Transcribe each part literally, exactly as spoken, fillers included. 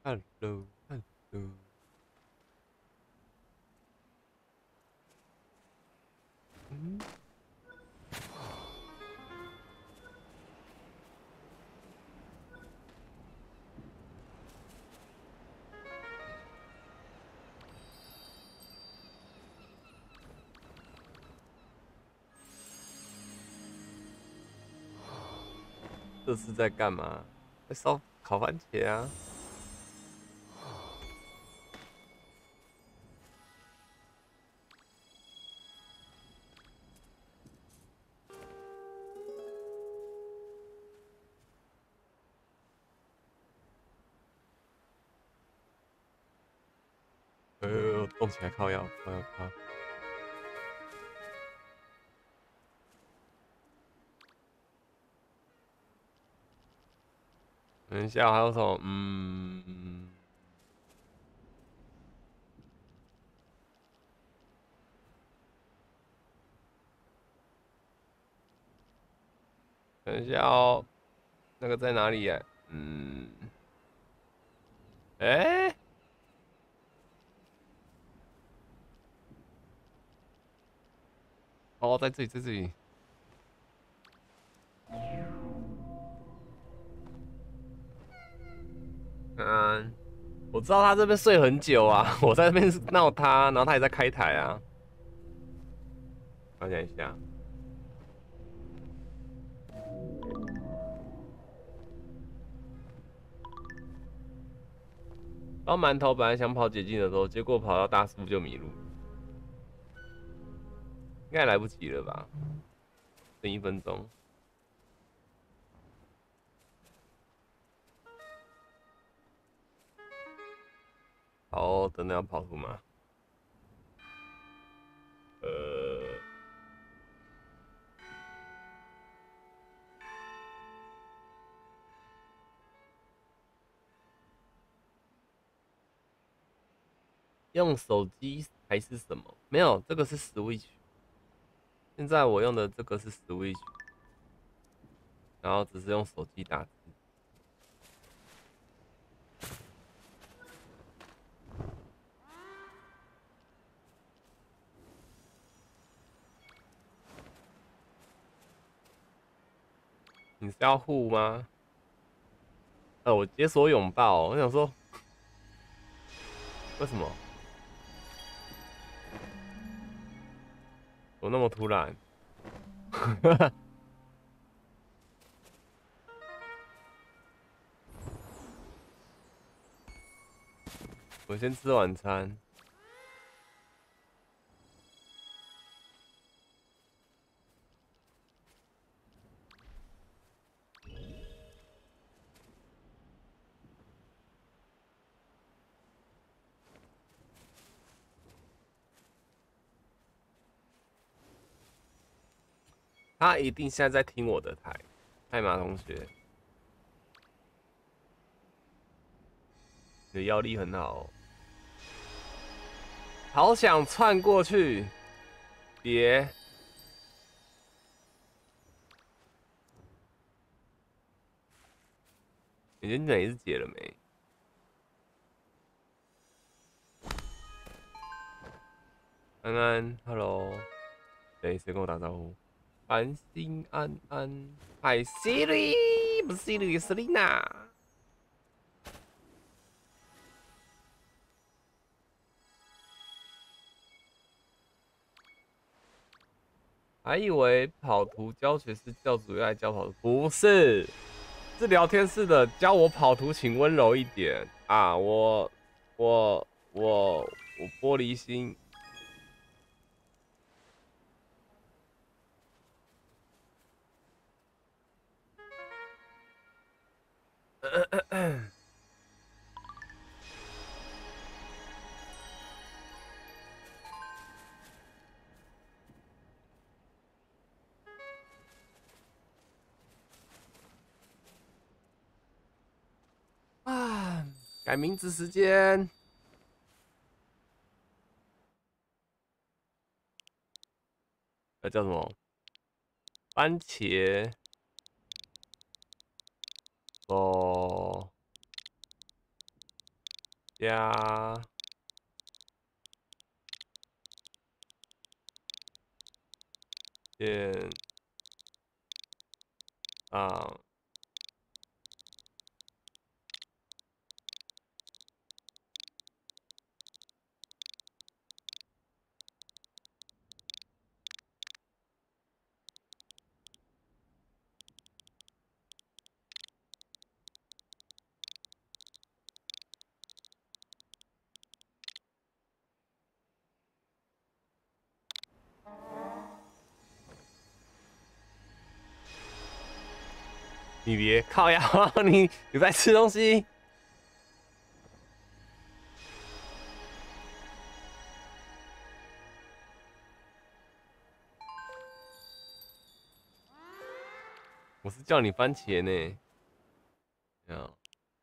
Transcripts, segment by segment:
Hello, hello。嗯，这是在干嘛？在烧烤番茄啊！呃，动起来靠腰，靠腰靠。等一下还有什么？嗯，等一下哦，那个在哪里呀？嗯，哎、欸，哦，在这里，在这里。嗯，我知道他这边睡很久啊，我在这边闹他，然后他也在开台啊。我想一下，然后馒头本来想跑解禁的时候，结果跑到大树就迷路，应该来不及了吧？剩一分钟。好，等等要跑出吗？呃，用手机还是什么？没有，这个是 Switch。现在我用的这个是 Switch，然后只是用手机打字。你是要护吗？呃，我解锁拥抱。我想说，为什么？我那么突然？我先吃晚餐。他一定现在在听我的台，艾玛同学，你的腰力很好哦。好想窜过去，别！你的哪是解了没？安安，Hello，谁谁跟我打招呼？安心安安，嗨 Siri，不是 Siri，是 Lina。还以为跑图教学是教主要来教跑图，不是，是聊天室的教我跑图，请温柔一点啊！我我我我玻璃心。啊，改名字时间，呃，叫什么？番茄哦， 加线啊。你别靠呀！你你在吃东西。我是叫你番茄呢。啊。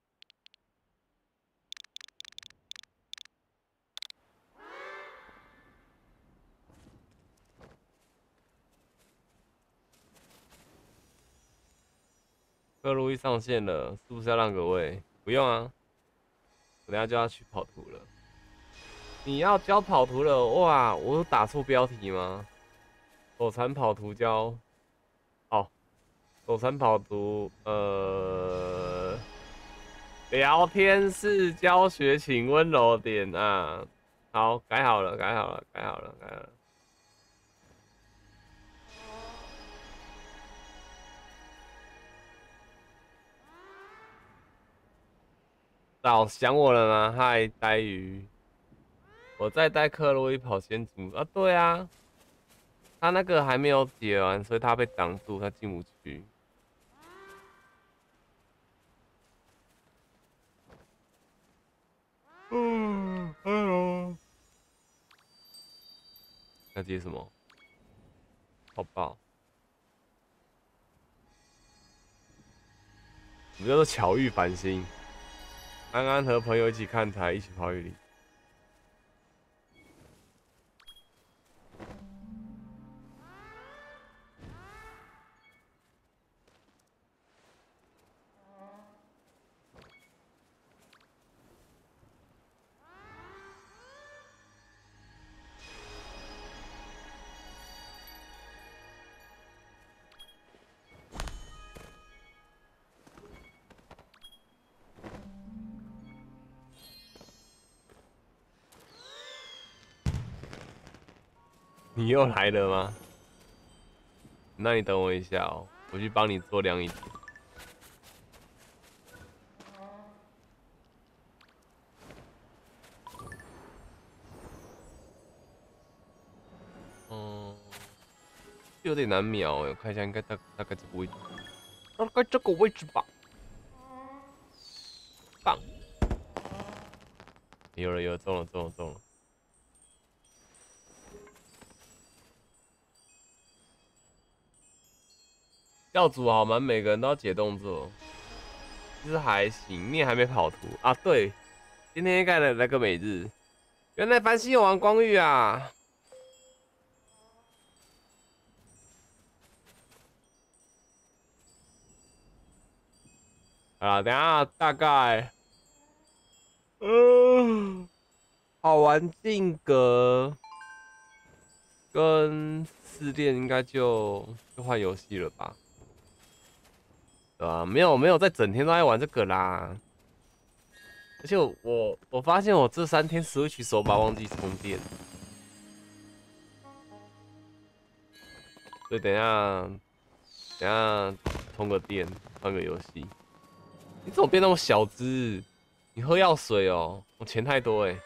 克洛伊上线了，是不是要让个位？不用啊，我等下就要去跑图了。你要教跑图了？哇，我有打错标题吗？手残跑图教，哦，手残跑图，呃，聊天室教学，请温柔点啊。好，改好了，改好了，改好了，改好了。早想我了吗？嗨，呆鱼，我在带克洛伊跑先祖啊，对啊，他那个还没有解完，所以他被挡住，他进不去。嗯，Hello，要接什么？抱抱。我们叫做巧遇繁星。安安和朋友一起看台，一起跑雨林。你又来了吗？那你等我一下哦，我去帮你做亮一点。嗯，有点难瞄哎，我看一下，应该大大概这个位置，大概这个位置吧。棒！有了有了，中了中了中了。教主好蛮，每个人都要解动作，其实还行。你也还没跑图啊？对，今天应该来来个每日。原来繁星有玩光遇啊！啊，等下大概，嗯、好玩进格跟试炼应该就就换游戏了吧？对吧？没有没有，在整天都在玩这个啦。而且我我我发现我这三天 Switch 手把忘记充电，所以等一下等一下充个电，换个游戏。你怎么变那么小只？你喝药水哦？我钱太多哎、欸。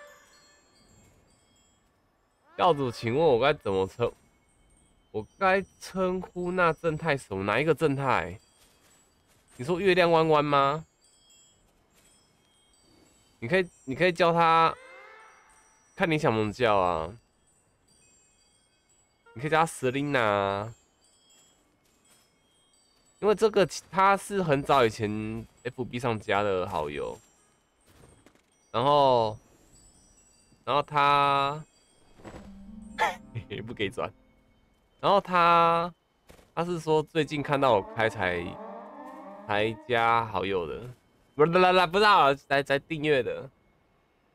教主，请问我该怎么称？我该称呼那正太什么？哪一个正太？你说月亮弯弯吗？你可以，你可以叫他，看你想怎么叫啊。你可以叫他 Selina 啊，因为这个他是很早以前 F B 上加的好友，然后，然后他不给转，然后他他是说最近看到我开才才加好友的，不是啦啦，不是啊，才才订阅的。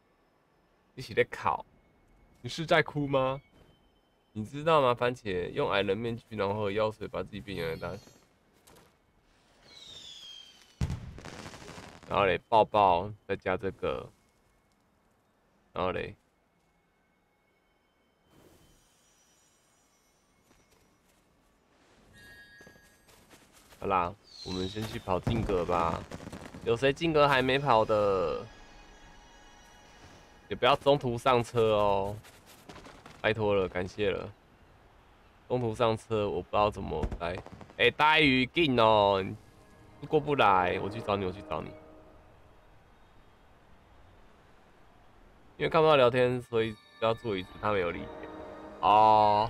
一起在烤，你是在哭吗？你知道吗？番茄用矮人面具，然后喝药水把自己变成大小，然后嘞抱抱，再加这个，然后嘞，好啦，我们先去跑进格吧。有谁进格还没跑的？也不要中途上车哦，拜托了，感谢了。中途上车，我不知道怎么来。哎、欸，大鱼进哦，过不来，我去找你，我去找你。因为看不到聊天，所以不要做一次，他没有理解。哦。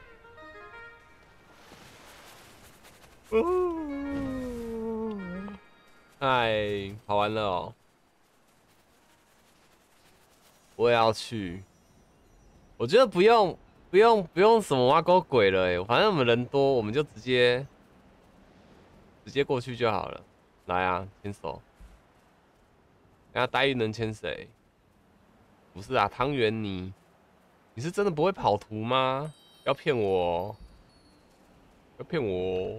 哎，跑完了哦。我也要去。我觉得不用，不用，不用什么挖沟鬼了哎，反正我们人多，我们就直接直接过去就好了。来啊，牵手。那呆鱼能牵谁？不是啊，汤圆你，你是真的不会跑图吗？要骗我哦，要骗我哦。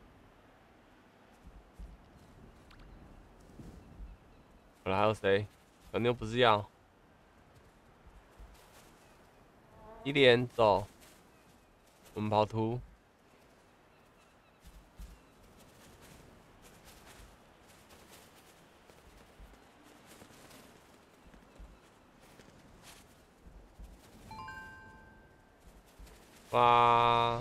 好了，还有谁？小妞不是要？一连走，我们跑图。哇！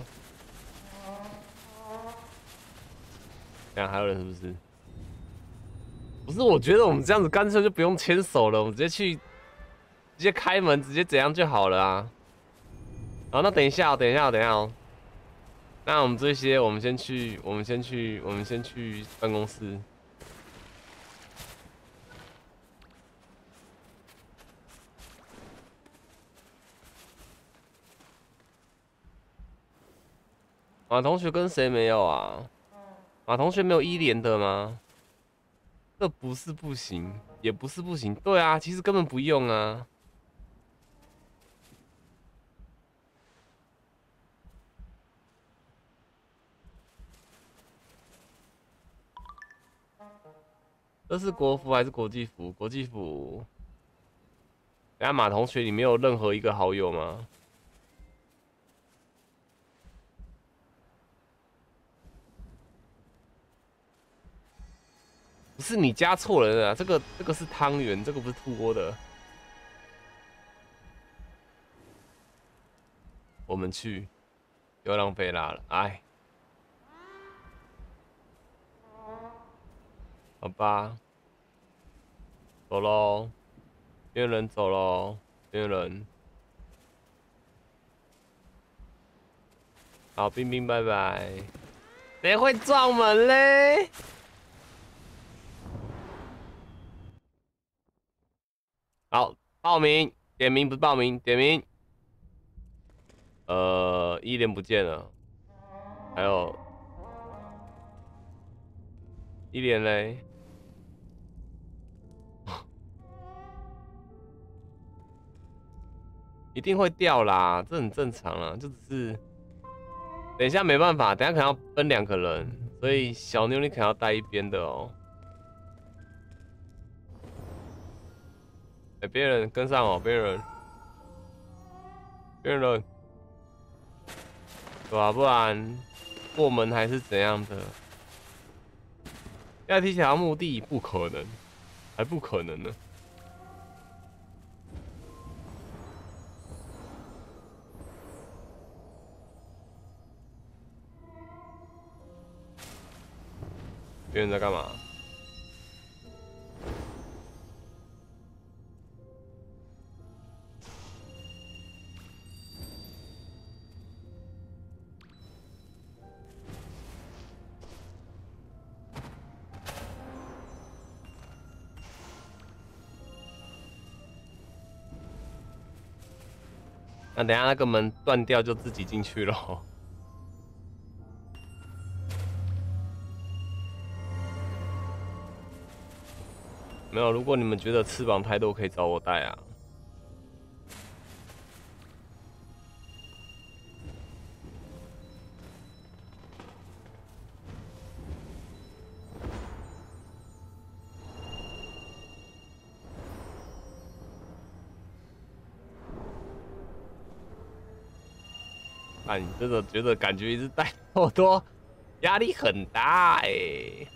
这样还有人是不是？不是，我觉得我们这样子干脆就不用牵手了，我们直接去，直接开门，直接怎样就好了啊。好，那等一下、喔，等一下、喔，等一下哦、喔。那我们这些，我们先去，我们先去，我们先去办公室。马同学跟谁没有啊？马同学没有一连的吗？这不是不行，也不是不行。对啊，其实根本不用啊。这是国服还是国际服？国际服。等下马同学，你没有任何一个好友吗？不是你加错人了啊，这个这个是汤圆，这个不是兔窝的。我们去，又浪费啦了，哎，好吧，走喽，边缘人走喽，边缘人，好，冰冰拜拜。谁会撞门嘞？好，报名，点名不是报名，点名。呃，一连不见了，还有一连嘞，一定会掉啦，这很正常啦，就只是等一下没办法，等一下可能要分两个人，所以小妞你可能要带一边的哦。哎、欸，别人跟上哦，别人，别人，对吧、啊？不然过门还是怎样的？要提起来目的不可能，还不可能呢。别人在干嘛？那等一下那个门断掉就自己进去咯。没有，如果你们觉得翅膀太多，可以找我带啊。 啊，你真的觉得感觉一直带好多，压力很大哎、欸。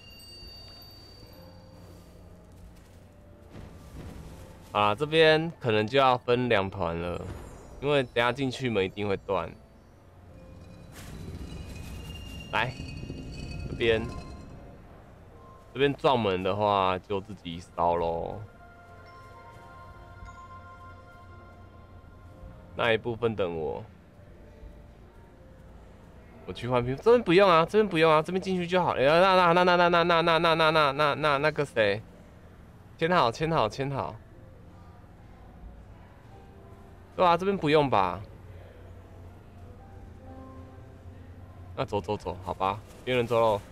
啊，这边可能就要分两团了，因为等下进去门一定会断。来，这边这边撞门的话，就自己烧咯。那一部分等我，我去换皮肤。这边不用啊，这边不用啊，这边进去就好了。那那那那那那那那那那那那那那个谁，签好签好签好。对啊，这边不用吧？那走走走，好吧，别人走喽。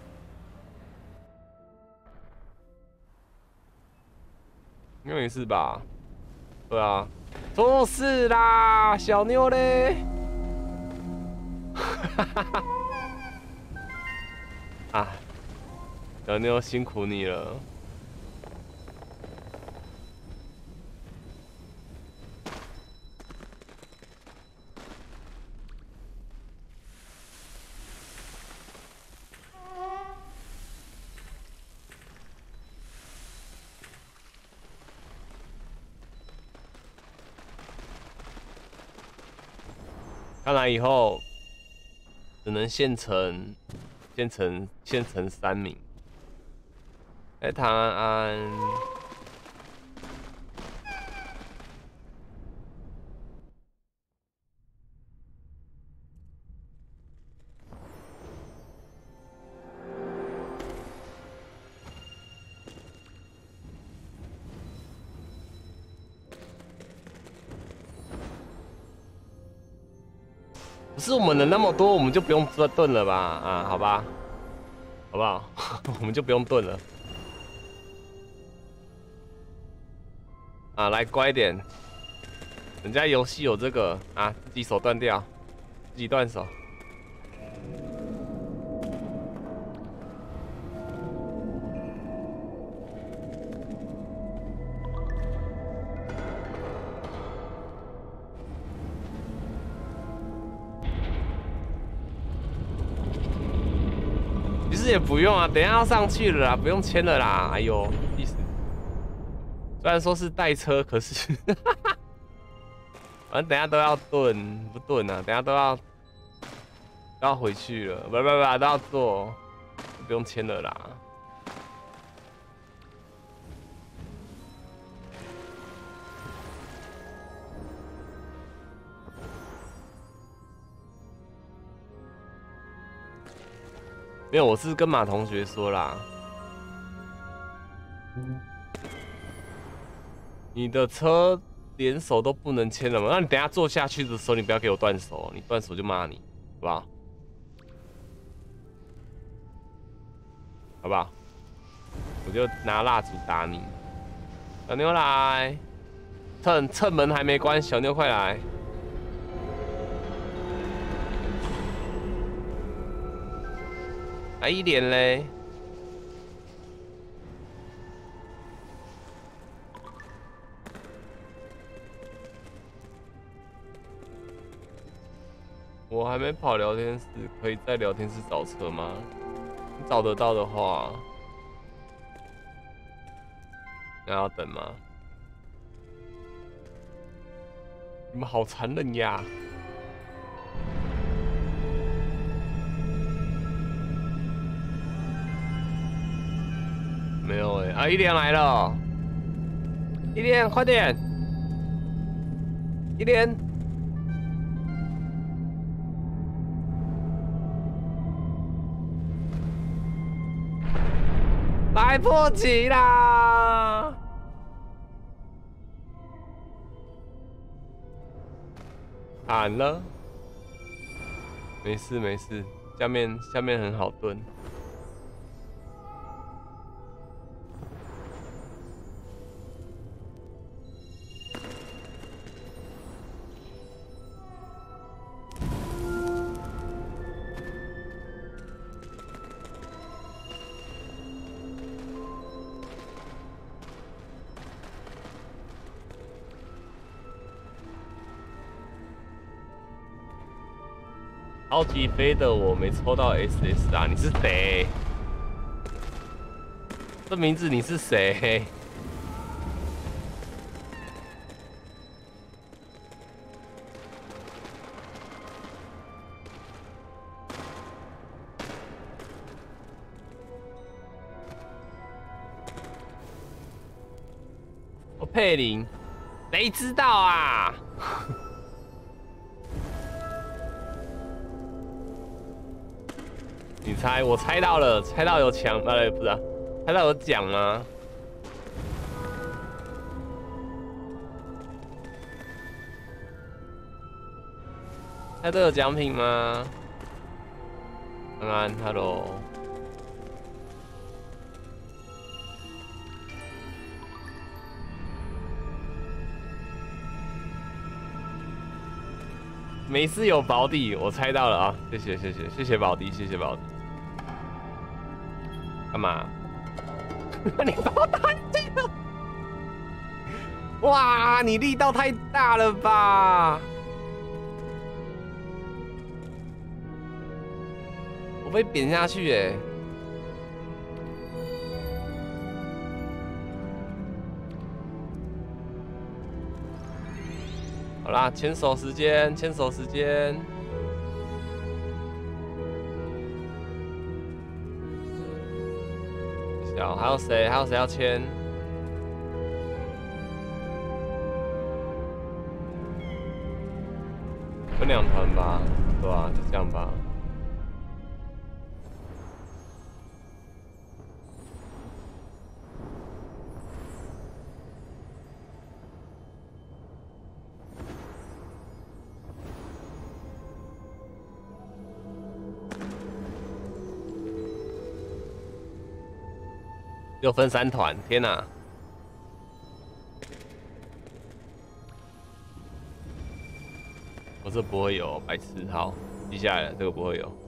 应该没事吧？对啊，就是啦，小妞嘞。啊，小妞辛苦你了。看来以后只能限成限成限成三名。哎，唐安安，不是我们人那么多，我们就不用盾了吧？啊，好吧，好不好？我们就不用盾了。啊，来乖一点，人家游戏有这个啊，自己手断掉，自己断手。其实也不用啊，等一下要上去了啦，不用签了啦。哎呦，意思。虽然说是带车，可是，反正等一下都要盾，不盾啊，等一下都要都要回去了，不不不，都要做，不用签了啦。没有，我是跟马同学说啦。你的车连手都不能牵了吗？那你等一下坐下去的时候，你不要给我断手，你断手就骂你，好不好？好不好？我就拿蜡烛打你。小妞来，趁趁门还没关，小妞快来。来一脸嘞。我还没跑聊天室，可以在聊天室找车吗？你找得到的话，那要等吗？你们好残忍呀！没有哎、欸，啊，一莲来了，一莲快点，一莲。来不及啦！惨了，没事没事，下面下面很好蹲。 超级飞的我没抽到 S S 啊！你是谁？这名字你是谁？我佩林，谁知道啊？你猜，我猜到了，猜到有奖，呃，不是、啊，猜到有奖吗？猜到有奖品吗？安安 ，Hello。没事有保底，我猜到了啊！谢谢谢谢谢谢保底，谢谢保底。干嘛？你把我打进了！哇，你力道太大了吧！我被扁下去哎、欸！好啦，牵手时间，牵手时间。小，还有谁？还有谁要牵？分两团吧，对吧、啊？就这样吧。又分三团，天哪！我这不会有，白痴。好，记下来了，这个不会有。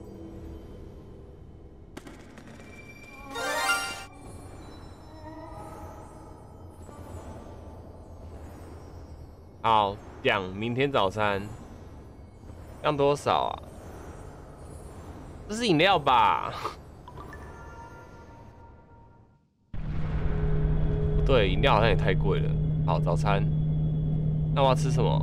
好，讲明天早餐要多少啊？这是饮料吧？不对，饮料好像也太贵了。好，早餐，那我要吃什么？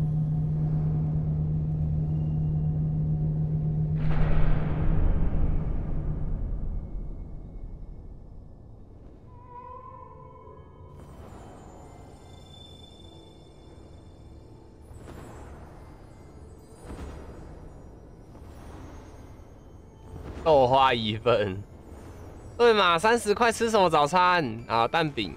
豆花一份。对嘛，三十块吃什么早餐啊？蛋饼。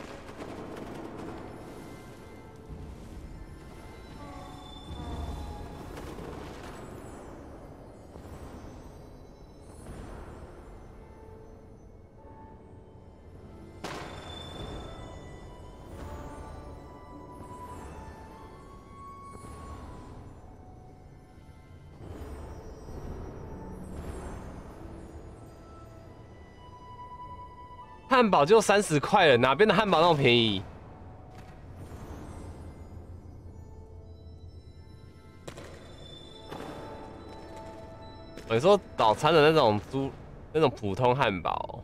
汉堡就三十块了，哪边的汉堡那么便宜？你说早餐的那种猪，那种普通汉堡。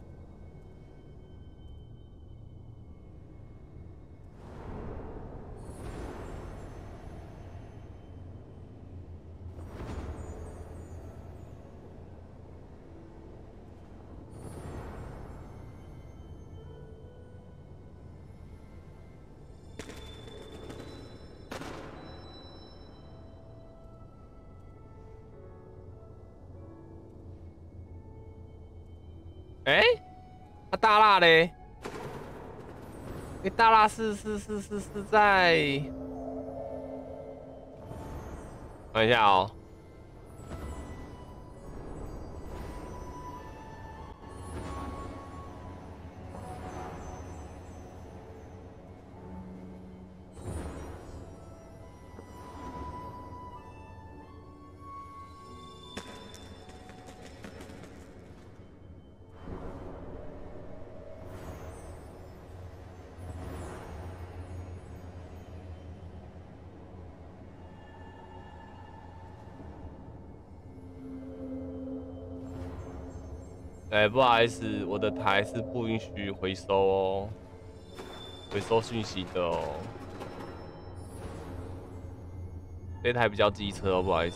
哎、欸，那、啊、大辣嘞？哎、欸，大辣是是是是是在，等一下哦。 哎、欸，不好意思，我的台是不允许回收哦，回收讯息的哦。这台比较机车哦，不好意思。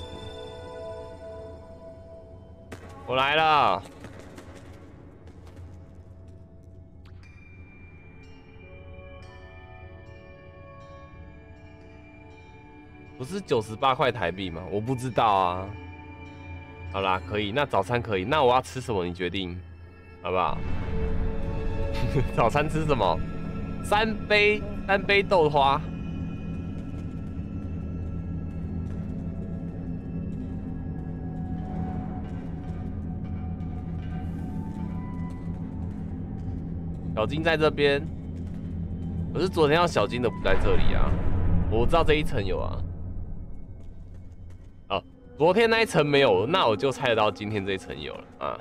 我来了。不是九十八块台币吗？我不知道啊。好啦，可以，那早餐可以，那我要吃什么？你决定，好不好？早餐吃什么？三杯三杯豆花。小金在这边，可是昨天要小金的不在这里啊。我知道这一层有啊。哦，昨天那一层没有，那我就猜得到今天这一层有了啊。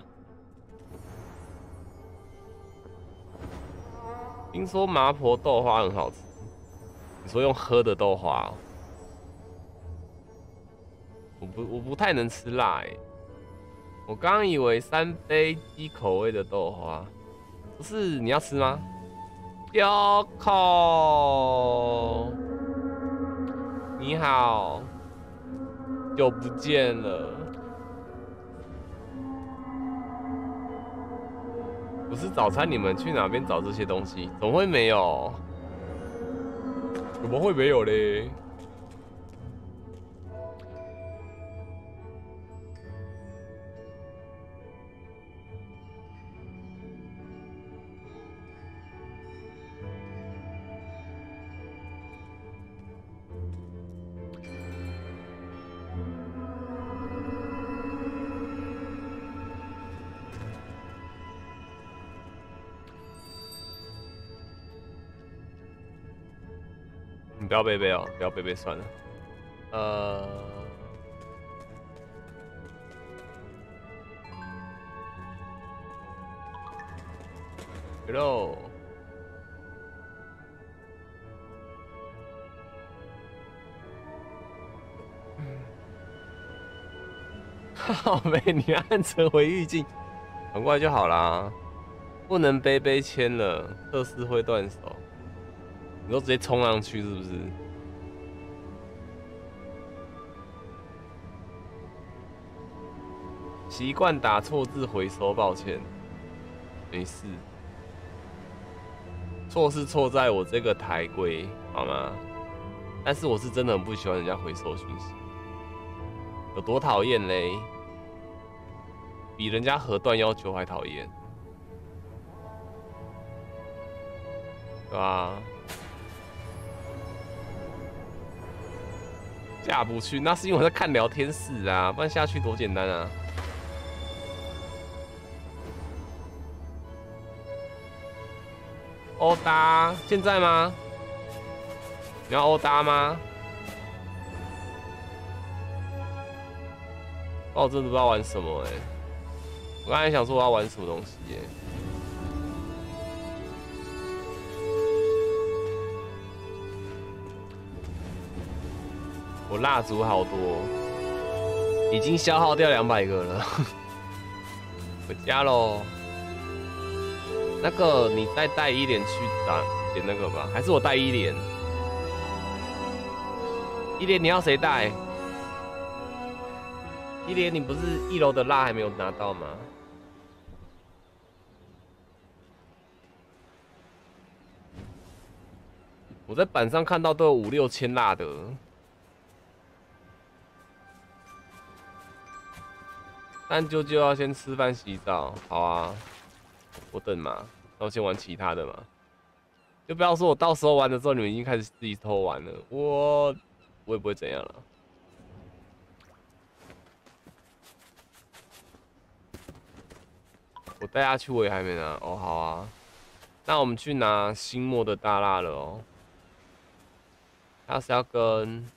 听说麻婆豆花很好吃，你说用喝的豆花、哦？我不我不太能吃辣哎、欸。我刚以为三杯鸡口味的豆花，不是你要吃吗？丢口，你好，久不见了。不是早餐，你们去哪边找这些东西？怎么会没有？怎么会没有嘞？你不要背背哦，不要背背算了。呃。Hello。好呗，你按成为预警，转过来就好啦。不能背背签了，测试会断手。你都直接冲上去是不是？习惯打错字回收，抱歉。没事，错是错在我这个台规，好吗？但是我是真的很不喜欢人家回收讯息，有多讨厌嘞？比人家核断要求还讨厌，对吧？下不去，那是因为我在看聊天室啊，不然下去多简单啊！欧搭，现在吗？你要欧搭吗？哦，我真的不知道玩什么哎、欸！我刚才想说我要玩什么东西耶、欸。我蜡烛好多，已经消耗掉两百个了。回家喽。那个你再带一连去打点那个吧，还是我带一连？一连你要谁带？一连你不是一楼的蜡还没有拿到吗？我在板上看到都有五六千蜡的。但啾啾要先吃饭洗澡，好啊，我等嘛，那我先玩其他的嘛。就不要说我到时候玩的时候你们已经开始自己偷玩了，我我也不会怎样了。我带他去我也还没拿哦，好啊，那我们去拿新墨的大蜡了哦。他是要跟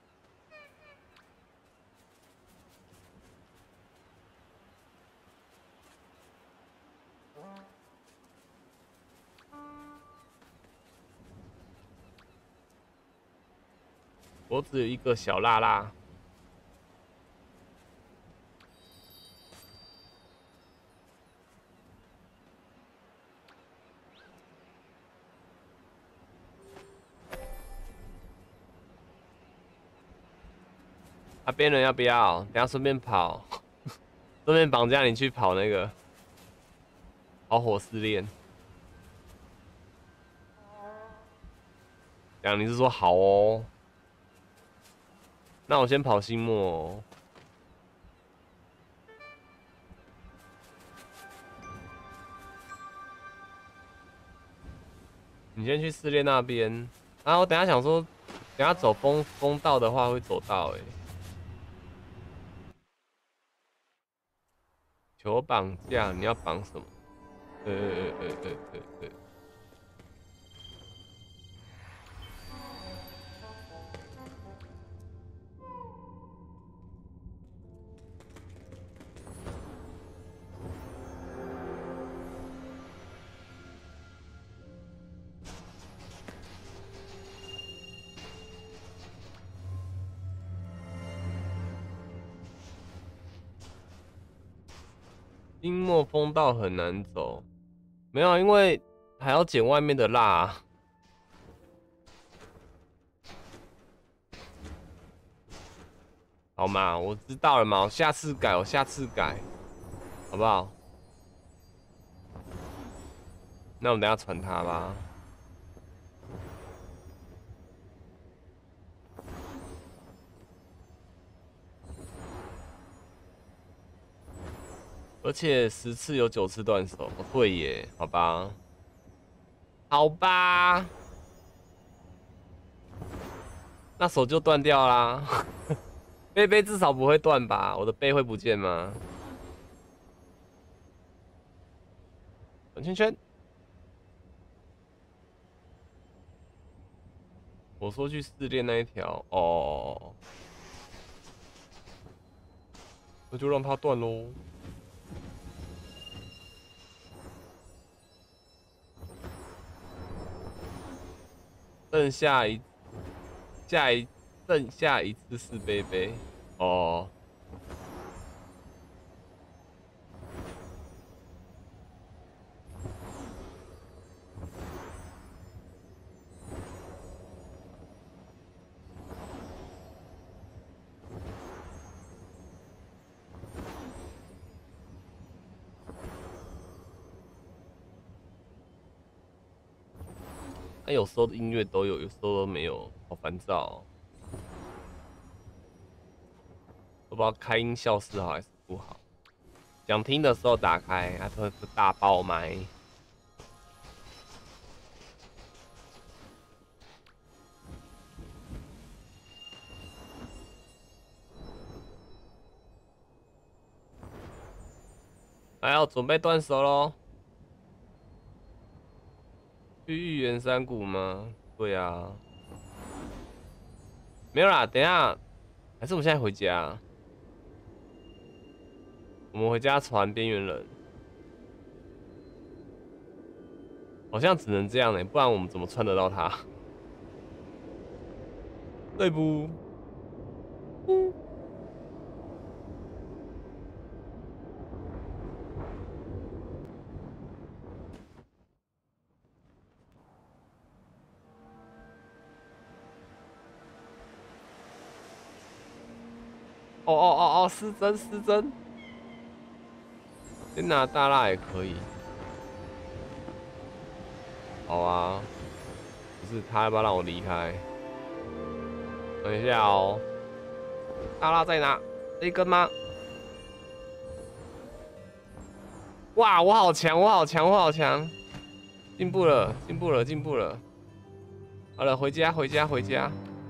我只有一个小蜡蜡。 啊，边人要不要？等下顺便跑，顺便绑架你去跑那个跑火试炼。讲你是说好哦？那我先跑星末哦。你先去试炼那边。啊，我等下想说，等下走风风道的话会走到哎、欸。求绑架，你要绑什么？呃呃呃呃呃呃呃。阴墨风道很难走，没有，因为还要捡外面的蜡、啊。好嘛，我知道了嘛，我下次改，我下次改，好不好？那我们等下传他吧。而且十次有九次断手，哦对耶，好吧，好吧，那手就断掉啦。杯杯至少不会断吧？我的杯会不见吗？转圈圈。我说去试炼那一条，哦，那就让它断喽。剩下一下一剩下一次是杯杯，哦。那、有时候音乐都有，有时候都没有，好烦躁、哦。我不知道开音效是好还是不好。想听的时候打开，它会大爆麦。还要准备断手喽。去玉园山谷吗？对啊。没有啦，等一下，还是我们现在回家。我们回家传边缘人。好像只能这样呢，不然我们怎么穿得到他？对不？嗯。哦哦哦哦，失真失真。先拿大蜡也可以。好啊。不是他要不要让我离开？等一下哦。大蜡在哪？这一根吗？哇，我好强，我好强，我好强！进步了，进步了，进步了。好了，回家，回家，回家。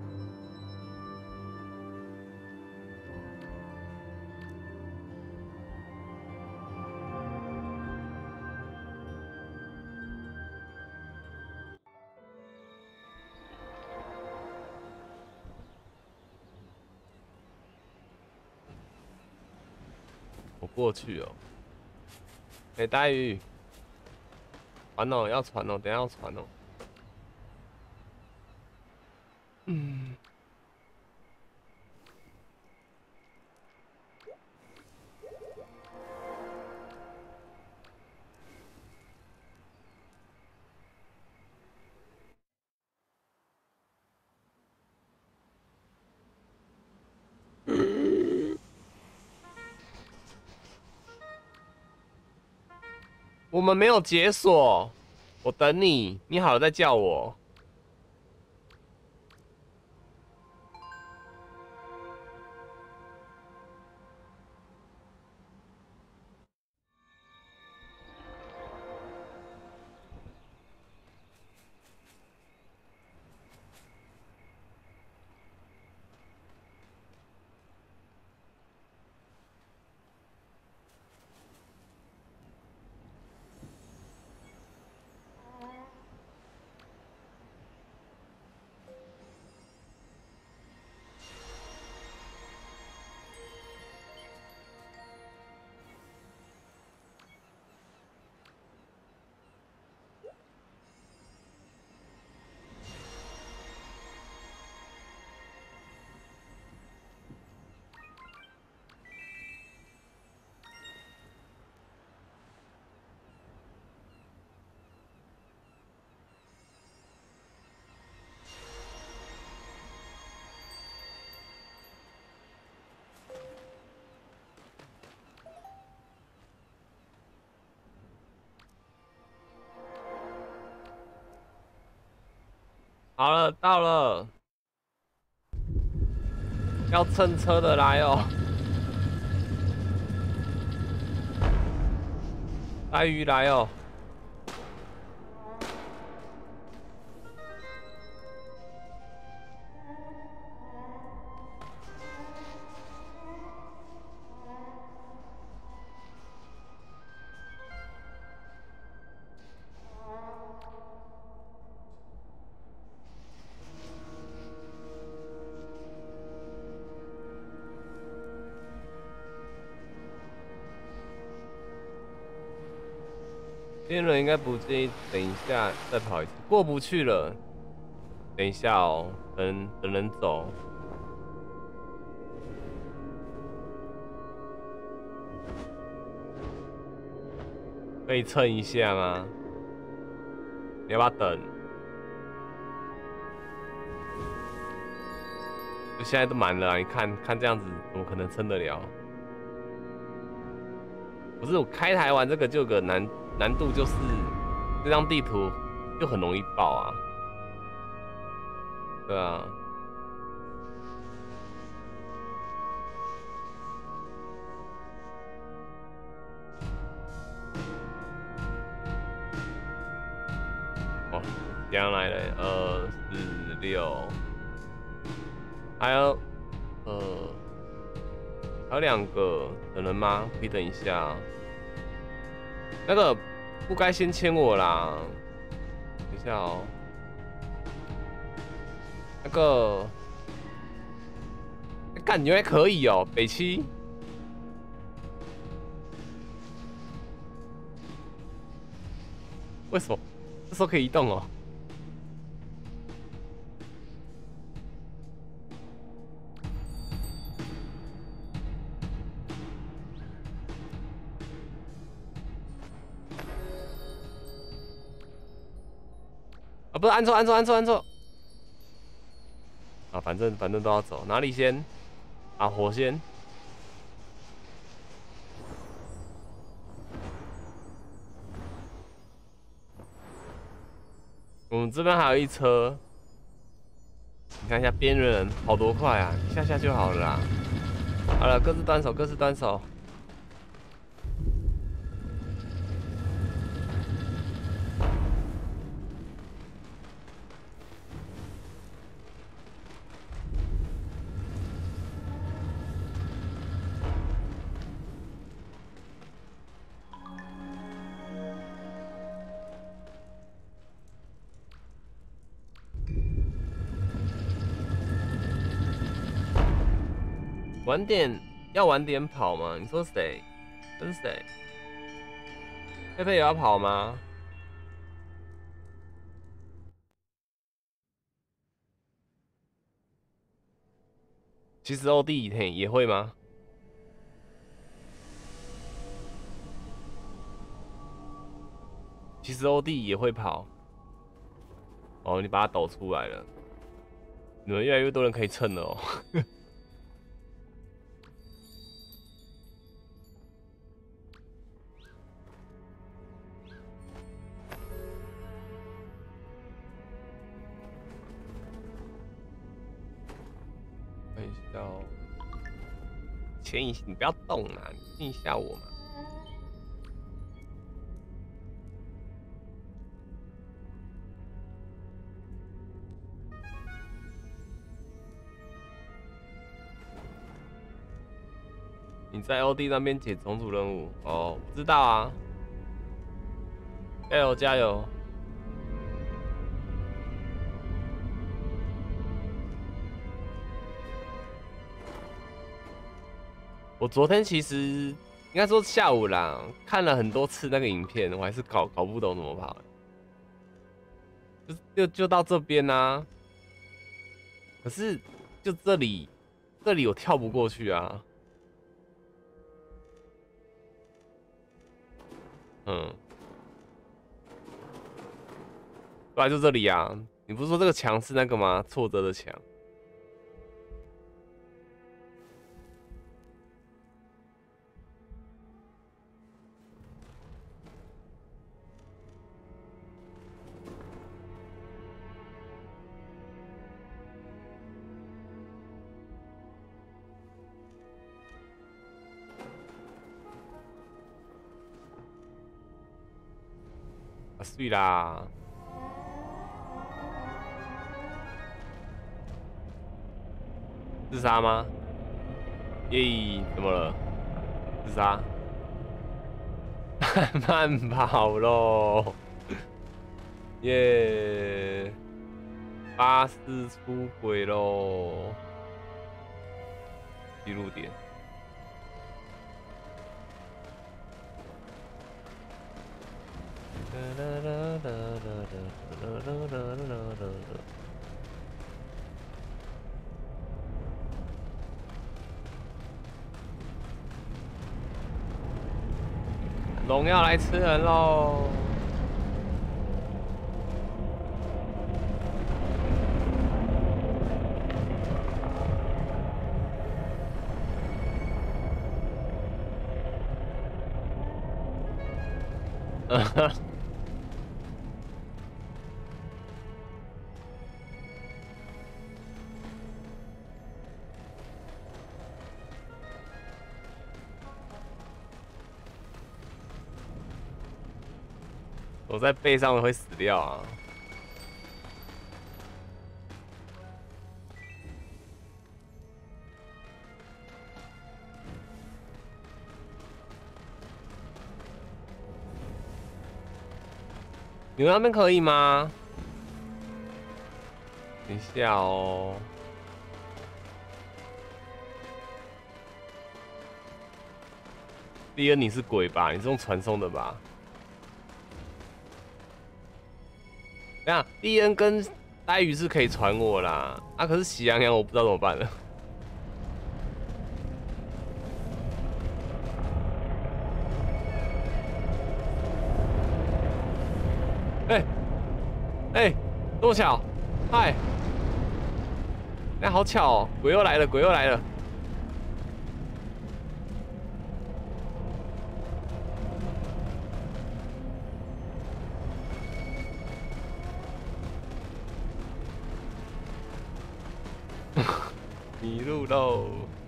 我过去哦。哎、欸，呆鱼，传哦，要传哦，等一下要传哦。嗯。 我们没有解锁，我等你，你好了再叫我。好了，到了，要蹭车的来哦。带鱼来哦。边人应该不介意，等一下再跑一次。过不去了，等一下哦，等等人走。可以蹭一下吗？你要不要等？就现在都满了、啊，你看看这样子，怎么可能撑得了？不是我开台玩这个就有个难难度，就是这张地图就很容易爆啊。对啊。哦，这样来了，二四六，还有呃还有两个，等人吗？可以等一下。那个不该先签我啦，等一下哦。那个，干、欸、原来可以哦，北七。为什么？这时候可以移动哦。啊，不是，按错，按错，按错，按错。啊，反正反正都要走，哪里先？啊，火先。我们这边还有一车，你看一下边缘人跑多快啊，一下下就好了啦。好了，各自单手，各自单手。晚点要晚点跑吗？你说谁？跟谁？佩佩也要跑吗？其实欧弟嘿也会吗？其实欧弟也会跑。哦，你把它抖出来了。你们越来越多人可以蹭了哦。 较牵引，你不要动啦，你亲一下我嘛。你在 O D 那边解重组任务哦，我知道啊，加油加油！我昨天其实应该说下午啦，看了很多次那个影片，我还是搞搞不懂怎么跑，就就就到这边啊，可是就这里这里我跳不过去啊，嗯，对啊，就这里啊，你不是说这个墙是那个吗？挫折的墙。啊，碎啦！自杀吗？耶，怎么了？自杀？慢跑喽！耶，巴士出轨喽！记录点。龙要来吃人喽！我在背上会死掉啊！你们那边可以吗？等一下哦。第二，你是鬼吧？你是用传送的吧？等下，利恩跟呆鱼是可以传我啦，啊，可是喜羊羊我不知道怎么办了。哎、欸，哎、欸，这么巧，嗨，哎、欸，好巧哦，鬼又来了，鬼又来了。迷路喽！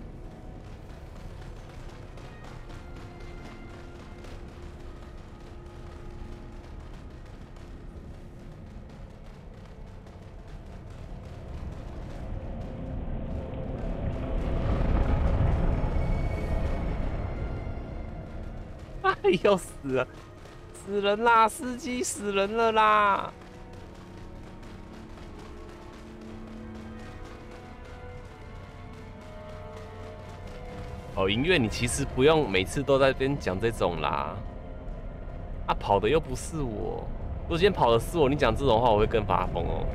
哎呦，死了，死人啦！司机死人了啦！哦，音乐，你其实不用每次都在这边讲这种啦。啊，跑的又不是我，如果今天跑的是我，你讲这种话，我会更发疯哦。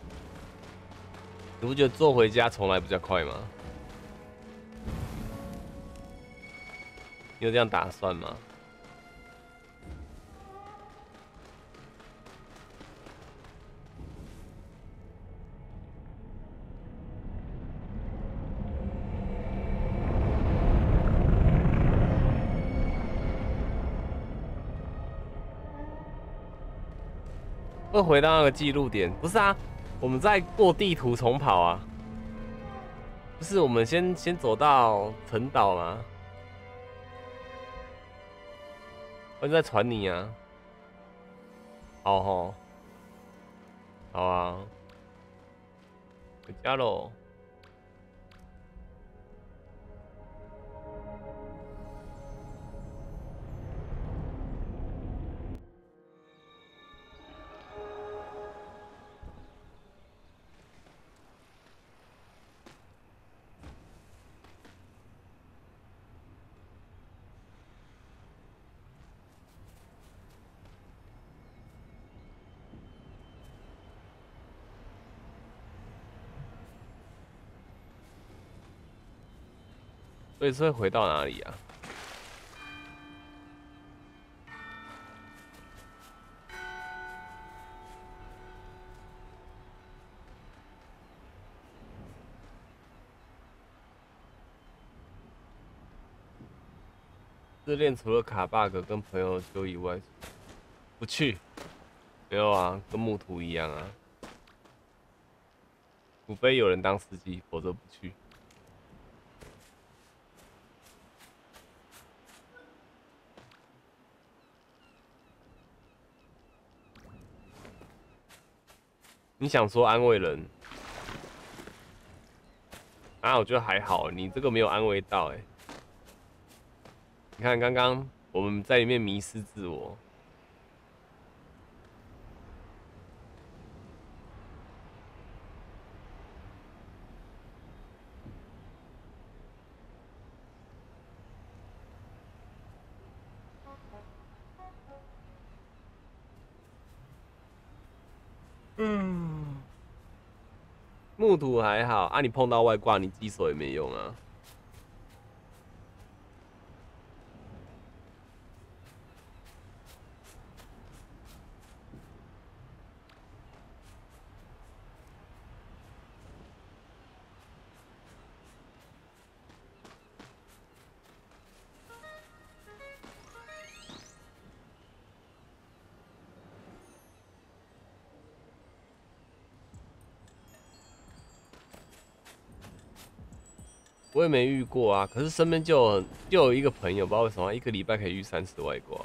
你不觉得坐回家从来比较快吗？ 有这样打算吗？会回到那个记录点？不是啊，我们在过地图重跑啊。不是，我们先先走到城岛吗？我就在传你啊。好吼，好啊，回家喽。所以是会回到哪里啊？自恋除了卡 bug 跟朋友揪以外，不去。没有啊，跟木图一样啊。除非有人当司机，否则不去。你想说安慰人啊？我觉得还好，你这个没有安慰到哎、欸。你看刚刚我们在里面迷失自我。嗯，木土还好啊，你碰到外挂，你击手也没用啊。我也没遇过啊，可是身边就有就有一个朋友，不知道为什么一个礼拜可以遇三次外挂。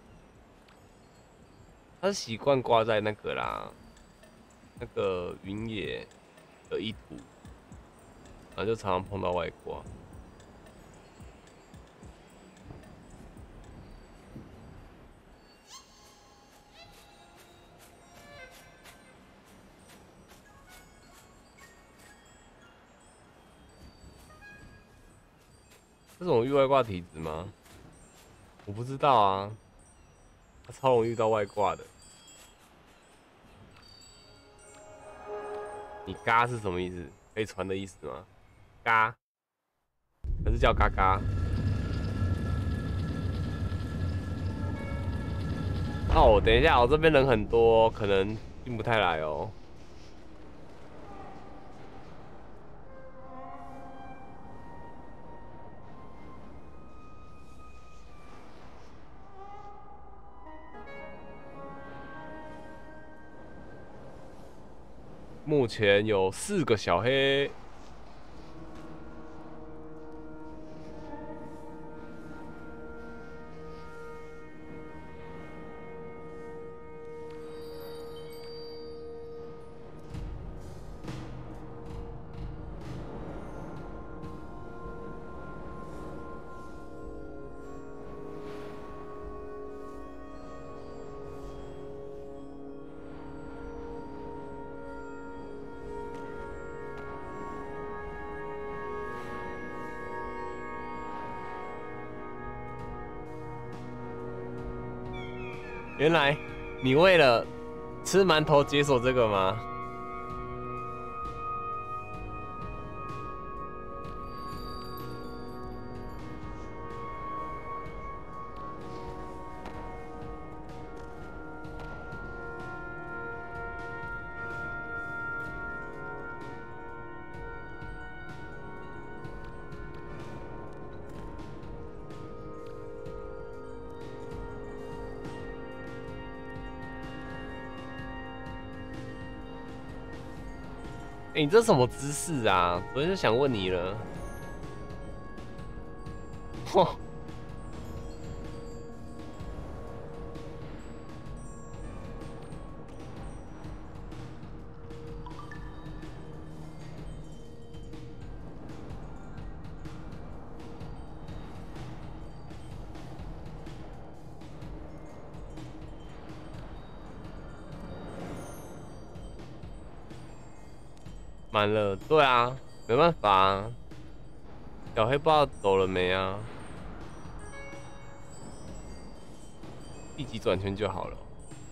他是习惯挂在那个啦，那个云野的一图，然后就常常碰到外挂。这种遇外挂体质吗？我不知道啊，他超容易遇到外挂的。你嘎是什么意思？可以传的意思吗？嘎，还是叫嘎嘎？哦，等一下，我这边人很多，可能进不太来哦。目前有四个小黑。原来你为了吃馒头解锁这个吗？ 哎、欸，你这什么姿势啊？昨天就想问你了。嚯！满了，对啊，没办法啊。小黑不知道走了没啊？一级转圈就好了。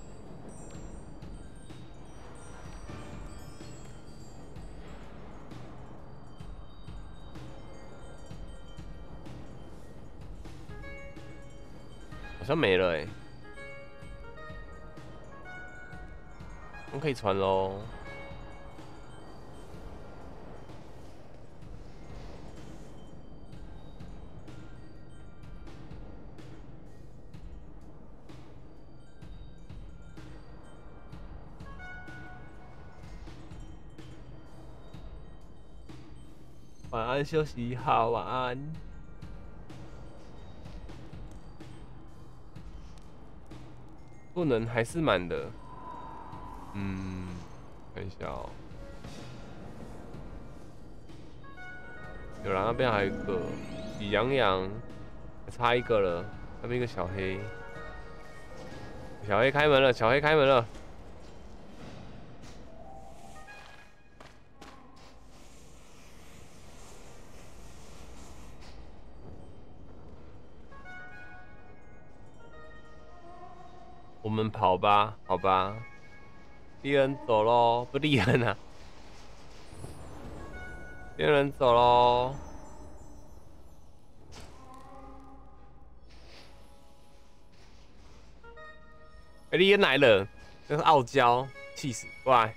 好像没了哎、欸，我们可以传喽。晚安，休息好，晚安。不能，还是满的。嗯，看一下哦、喔。有啦，那边还有一个喜羊羊，还差一个了。那边一个小黑，小黑开门了，小黑开门了。我们跑吧，好吧。猎人走喽，不猎人啊，猎人走喽。哎、欸，猎人来了，真是傲娇，气死！过来，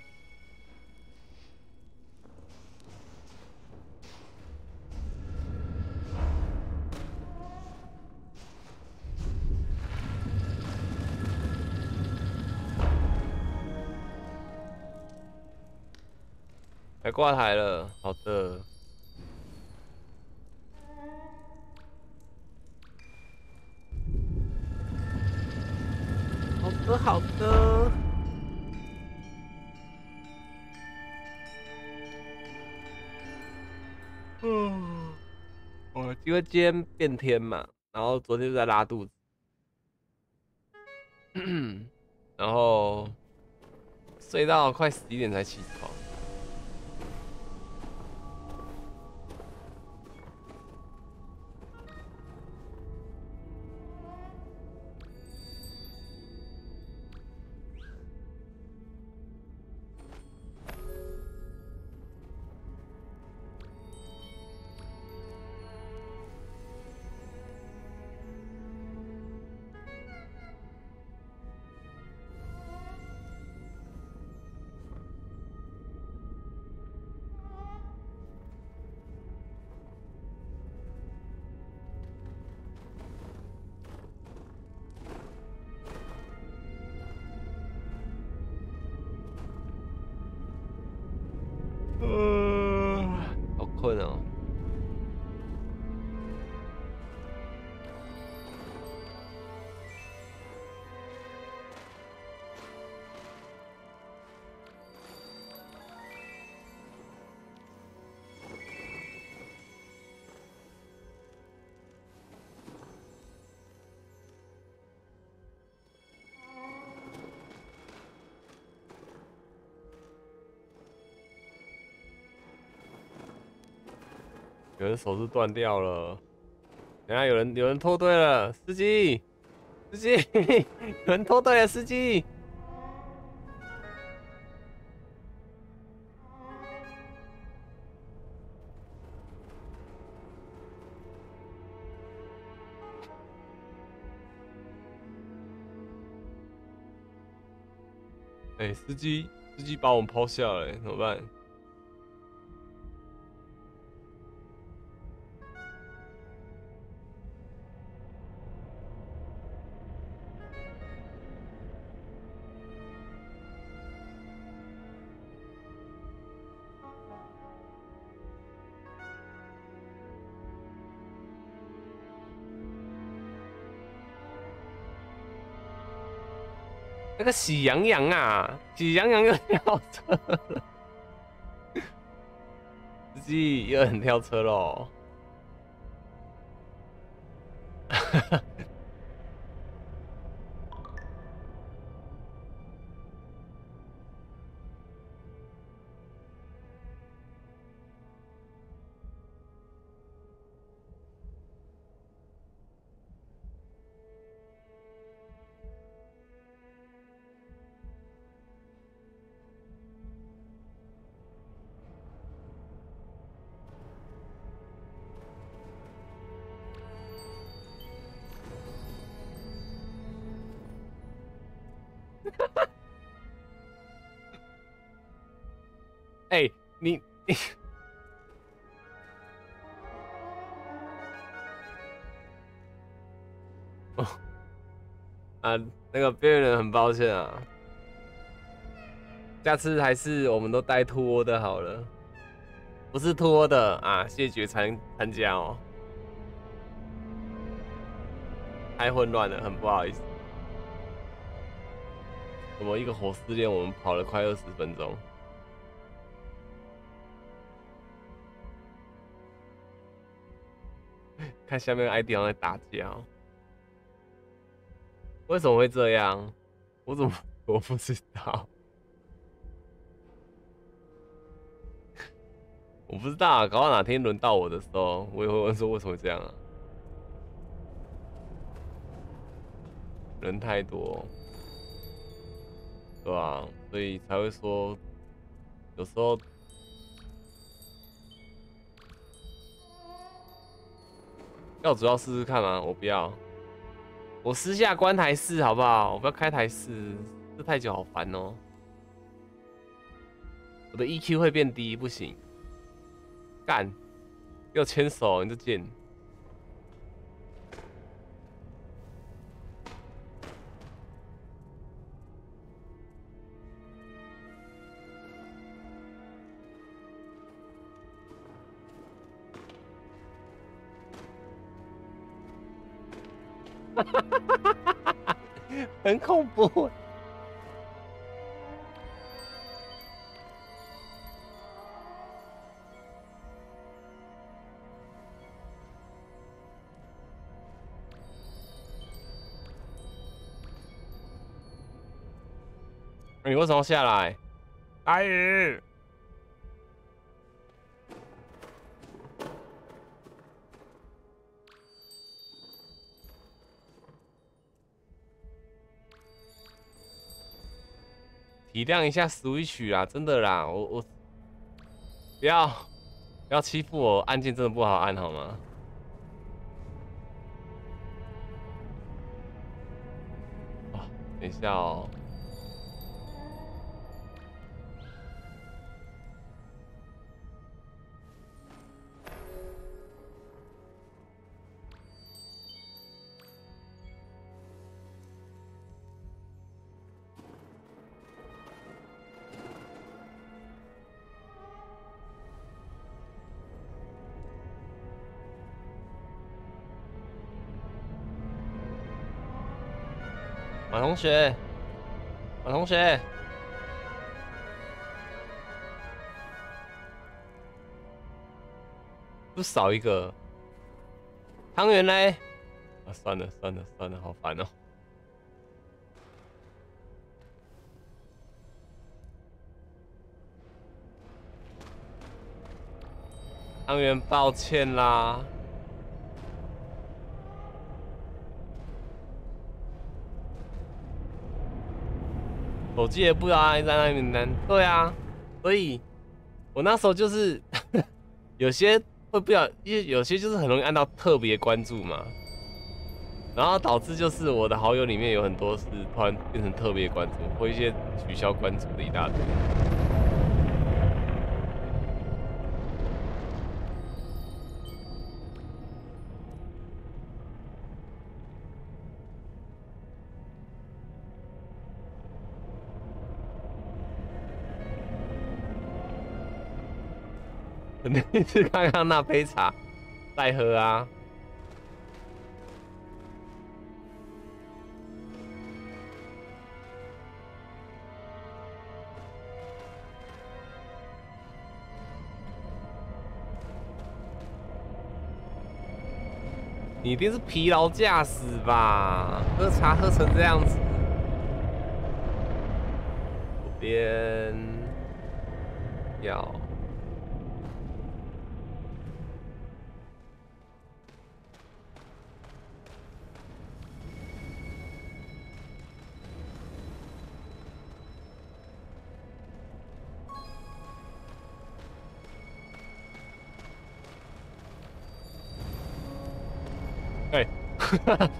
来挂台了。好的，好的，好的。嗯，我因为今天变天嘛，然后昨天就在拉肚子，然后睡到快十一点才起床。嗯，好困哦。有人手是断掉了，等下有人有人脱队了，司机，司机，有人脱队了，司机。哎、欸，司机，司机把我们抛下了、欸，怎么办？ 那个喜羊羊啊，喜羊羊又跳车了，司机又很跳车喽。哎、欸，你你哦啊，那个边缘人很抱歉啊，下次还是我们都带兔窝的好了，不是兔窝的啊，谢绝参参加哦，太混乱了，很不好意思。怎么一个火试炼，我们跑了快二十分钟？看下面 I D 好像在打架哦，为什么会这样？我怎么我不知道？我不知道啊，搞到哪天轮到我的时候，我也会问说为什么会这样啊？人太多，对吧？所以才会说，有时候要主要试试看吗？我不要，我私下关台式好不好？我不要开台式，这太久好烦哦。我的 E Q 会变低，不行。干，给我牵手，你这贱！很恐怖。你为什么下来？阿宇，体谅一下 Switch 啊，真的啦，我我不要不要欺负我，按键真的不好按好吗？啊，等一下哦。马同学，马同学，不少一个汤圆嘞？啊，算了算了算了，好烦哦。汤圆，抱歉啦。手机也不知道按在那名单，对啊，所以我那时候就是有些会不小，因为有些就是很容易按到特别关注嘛，然后导致就是我的好友里面有很多是突然变成特别关注，或一些取消关注的一大堆。那一次看看那杯茶再喝啊。 你一定是疲劳驾驶吧？喝茶喝成这样子。左边要。哎，哈哈。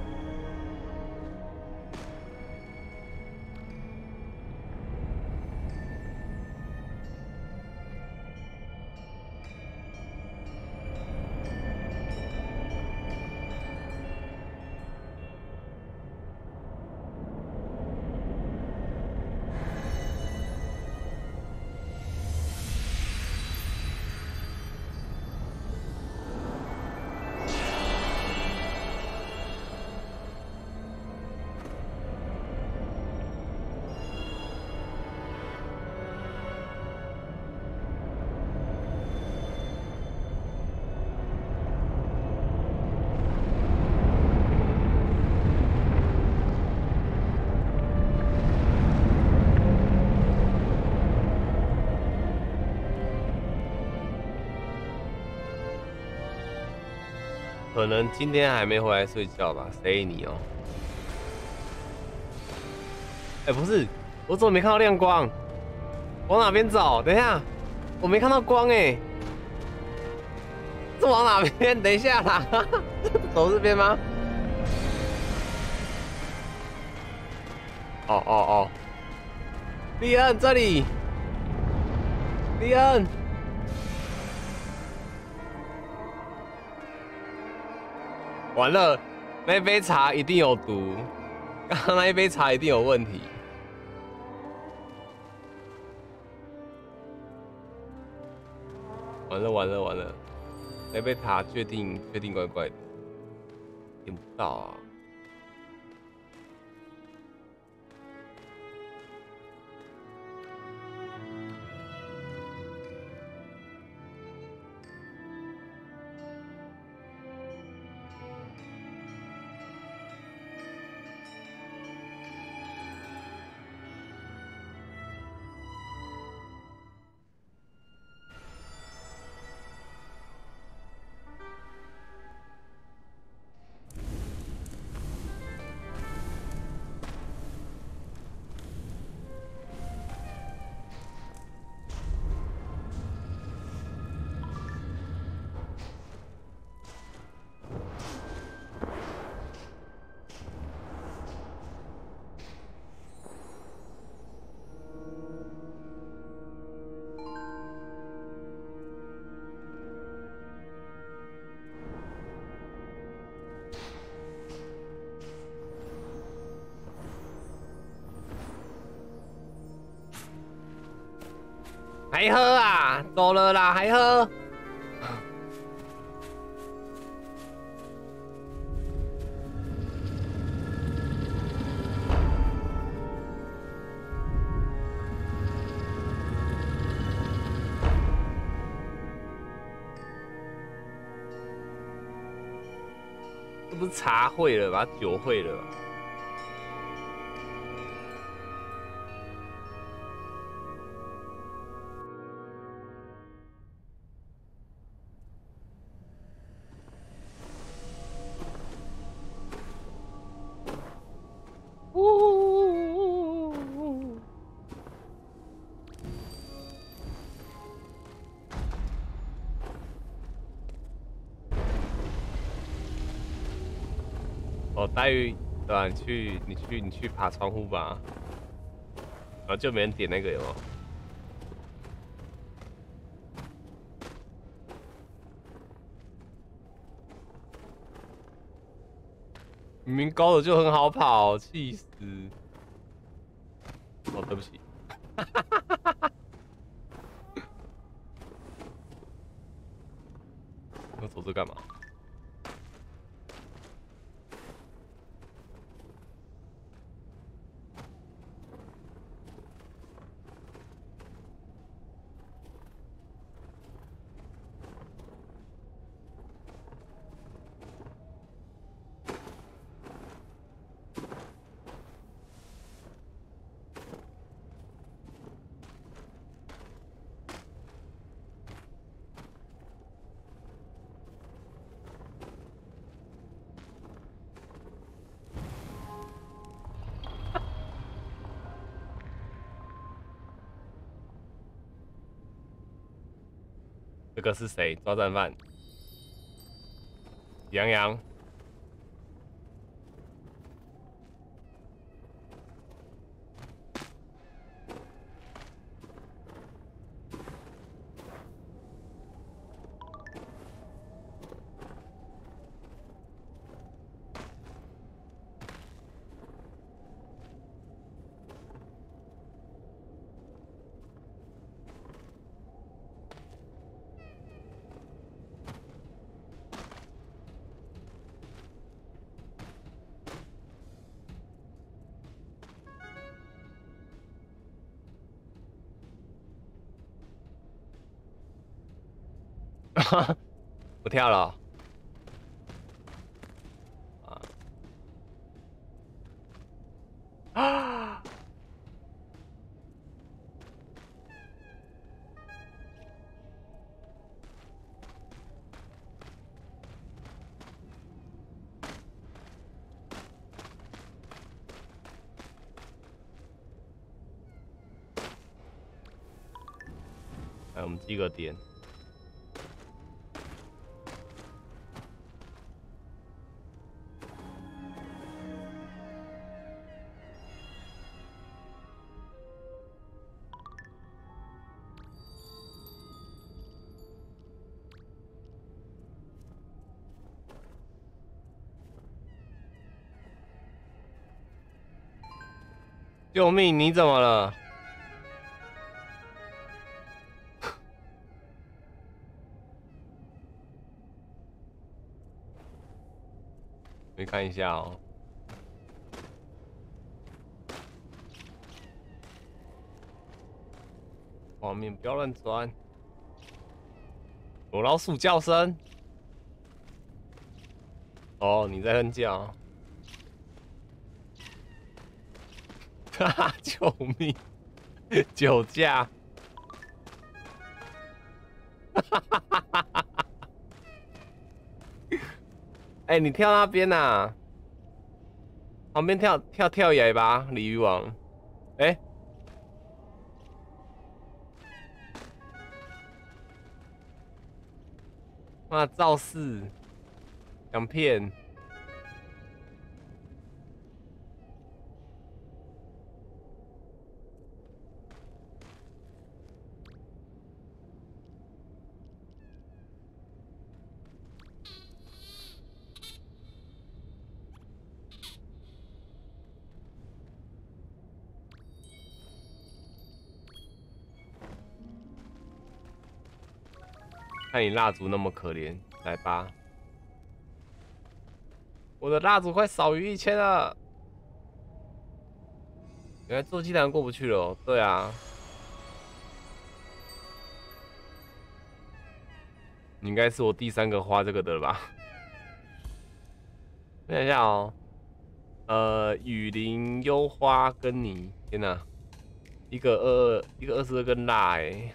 可能今天还没回来睡觉吧，谁你哦？哎，不是，我怎么没看到亮光？往哪边走？等一下，我没看到光哎，是往哪边？等一下啦，走这边吗？哦哦哦，利恩这里，利恩。完了，那一杯茶一定有毒，刚刚那一杯茶一定有问题。完了完了完了，那杯茶确定确定怪怪的，点不到啊。还喝啊？走了啦，还喝？这不是茶会了吧？酒会了吧？哦，黛玉，对吧？你去，你去，你去爬窗户吧。然后就没人点那个有没有？明明高的就很好跑，气死！哦，对不起。我走这干嘛？ 这个是谁？抓战犯。杨洋。不跳了。啊！来，我们记个点。救命！你怎么了？你看一下哦。画面不要乱钻。有老鼠叫声。哦，你在哼叫。哈哈！救命！酒驾！哈哈哈哈哈哈！哎，你跳那边呐、啊？旁边跳跳跳崖吧，鲤鱼王。哎、欸，妈造势，想骗。看你蜡烛那么可怜，来吧。我的蜡烛快少于一千了。原来做祭坛过不去了、哦。对啊。你应该是我第三个花这个的了吧？我想一下哦。呃，雨林幽花跟你，天哪，一个二二，一个二十二根蜡哎、欸。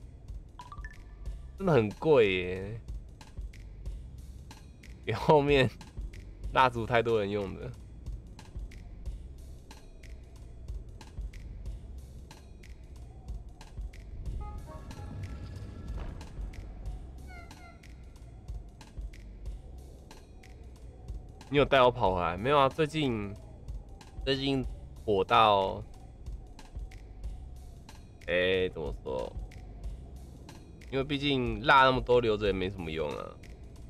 真的很贵耶，比后面蜡烛太多人用的。你有带我跑回来没有啊？最近最近火到，哎、欸，怎么说？因为毕竟蜡那么多，留着也没什么用啊。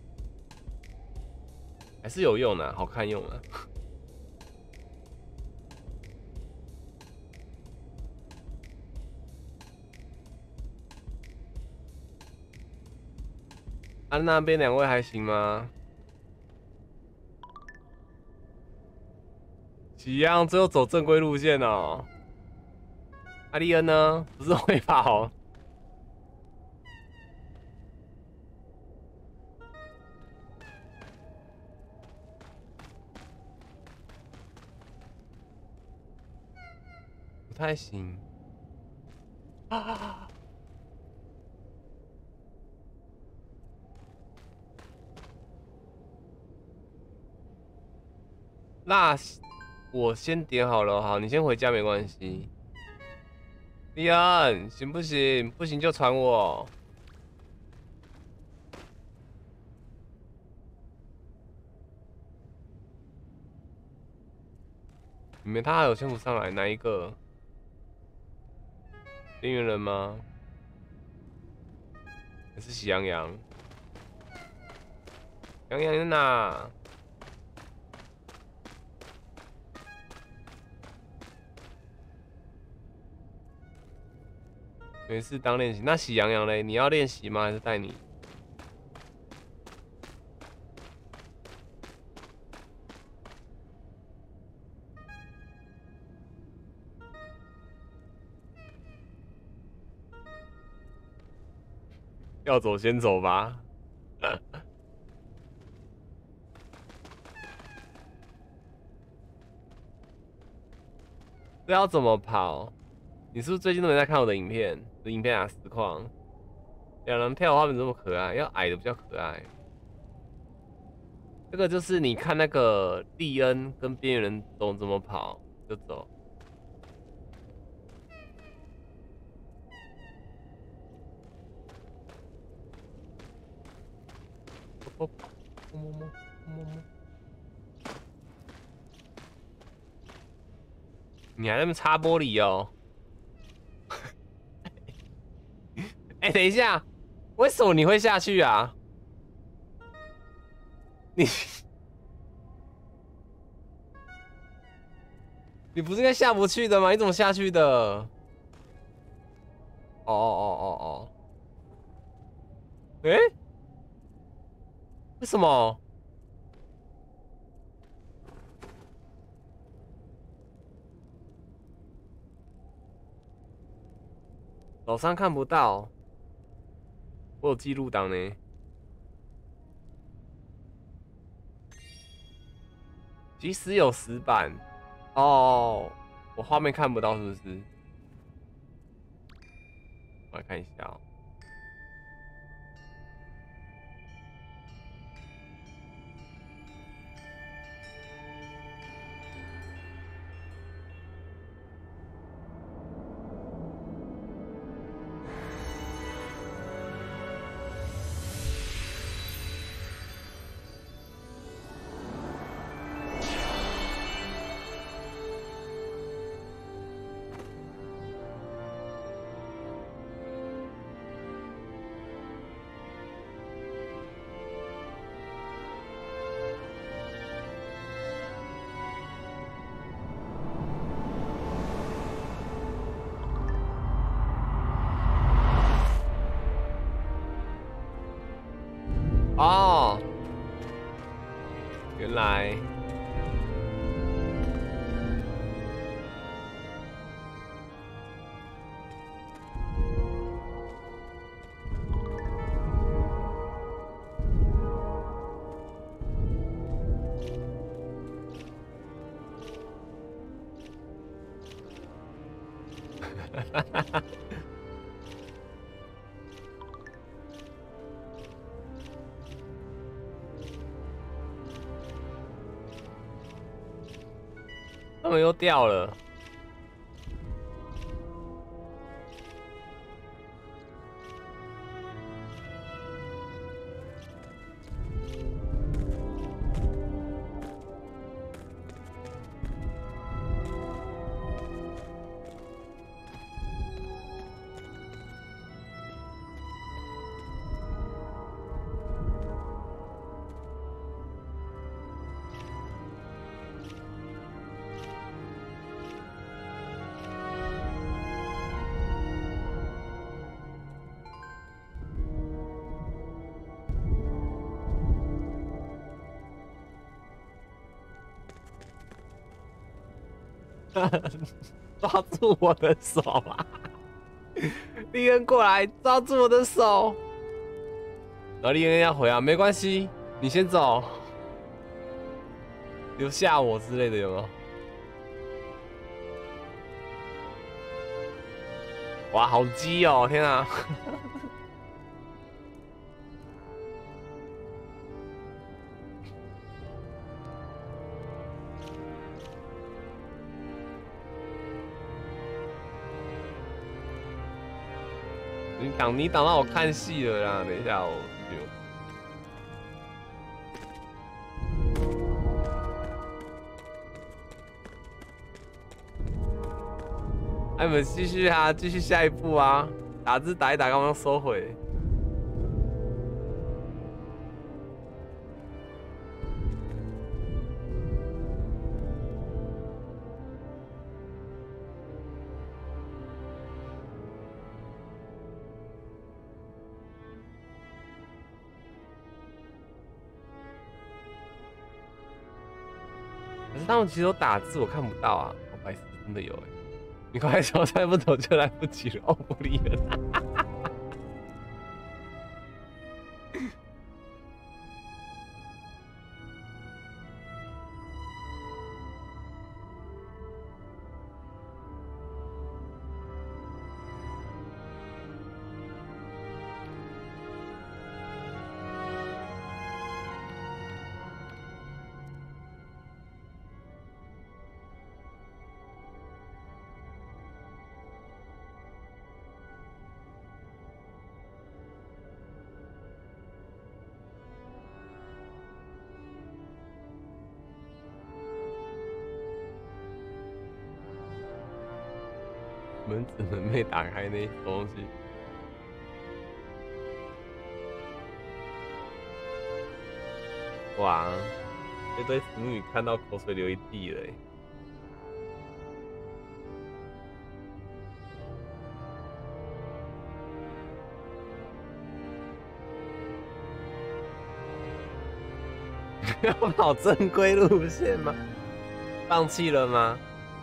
还是有用的、啊，好看用啊。啊，那边两位还行吗？一样，最后走正规路线哦。阿丽恩呢？不是会跑？不太行。啊！那我先点好了，好，你先回家没关系。丽安，行不行？不行就传我。 里面他还有先不上来，哪一个？边缘人吗？还是喜羊羊？羊羊在哪？没事当练习。那喜羊羊嘞？你要练习吗？还是带你？要走先走吧。这要怎么跑？你是不是最近都没在看我的影片？我的影片啊，实况。两人跳的画面这么可爱，要矮的比较可爱。这个就是你看那个利恩跟边缘人懂怎么跑就走。摸摸摸摸摸。你还在那边擦玻璃哦？哎、欸，等一下，为什么你会下去啊？你你不是应该下不去的吗？你怎么下去的？哦哦哦哦哦。哎、欸，为什么？早上看不到，我有记录档呢。即使有石板，哦，我画面看不到是不是？我来看一下哦。哦，原来。他们又掉了。抓住我的手啊！利恩过来抓住我的手，然后利恩要回啊，没关系，你先走，留下我之类的有没有？哇，好鸡哦！天啊！你挡你挡到我看戏了啦！等一下我就。 哎，你们继续啊，继续下一步啊！打字打一打，刚刚收回。可是他们其实都打字，我看不到啊。好白痴，真的有哎！你快说，再不走就来不及了，哦，不理了。门只能被打开那东西。哇，这堆腐女看到口水流一地了。要跑正规路线吗？放弃了吗？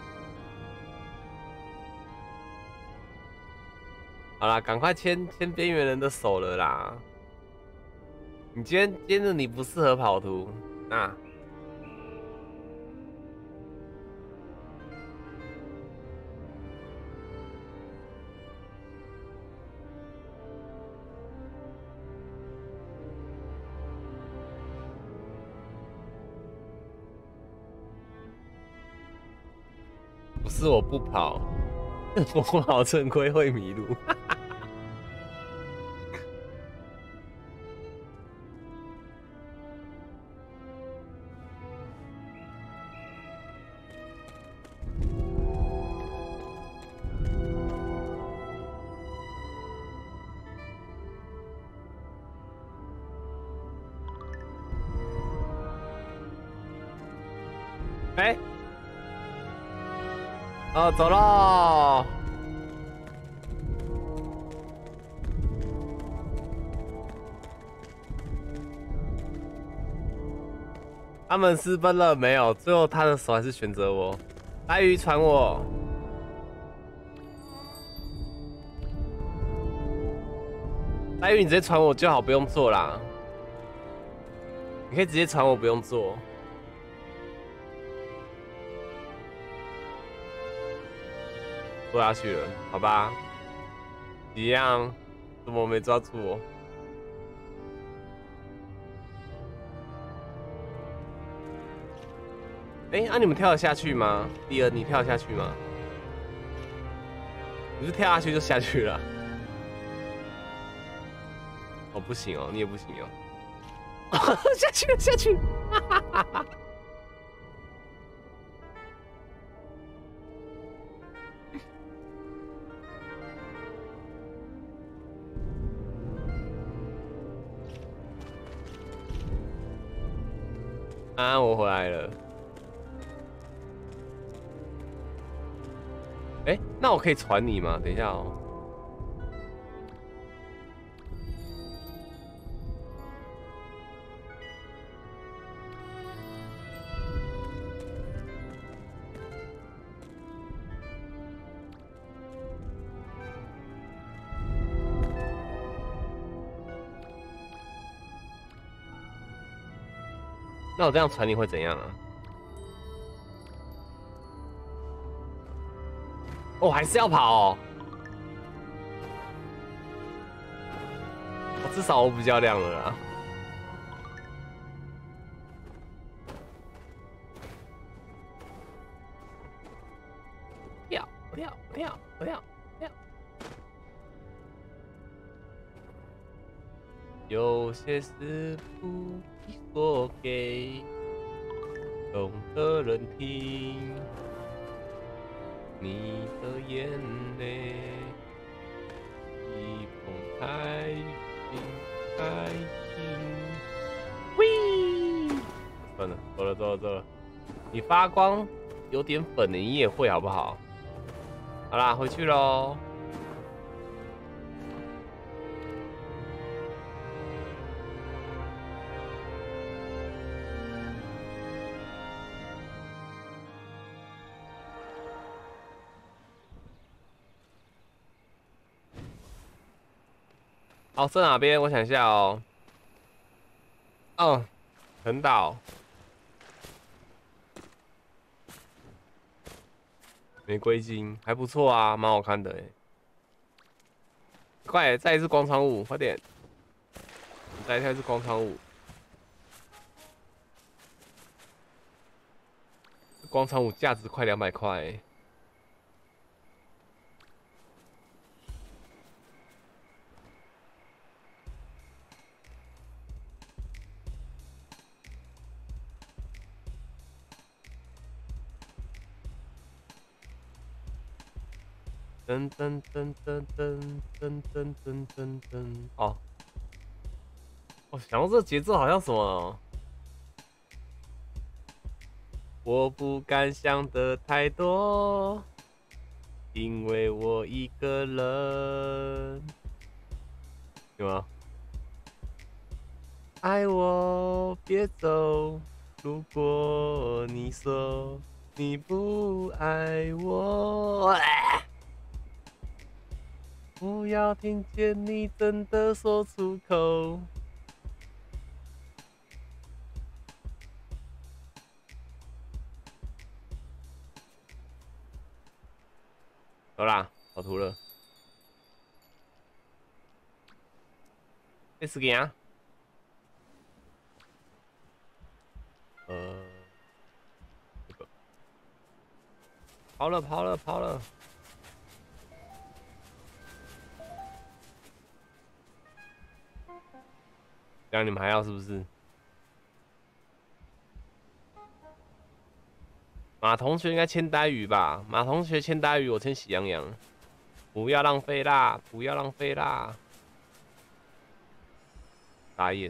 好啦，赶快牵牵边缘人的手了啦！你今天今天的你不适合跑图，那不是我不跑，我跑正规会迷路。哎、欸，哦，走喽！他们私奔了没有？最后他的手还是选择我。白鱼传我。白鱼，你直接传我就好，不用做啦。你可以直接传我，不用做。做下去了，好吧？一样，怎么没抓住我？哎、欸，啊，你们跳得下去吗？第二，你跳得下去吗？你是跳下去就下去了？哦，不行哦，你也不行哦。下去了，下去了！哈哈哈哈。啊，我回来了。哎、欸，那我可以传你吗？等一下哦。那我这样传你会怎样啊？哦，还是要跑哦。至少我比较亮了啦。跳跳跳跳跳。有些事不必说给懂的人听。你的眼泪，一捧太平太平。喂，算了，走了走了走了。你发光有点粉的，你也会好不好？好啦，回去喽。好，在哪边？我想一下哦。嗯，横岛。玫瑰金还不错啊，蛮好看的哎。快，再一次广场舞，快点！再一次广场舞。广场舞价值快两百块。噔噔噔噔噔噔噔噔噔噔！哦，我想到这个节奏好像什么？我不敢想的太多，因为我一个人。有吗？爱我别走，如果你说你不爱我。不要听见你真的说出口。好啦，跑图了。这是个呀？呃，这个跑了跑了跑了。这样你们还要是不是？马同学应该签呆鱼吧？马同学签呆鱼，我签喜羊羊。不要浪费啦！不要浪费啦！打眼。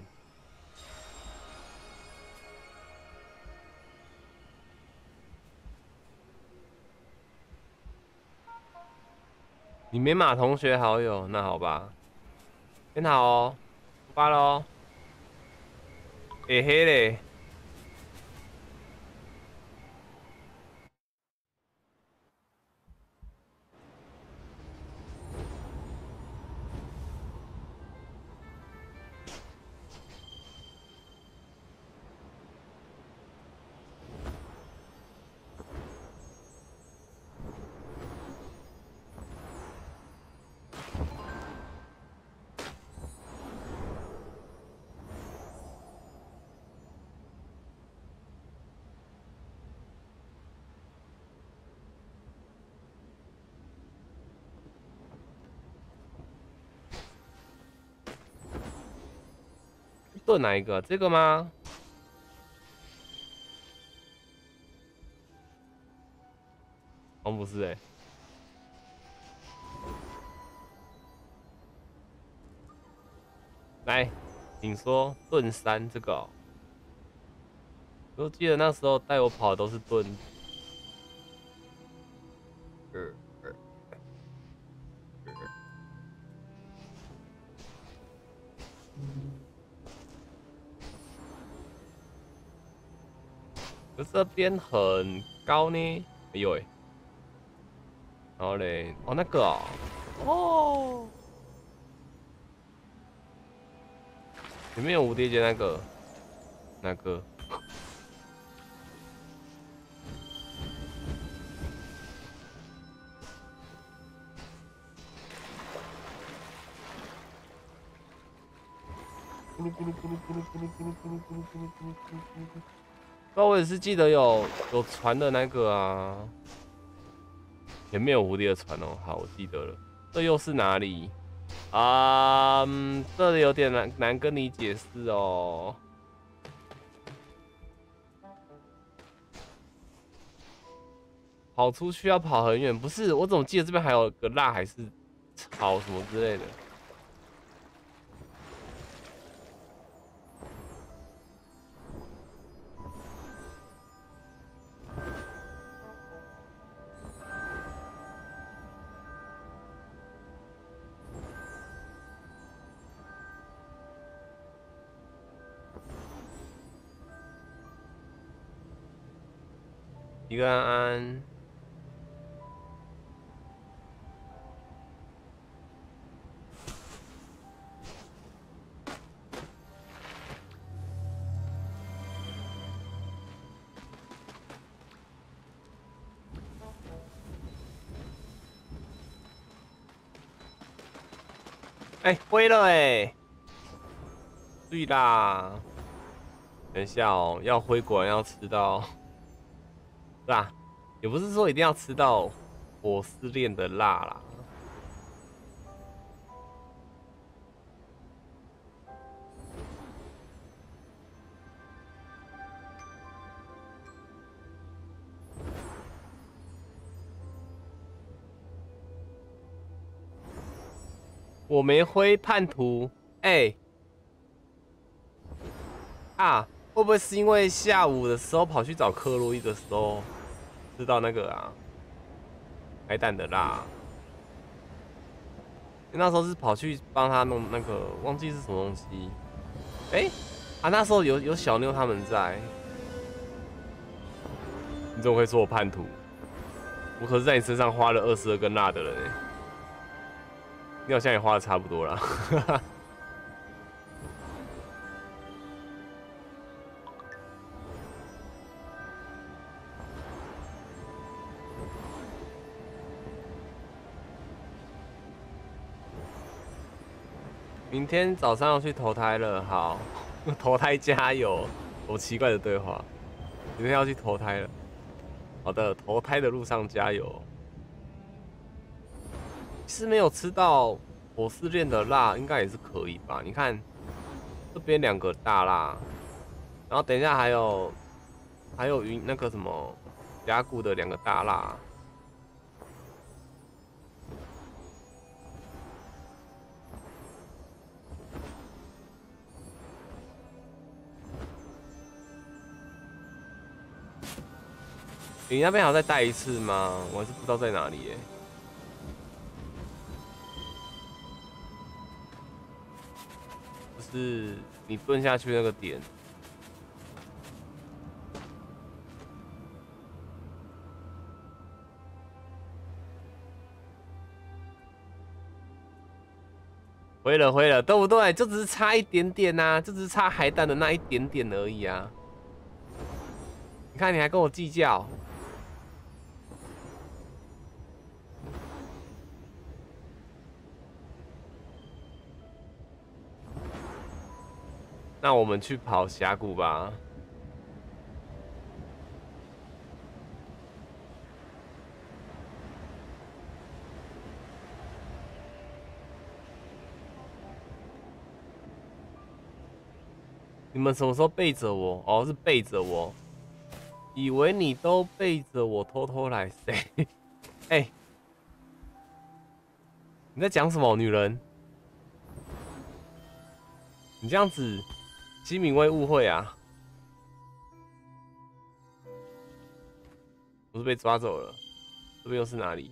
你没马同学好友，那好吧。先好哦，出发喽。嘿嘿嘞。盾哪一个？这个吗？好像不是哎、欸。来，请说盾三这个、哦。我记得那时候带我跑的都是盾。二二二。可是这边很高呢。哎呦喂！然后嘞，哦那个哦，哦，前面有蝴蝶结那个，那个。咕噜咕噜咕噜咕噜咕噜咕噜咕噜咕噜咕噜咕噜咕噜。那我也是记得有有船的那个啊，前面有蝴蝶的船哦。好，我记得了。这又是哪里？啊、嗯，这里有点难难跟你解释哦。 跑出去要跑很远，不是？我怎么记得这边还有个蜡还是草什么之类的？一个安安。哎、欸，灰了哎、欸！对啦，等一下哦，要灰果然要吃到，是吧？也不是说一定要吃到火丝炼的蜡啦。我没灰叛徒，哎、欸、啊，会不会是因为下午的时候跑去找克洛伊的时候吃到那个啊海胆的蜡？那时候是跑去帮他弄那个，忘记是什么东西。哎、欸，啊，那时候有有小妞他们在。你怎么会说我叛徒？我可是在你身上花了二十二根蜡的人哎、欸，你好像也花的差不多了。明天早上要去投胎了，好，投胎加油！多奇怪的对话，明天要去投胎了。好的，投胎的路上加油。是没有吃到火丝炼的蜡，应该也是可以吧？你看这边两个大蜡，然后等一下还有还有云那个什么峡谷的两个大蜡。你那边还要再带一次吗？我还是不知道在哪里耶。就是你蹲下去那个点。回了回了，对不对？就只是差一点点呐、啊，就只是差海胆的那一点点而已啊。你看，你还跟我计较。那我们去跑峡谷吧。你们什么时候背着我？哦，是背着我。以为你都背着我偷偷来，谁？哎、欸，你在讲什么，女人？你这样子，西敏会误会啊。我是被抓走了，这边又是哪里？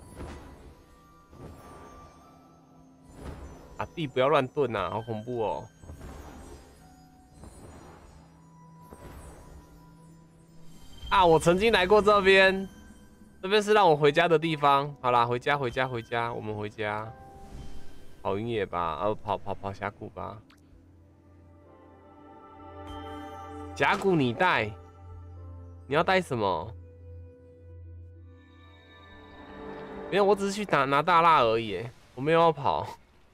啊，弟，不要乱炖呐，好恐怖哦！啊，我曾经来过这边，这边是让我回家的地方。好啦，回家，回家，回家，我们回家。跑云野吧，啊，跑跑跑峡谷吧。峡谷你带，你要带什么？没有，我只是去拿拿大蜡而已，我没有要跑。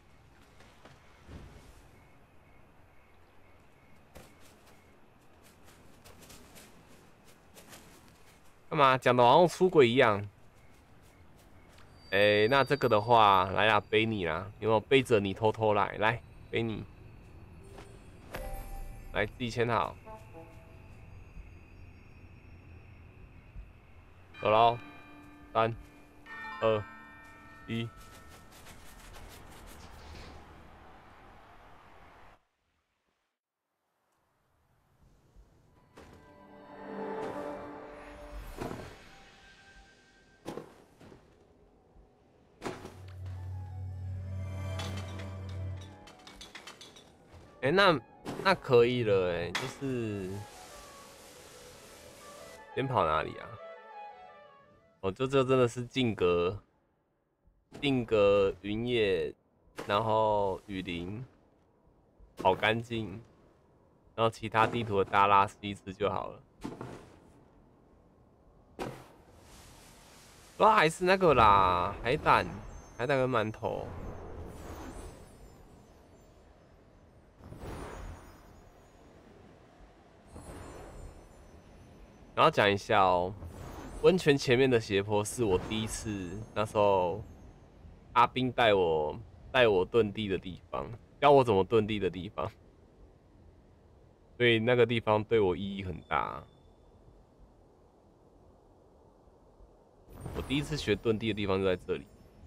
干嘛讲的好像出轨一样？哎、欸，那这个的话，来啦，背你啦，有没有背着你偷偷来？来，背你，来自己签好，走喽。 三、二、一。哎、欸，那那可以了、欸，哎，就是先跑哪里啊？哦，就这真的是定格，定格云野，然后雨林，好干净，然后其他地图的大拉试一次就好了。主要还是那个啦，海胆，海胆跟馒头。然后讲一下哦，温泉前面的斜坡是我第一次，那时候阿兵带我带我遁地的地方，教我怎么遁地的地方，所以那个地方对我意义很大。我第一次学遁地的地方就在这里。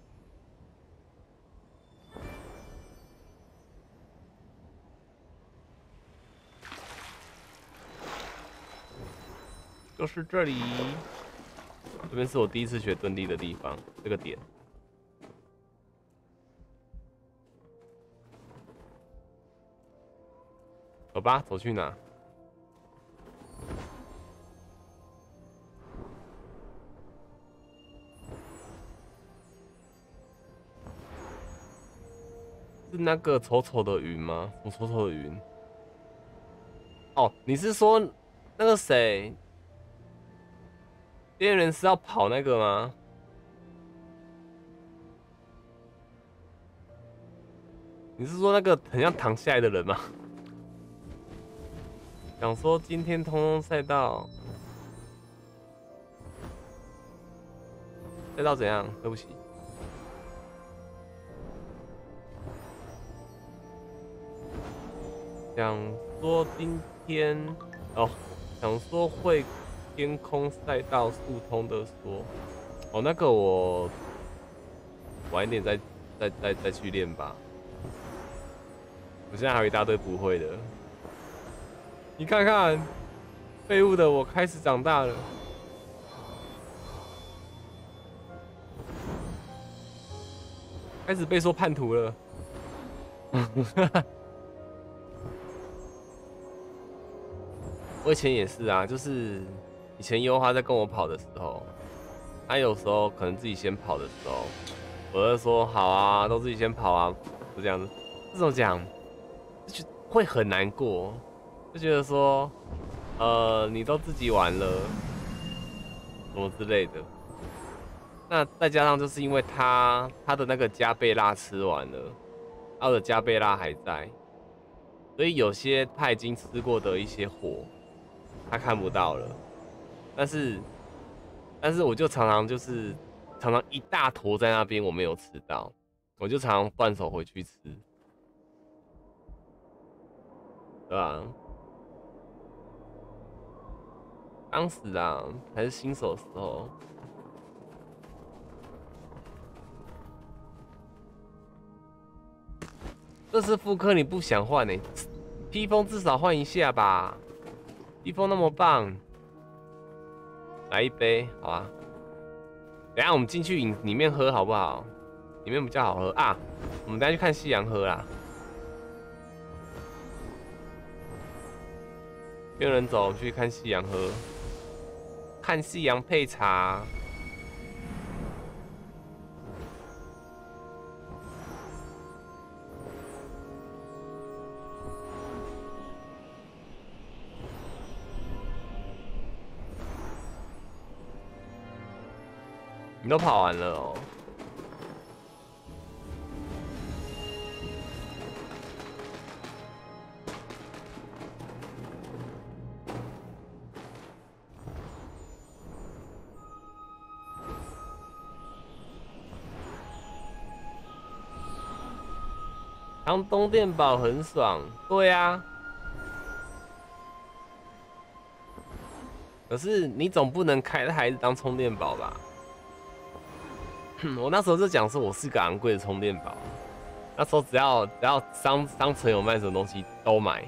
就是这里，这边是我第一次学遁地的地方，这个点。走吧，走去哪？是那个丑丑的云吗？我丑丑的云。哦，你是说那个谁？猎人是要跑那个吗？你是说那个很像躺下来的人吗？想说今天通通赛道，赛道怎样？对不起。想说今天哦，想说会天空赛道速通的说，哦，那个我晚一点再再再再去练吧。我现在还有一大堆不会的，你看看，废物的我开始长大了。开始被说叛徒了。我以前也是啊，就是以前优花在跟我跑的时候，他有时候可能自己先跑的时候，我就说好啊，都自己先跑啊，就这样子。这种讲就会很难过，就觉得说，呃，你都自己玩了，什么之类的。那再加上就是因为他他的那个加贝拉吃完了，他的加贝拉还在，所以有些他已经吃过的一些火，他看不到了。但是但是我就常常就是常常一大坨在那边我没有吃到，我就常常断手回去吃，对吧？当时啊还是新手的时候。这次复刻你不想换呢、欸？披风至少换一下吧，披风那么棒，来一杯，好啊。等一下我们进去饮里面喝好不好？里面比较好喝啊。我们等一下去看夕阳喝啦。没有人走，去看夕阳喝，看夕阳配茶。你都跑完了哦。当东电宝很爽，对啊。可是你总不能开它还是当充电宝吧？ 我那时候就讲说我是个昂贵的充电宝，那时候只要只要商商城有卖什么东西都买。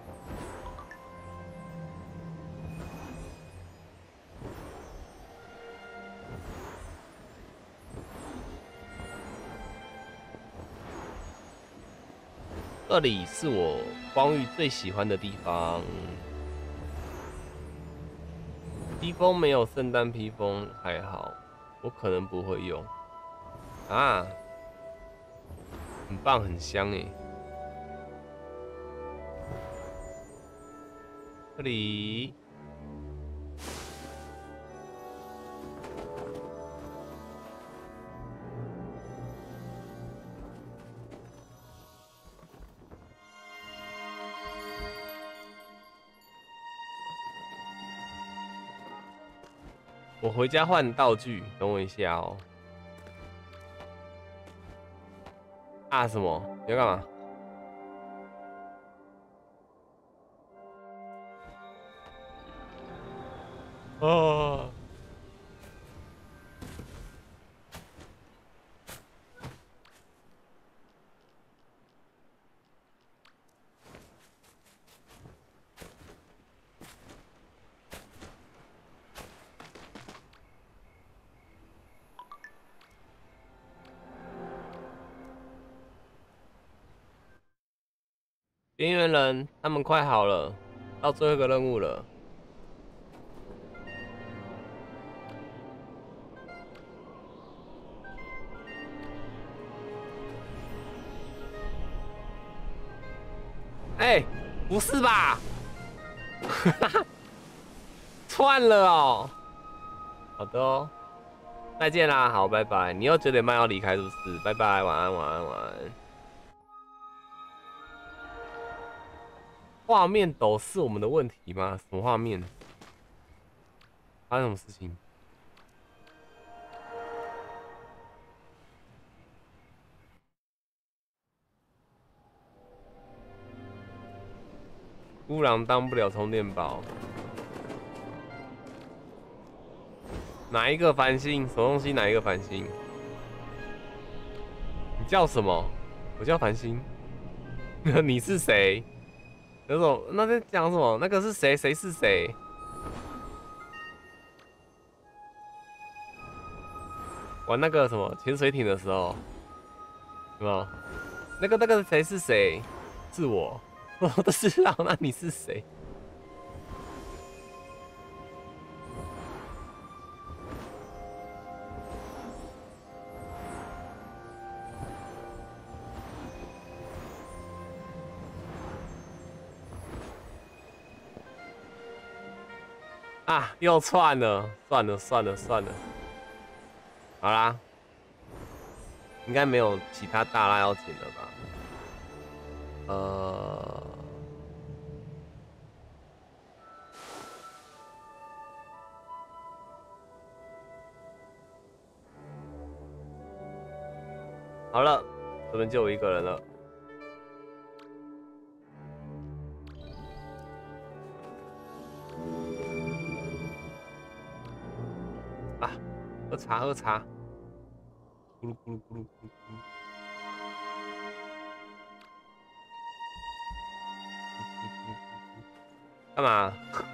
这里是我光遇最喜欢的地方。披风没有圣诞披风还好，我可能不会用。啊，很棒，很香哎。这里。我回家换道具，等我一下哦。啊什么？你要干嘛？哦。边缘人，他们快好了，到最后一个任务了。哎、欸，不是吧？串了哦。好的哦，再见啦，好，拜拜。你又九点半要离开是不是？拜拜，晚安，晚安，晚安。画面抖是我们的问题吗？什么画面？发生什么事情？乌狼当不了充电宝。哪一个繁星？什么东西？哪一个繁星？你叫什么？我叫繁星。你是谁？有种那在讲什么？那个是谁？谁是谁？玩那个什么潜水艇的时候，是吗？那个那个谁是谁？是我。我都知道，那你是谁？啊，又串了，算了算了算了，好啦，应该没有其他大拉要紧了吧？呃，好了，这边就我一个人了。啊，喝茶喝茶，咕噜咕噜咕噜咕噜咕噜。干嘛？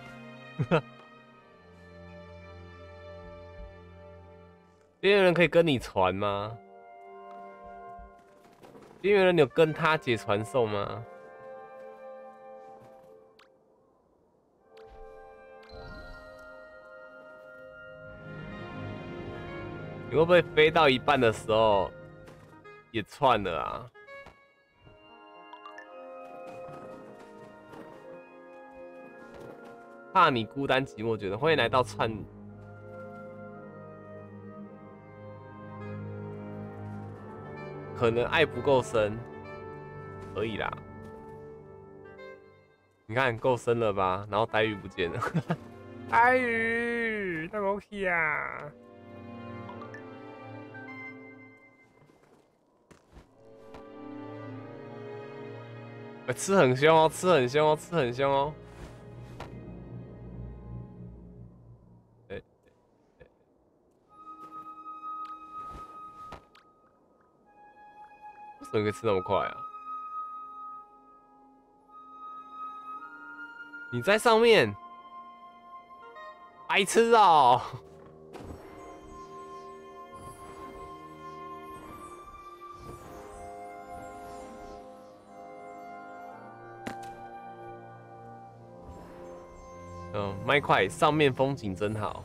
边缘人可以跟你传吗？边缘人，你有跟他解传送吗？你会不会飞到一半的时候也串了啊？怕你孤单寂寞，觉得欢迎来到串。可能爱不够深，而已啦。你看够深了吧？然后呆鱼不见了，呆鱼，那个去啊！欸、吃很凶哦，吃很凶哦，吃很凶哦。欸欸欸、 什么可以吃那么快啊？你在上面，白痴哦！嗯，麦块上面风景真好。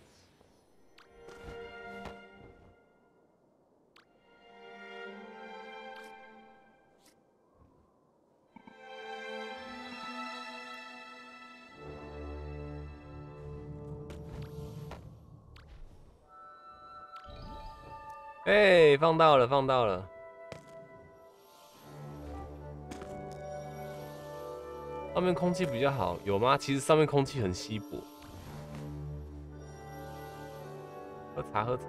哎、欸，放到了，放到了。上面空气比较好，有吗？其实上面空气很稀薄。喝茶，喝茶。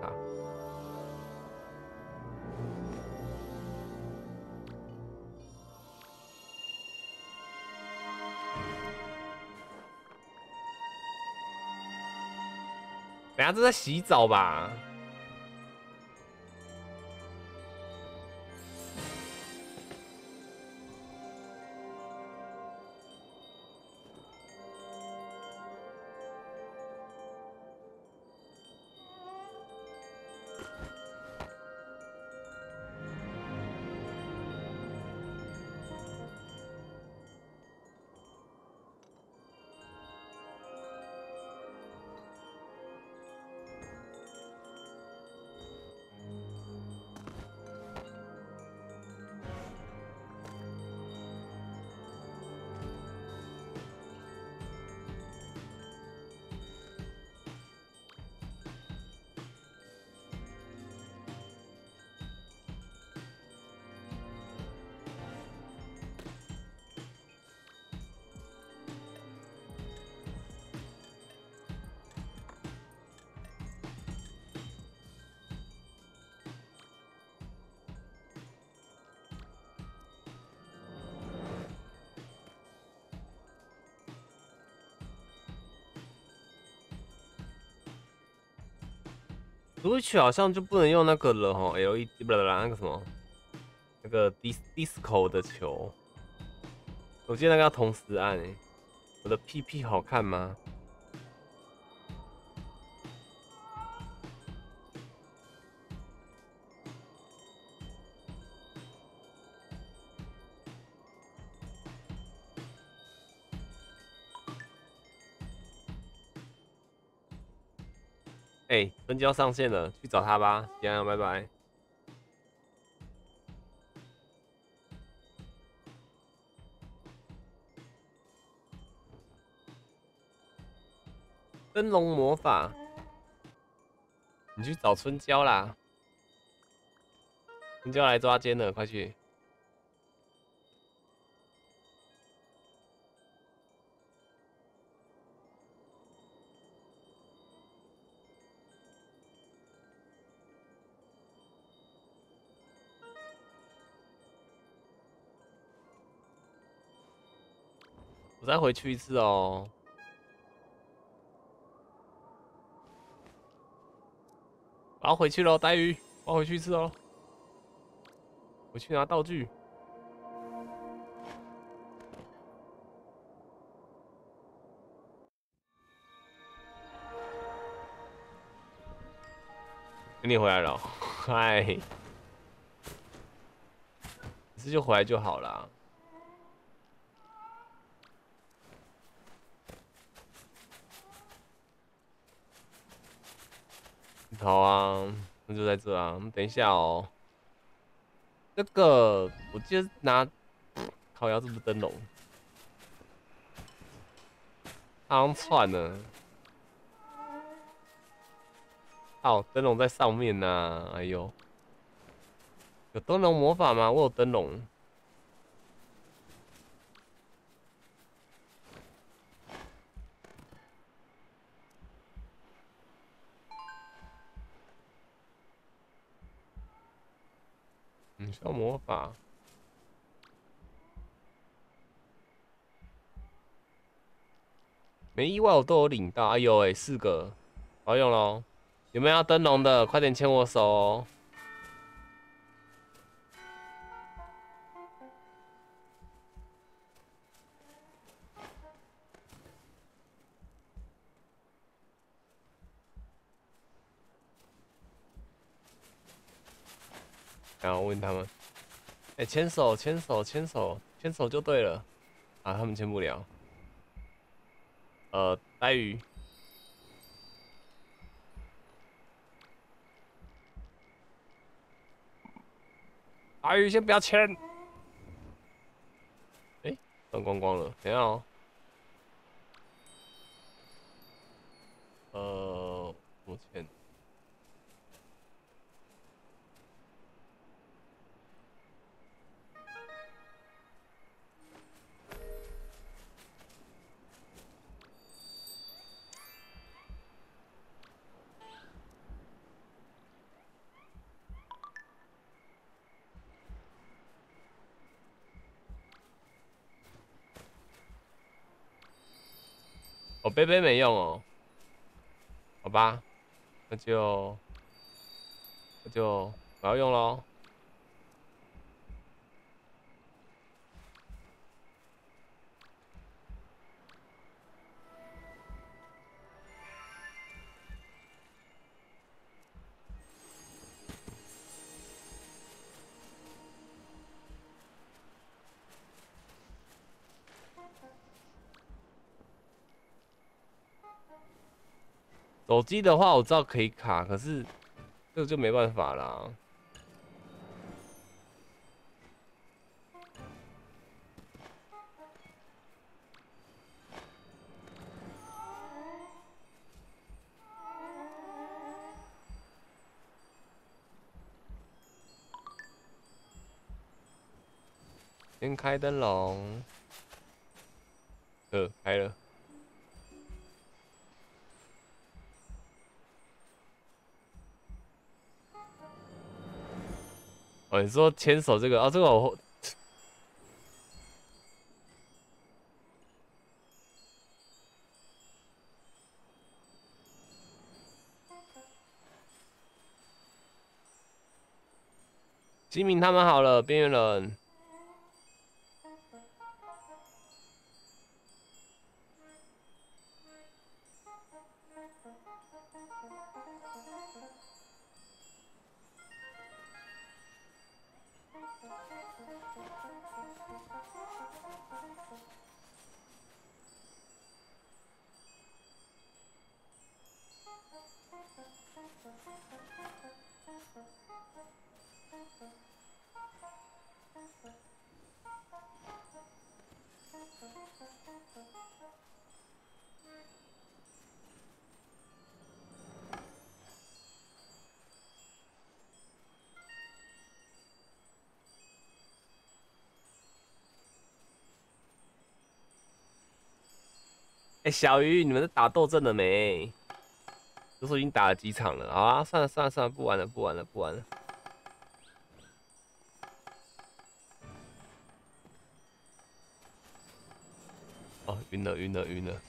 等下这在洗澡吧？Switch 好像就不能用那个了哈 ，L E D 不啦那个什么，那个 dis disco 的球，我记得那个要同时按诶、欸。我的屁屁好看吗？哎、欸，分交上线了，去找他吧，先啊，拜拜。灯笼魔法，你去找春娇啦。春娇来抓奸了，快去！我再回去一次哦。我要回去喽，呆鱼，我要回去一次哦。我去拿道具。你回来了，嗨，你是就回来就好啦。好啊，那就在这啊。等一下哦，这个我记得拿烤窑，这不是灯笼，好像串了。哦，灯笼在上面呢、啊。哎呦，有灯笼魔法吗？我有灯笼。嗯，需要魔法。没意外，我都有领到。哎呦哎，四个，好用喽。有没有要灯笼的？快点牵我手哦。 然后问他们，哎、欸，牵手，牵手，牵手，牵手就对了。啊，他们牵不了。呃，呆鱼，呆鱼先不要牵。哎、欸，断光光了，等一下哦。呃，我牵。哦，杯杯没用哦。好吧，那就那就我要用喽。手机的话我知道可以卡，可是这个就没办法啦。先开灯笼，呃，开了。哦，你说牵手这个哦，这个我吉明他们好了，边缘人。哎、欸，小鱼，你们是打斗阵了没？都说已经打了几场了，好啊，算了算了算了，不玩了不玩了不玩了。哦，晕了晕了晕了。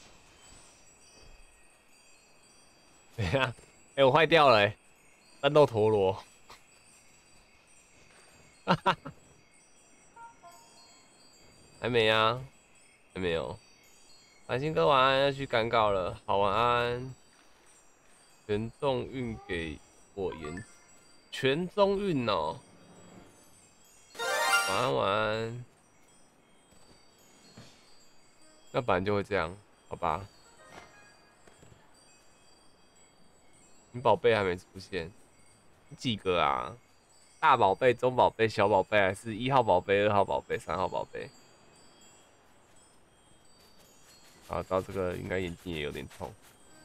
等一下，哎、欸，我坏掉了、欸，战斗陀螺。哈哈，还没啊，还没有。繁星哥晚安，要去赶稿了，好晚安。全中运给我延，全中运哦。晚安晚安。那本来就会这样，好吧？你宝贝还没出现，几个啊？大宝贝、中宝贝、小宝贝，还是一号宝贝、二号宝贝、三号宝贝？啊，到这个应该眼睛也有点痛。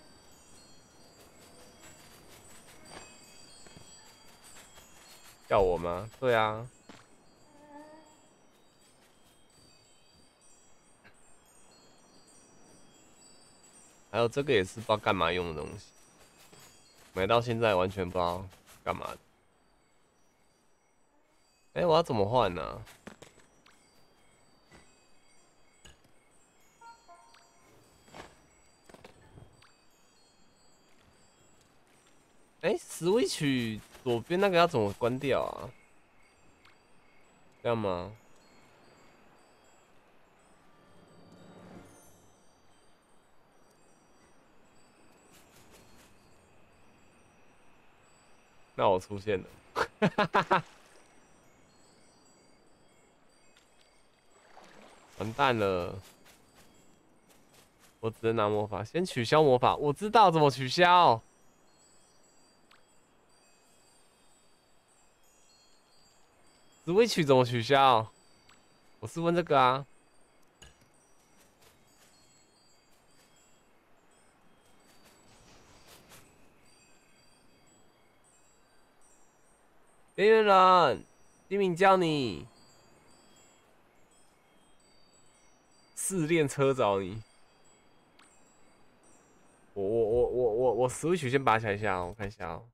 叫我吗？对啊。还有这个也是不知道干嘛用的东西，买到现在完全不知道干嘛的。哎、欸，我要怎么换呢、啊？哎、欸、，Switch 左边那个要怎么关掉啊？这样吗？那我出现了。 完蛋了，我只能拿魔法，先取消魔法。我知道怎么取消。Switch 怎么取消？我是问这个啊。边缘人，丁敏叫你。试炼车找你。我我我我我我 Switch 先拔起来一下，我看一下哦。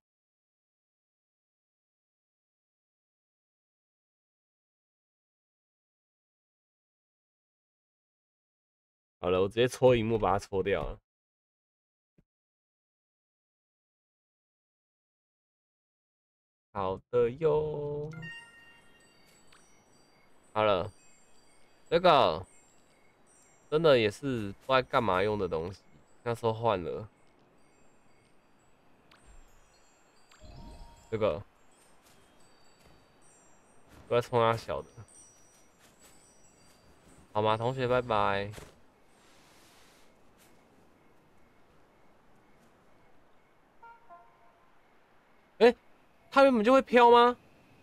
好了，我直接戳荧幕把它戳掉了。好的哟。好了，这个真的也是不知道干嘛用的东西，那时候换了。这个不要冲他小的，好吗？同学，拜拜。哎、欸，它原本就会飘吗？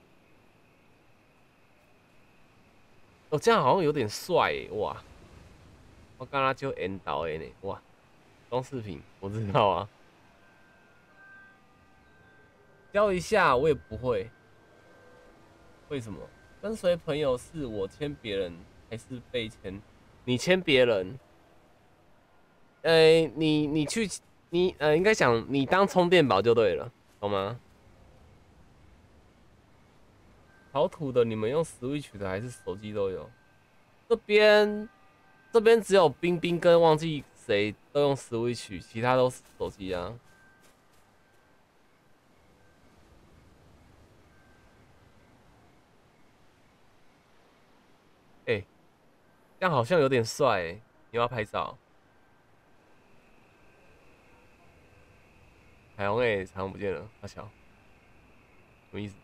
哦，这样好像有点帅哎，哇！我刚刚就 N 到的呢，哇！装饰品我知道啊，教一下我也不会。为什么？跟随朋友是我牵别人还是被牵？你牵别人？呃，你你去你呃，应该想你当充电宝就对了，懂吗？陶土的你们用 Switch 的还是手机都有？这边这边只有冰冰跟忘记谁都用 Switch， 其他都是手机啊。哎、欸，这样好像有点帅哎，你要不要拍照？彩虹哎，彩虹不见了，阿小，什么意思？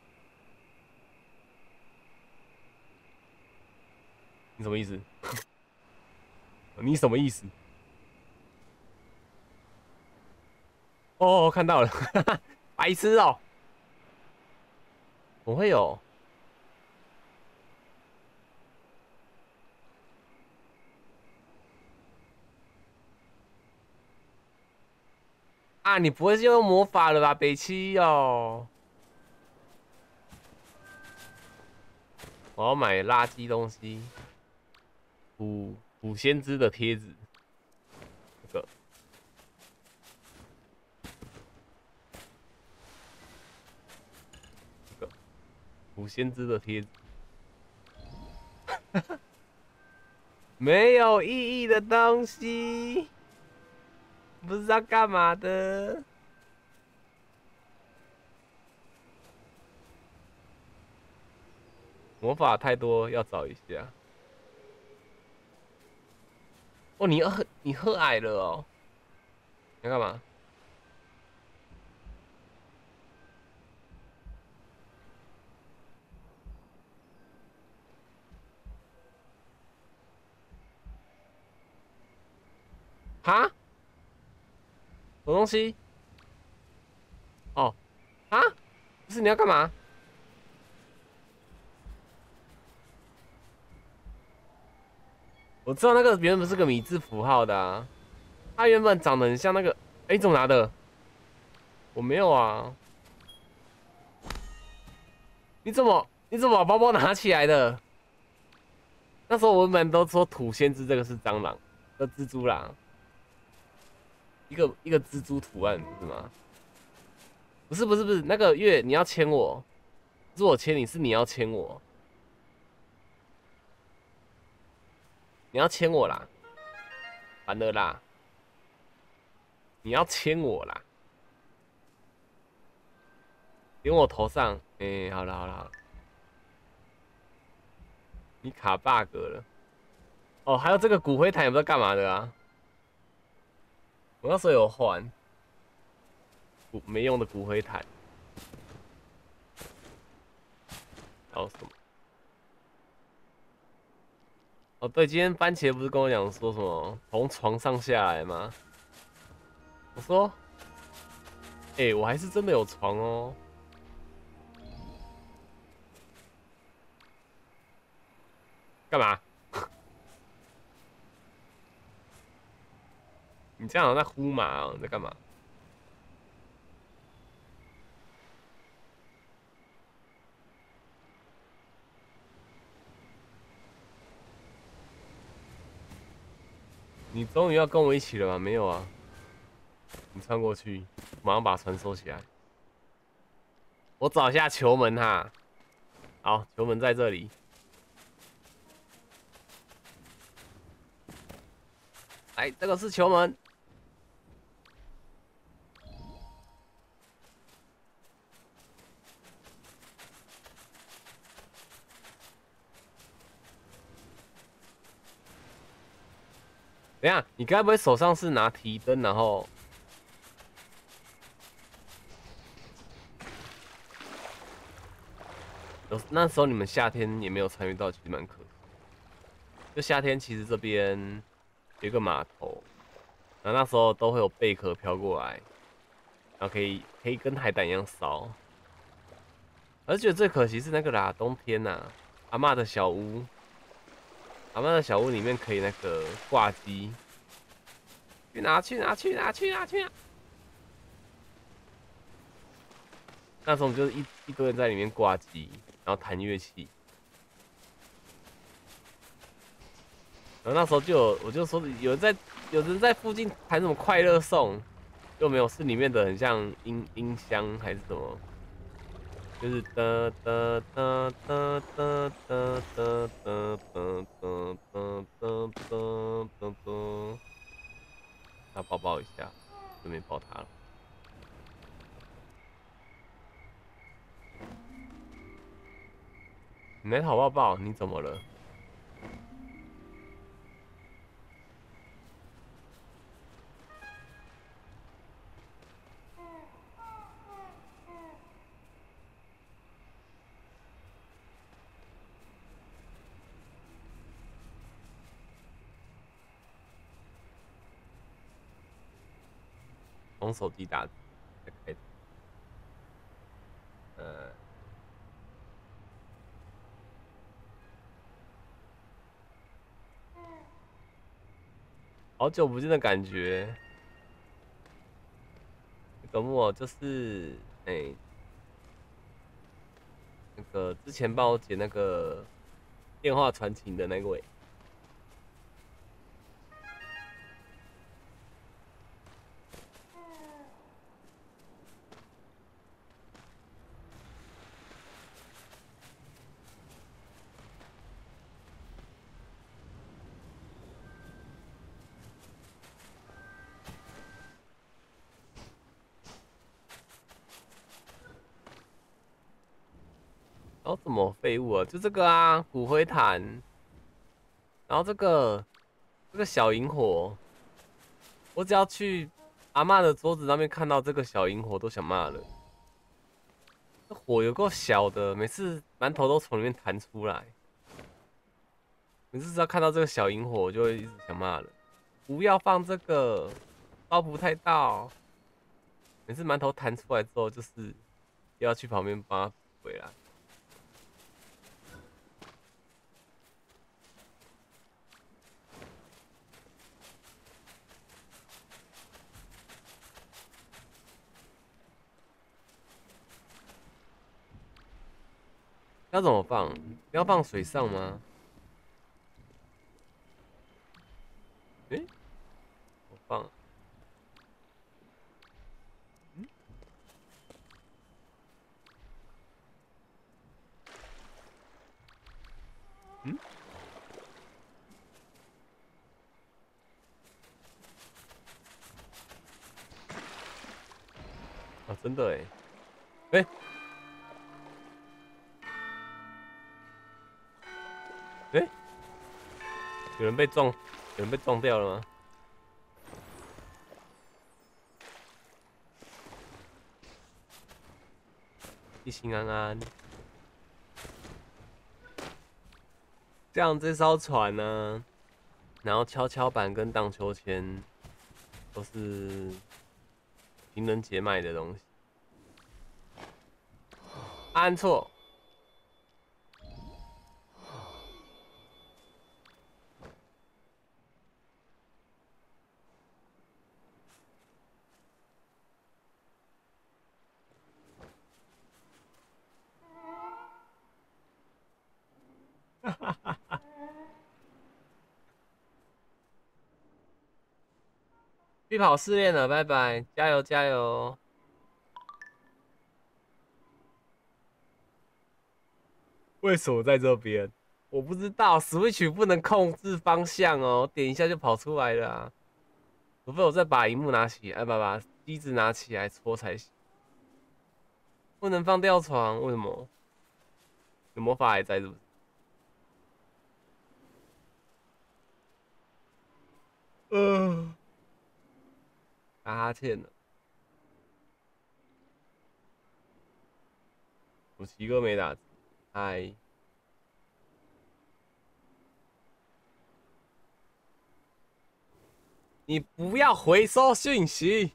你什么意思？你什么意思？哦，看到了，白痴哦、喔，我会有啊？你不会是用魔法了吧？北七哦，我要买垃圾东西，古古先知的贴纸，这个这个古先知的贴纸，没有意义的东西，不知道干嘛的。魔法太多，要找一下。哦，你喝你喝矮了哦，你要干嘛？哈？什么东西？哦，啊？不是你要干嘛？我知道那个原本是个米字符号的啊，它原本长得很像那个，哎、欸，你怎么拿的？我没有啊，你怎么你怎么把包包拿起来的？那时候我们都说土先知这个是蟑螂，呃，蜘蛛啦，一个一个蜘蛛图案是吗？不是不是不是，那个月你要牵我，不是我牵你，是你要牵我，你要牵我啦，完了啦，你要牵我啦，点我头上，哎、欸，好了好了好了，你卡 bug 了。哦，还有这个骨灰坛也不知道干嘛的啊，我那时候有换骨没用的骨灰坛，还有什么？ 哦，对，今天番茄不是跟我讲说什么从床上下来吗？我说，哎、欸，我还是真的有床哦。干嘛？你这样好像在呼麻哦，你在干嘛？你终于要跟我一起了吗？没有啊，你穿过去，马上把船收起来。我找一下球门哈。好，球门在这里。来，这个是球门。等一下，你该不会手上是拿提灯，然后？有那时候你们夏天也没有参与到，其实蛮可惜。就夏天其实这边有一个码头，然后那时候都会有贝壳飘过来，然后可以可以跟海胆一样烧。而且最可惜是那个啦，冬天呐、啊，阿嬷的小屋，阿嬷的小屋里面可以那个挂机，去拿去拿去拿去拿去拿。那时候我们就是一一堆人在里面挂机，然后弹乐器。然后那时候就有，我就说有人在，有人在附近弹什么快乐颂，又没有，是里面的很像音音箱还是什么，就是哒哒哒哒哒哒哒哒哒哒哒哒哒哒哒，要抱抱一下，顺便抱他了。你没好抱抱，你怎么了？用手机打字在开头，呃，好久不见的感觉。那个木偶就是，哎、欸，那个之前帮我剪那个电话传情的那位。然后什么废物啊？就这个啊，骨灰坛。然后这个这个小萤火，我只要去阿嬷的桌子那边看到这个小萤火，都想骂了。这火有够小的，每次馒头都从里面弹出来。每次只要看到这个小萤火，我就会一直想骂了。不要放这个，烧不太到。每次馒头弹出来之后，就是要去旁边帮他补回来。要怎么放？要放水上吗？诶、欸，我放。嗯嗯。啊，真的哎。哎、欸，哎、欸，有人被撞，有人被撞掉了吗？一心安安。 像这艘船呢、然后跷跷板跟荡秋千都是情人节卖的东西。按错。去跑试炼了，拜拜，加油加油！为什么在这边？我不知道 ，Switch 不能控制方向哦，点一下就跑出来了、啊。除非我再把荧幕拿起来，哎，把把机子拿起来搓才行。不能放吊床，为什么？有魔法还在是不是？嗯、呃，打哈欠了。我七哥没打字，嗨。你不要回收讯息。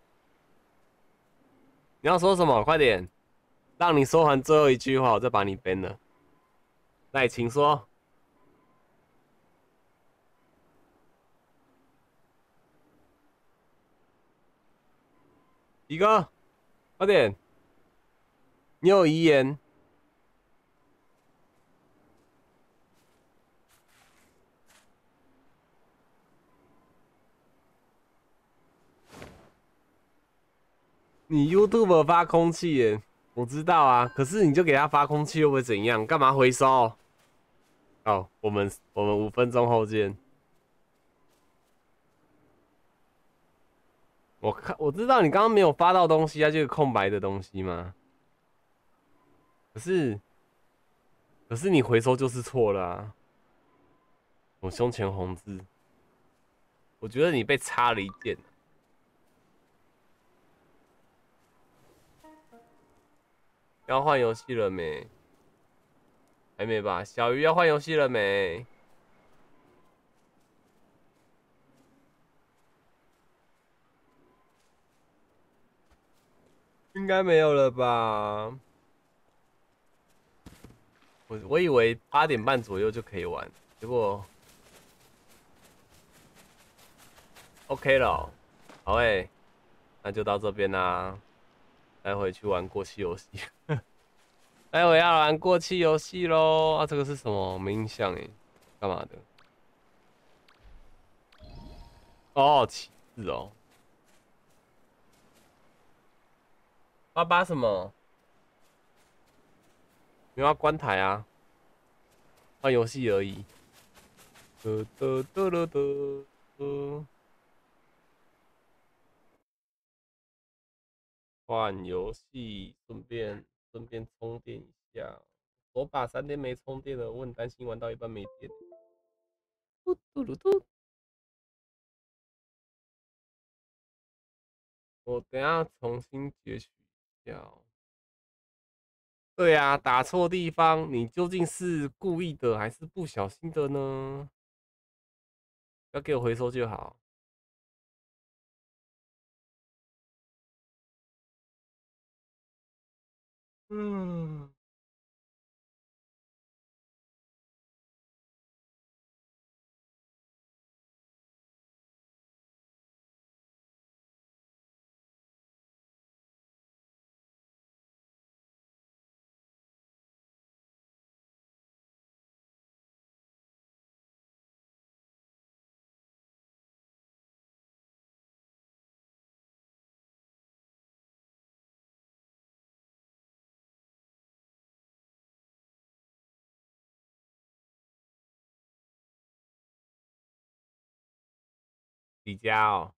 你要说什么？快点，让你说完最后一句话，我再把你 ban 了。来，请说。一哥，快点，你有遗言。你 YouTube 发空气耶，我知道啊，可是你就给他发空气又会怎样？干嘛回收？好，我们我们五分钟后见。我看我知道你刚刚没有发到东西啊，就是空白的东西吗？可是可是你回收就是错了啊！我胸前红字，我觉得你被插了一剑。要换游戏了没？还没吧？小鱼要换游戏了没？应该没有了吧？我我以为八点半左右就可以玩，结果 OK 了喔。好诶、欸，那就到这边啦。待会去玩过气游戏，待会要玩过气游戏喽。啊，这个是什么？没印象诶，干嘛的？哦，旗帜哦。八八什么？没有要关台啊，换游戏而已。得得得得得，换游戏，顺便顺便充电一下。我把三天没充电了，我很担心玩到一半没电。嘟嘟嘟嘟，我等下重新截取掉。对啊，打错地方，你究竟是故意的还是不小心的呢？要给我回收就好。嗯，李佳哦，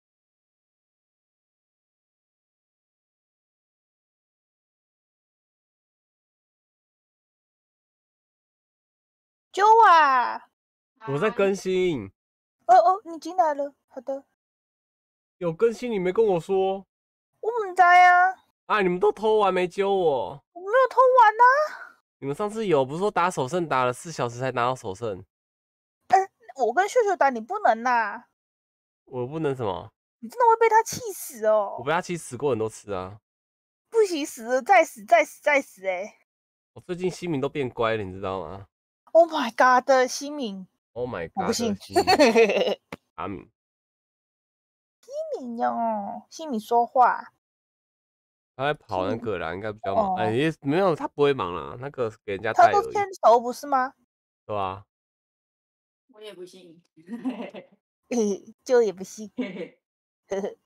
揪啊！ 我在更新。 哦哦，你进来了，好的。 有更新你没跟我说？ 我唔知啊， 啊，你们都偷完没揪我？ 我没有偷完啊。 你们上次有不是说打手胜打了四小时才拿到手胜？ 哎、欸，我跟秀秀打你不能呐！ 我不能什么？ 你真的会被他气死哦！ 我被他气死过很多次啊！ 不行，死了再死，再死再死哎、欸！ 我最近新民都变乖了，你知道吗 ？Oh my god 的新民 ！Oh my god！ 我不信。 阿敏， 新民哦，新民说话。 他在跑那个啦，应该比较忙。哎、哦，也没有，他不会忙啦，那个给人家带而已。 他都牵手不是吗？ 对啊。 我也不信。 嘿，就也不信。呵呵。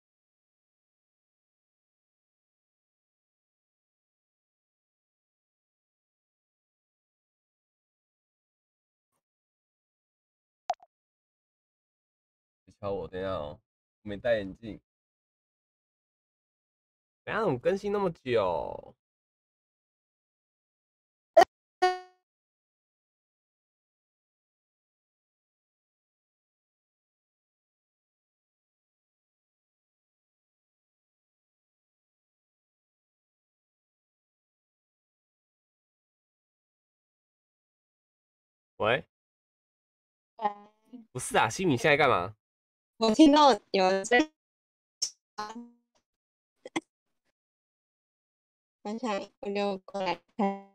你瞧我，等一下哦，我没戴眼镜。等一下怎么更新那么久？喂，不是啊，西米现在干嘛？ 我听到有人在，我想我就过来看。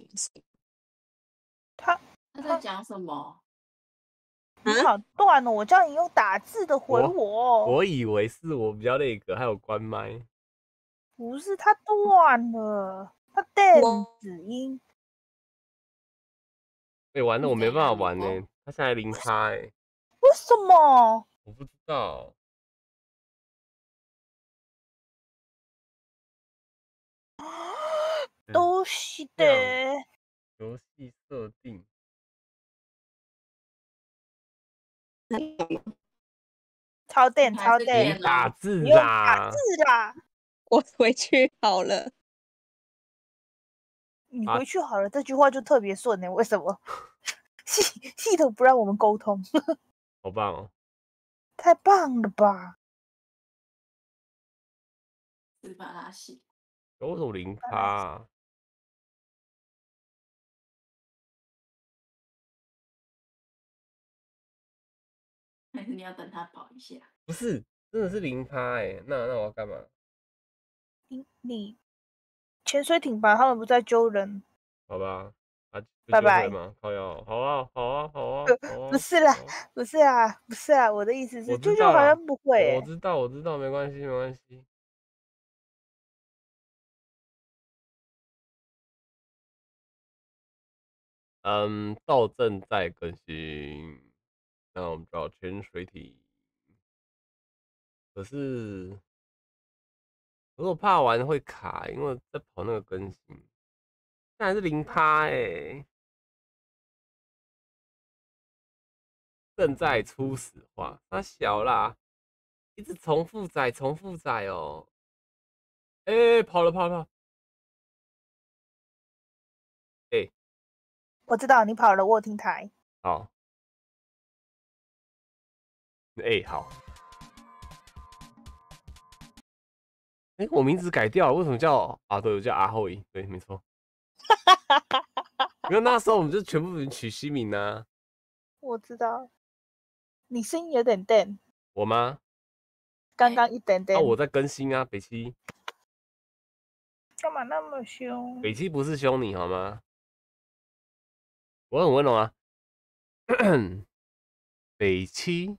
他他在讲什么？ 你好断了，我叫你用打字的回我。 我, 我以为是我比较那个，还有关麦。 不是，他断了，他电子音。 哎、欸，完了，我没办法玩呢、欸，他现在零趴哎。 为什么？ 我不知道。 都是的。 游戏设定。 超电，超电！ 打字啦，打字啦！ 我回去好了。 你回去好了，啊、这句话就特别顺呢、欸。为什么？系系统不让我们沟通。 好棒哦！ 太棒了吧！ 斯巴拉西。 有种零趴、啊。 还是你要等他跑一下？ 不是，真的是零趴哎，那那我要干嘛？ 你你潜水艇吧，他们不在揪人。 好吧，啊， 拜拜吗？靠腰，好啊，好啊，好啊，好啊不是啦，不是啊，不是啊，我的意思是，啾啾好像不会、欸。 我知道，我知道，没关系，没关系。嗯，到正在更新，那我们找潜水艇。可是，可是我怕玩会卡，因为在跑那个更新，现在是零趴哎，正在初始化，它小啦，一直重复载，重复载哦。哎、欸，跑了，跑了，跑！哎、欸， 我知道你跑了，我有听台。 好。哎、欸，好。哎、欸，我名字改掉了，为什么叫啊？对，我叫阿后影，对，没错。因为那时候我们就全部人取西名啊。 我知道，你声音有点淡。 我吗？ 刚刚一点点。 啊，我在更新啊，北七。 干嘛那么凶？ 北七不是凶你好吗？我很温柔啊。北七。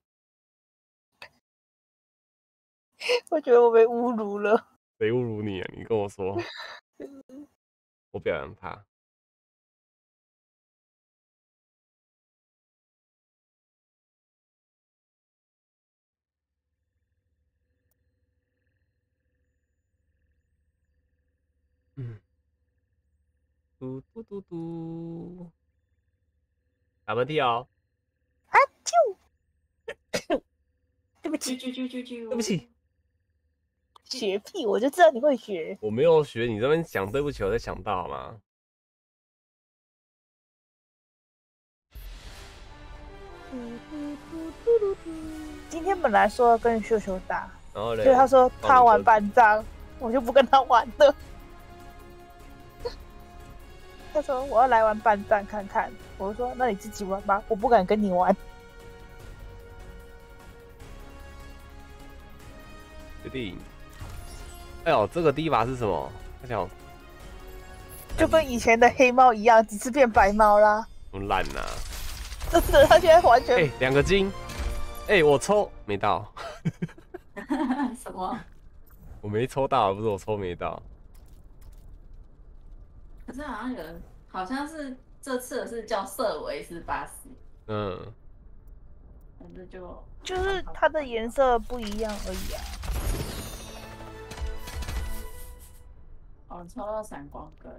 我觉得我被侮辱了。 谁侮辱你啊？你跟我说。我表扬他。嗯。嘟嘟嘟嘟。打喷嚏哦。 啊啾！对不起， 啾啾啾啾， 对不起。 学屁，我就知道你会学。 我没有学，你这边讲对不起，我才想到好吗？ 今天本来说要跟秀秀打， 然后嘞， 所以他说他玩半张，我就不跟他玩了。 他说我要来玩半战看看，我说那你自己玩吧，我不敢跟你玩。 决定。哎呦，这个第一把是什么？看想就跟以前的黑猫一样，只是变白猫啦。 这么烂呐！ 真的，他现在完全。 哎，两个金。哎，我抽没到。 什么？ 我没抽到，不是我抽没到。 可是好像有人，好像是这次的是叫瑟维斯巴斯， 嗯， 反正就就是它的颜色不一样而已啊。 哦，抽到闪光根。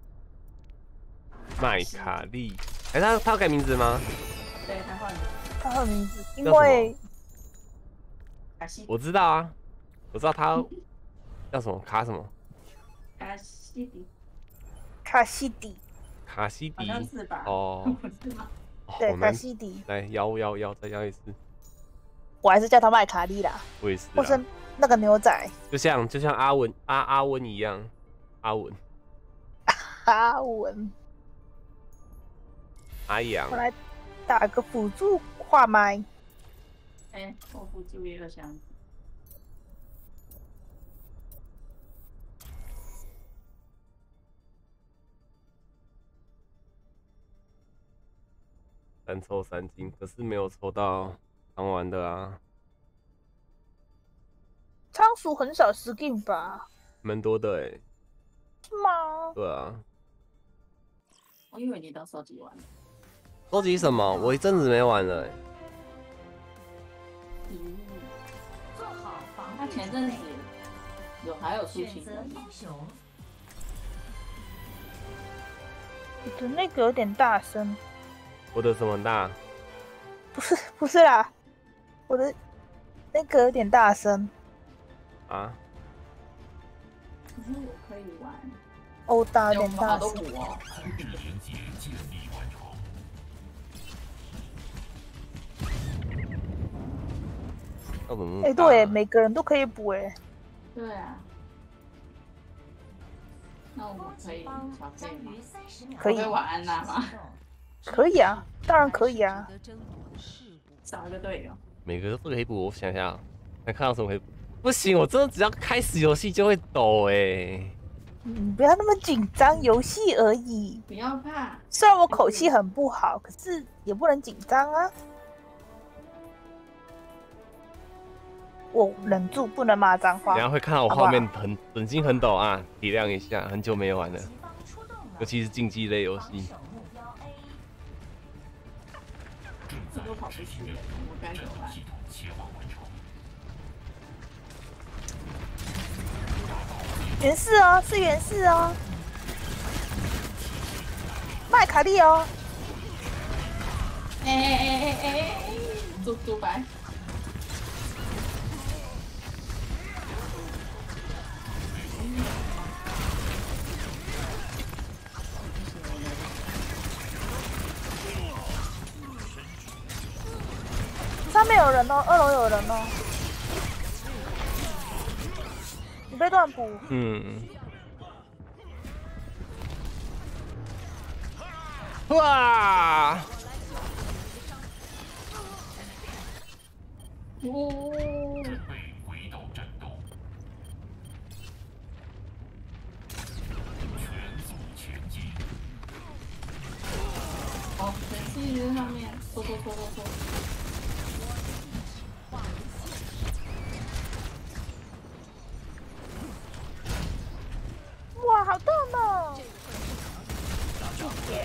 麦卡利，哎、欸，他他要改名字吗？ 对，他换名字， 他换名字，因叫什么为卡西我知道啊，我知道他叫什么卡什么卡西迪， 卡西迪， 卡西迪好像是吧？ 哦， 不是吗？ 对，卡好难。 西迪， 来摇摇摇，再摇一次。 我还是叫他麦卡利啦， 我也是或是啊， 那个牛仔就像就像阿文阿阿文一样，阿文阿文。 阿阳我，来打个辅助画麦， 哎，我辅助也有箱子。 三抽三金，可是没有抽到常玩的啊， 仓鼠很少 skin 吧？ 蛮多的哎、 是吗？ 对啊。 我以为你都收集完了。 收集什么？我一阵子没玩了、欸。 嗯， 做好防他御准前阵子备， 有还有出新选择的， 英雄。 我的那个有点大声， 我的什么大？ 不是不是啦，我的那个有点大声， 啊？ 可是我可以玩。 欧大有有好点大声。 多补哦。 要怎么那么哎、 大啊？ 对，每个人都可以补哎。 对啊。那我们攻可以击方小费吗将于？三十秒可以内可以玩安娜吗？ 可以啊，当然可以啊。 少一个队友。 每个都可以补，我想想，还看到什么可以补？不行，我真的只要开始游戏就会抖哎、 你不要那么紧张，游戏而已。 不要怕， 虽然我口气很不好，可是也不能紧张啊。我忍住不能骂脏话等一。下会看到我好不好画面很神经很抖啊，体谅一下，很久没有玩了， 敌方出动了尤其是竞技类游戏。 防守目标 A， 这都跑不去了，我该怎么办？ 原氏哦，是原氏哦，麦卡利哦， 哎哎哎哎哎哎，猪猪白。 上面有人哦，二楼有人哦，你被断补， 嗯。哇！ 哦。哦，神器在上面，拖拖拖拖拖。 哇，好痛哦！谢谢。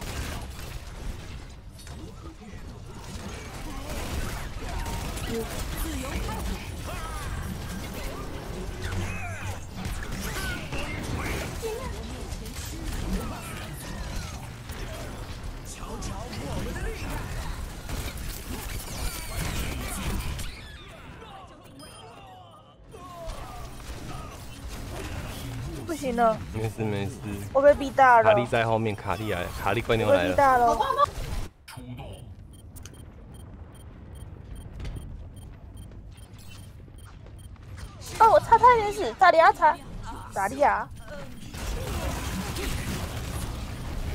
不行了， 没事没事， 我被逼大了卡，利在后面，卡利来，卡利快牛我被逼来了。 大了。哦，我擦他原始，塔利亚擦，塔利亚。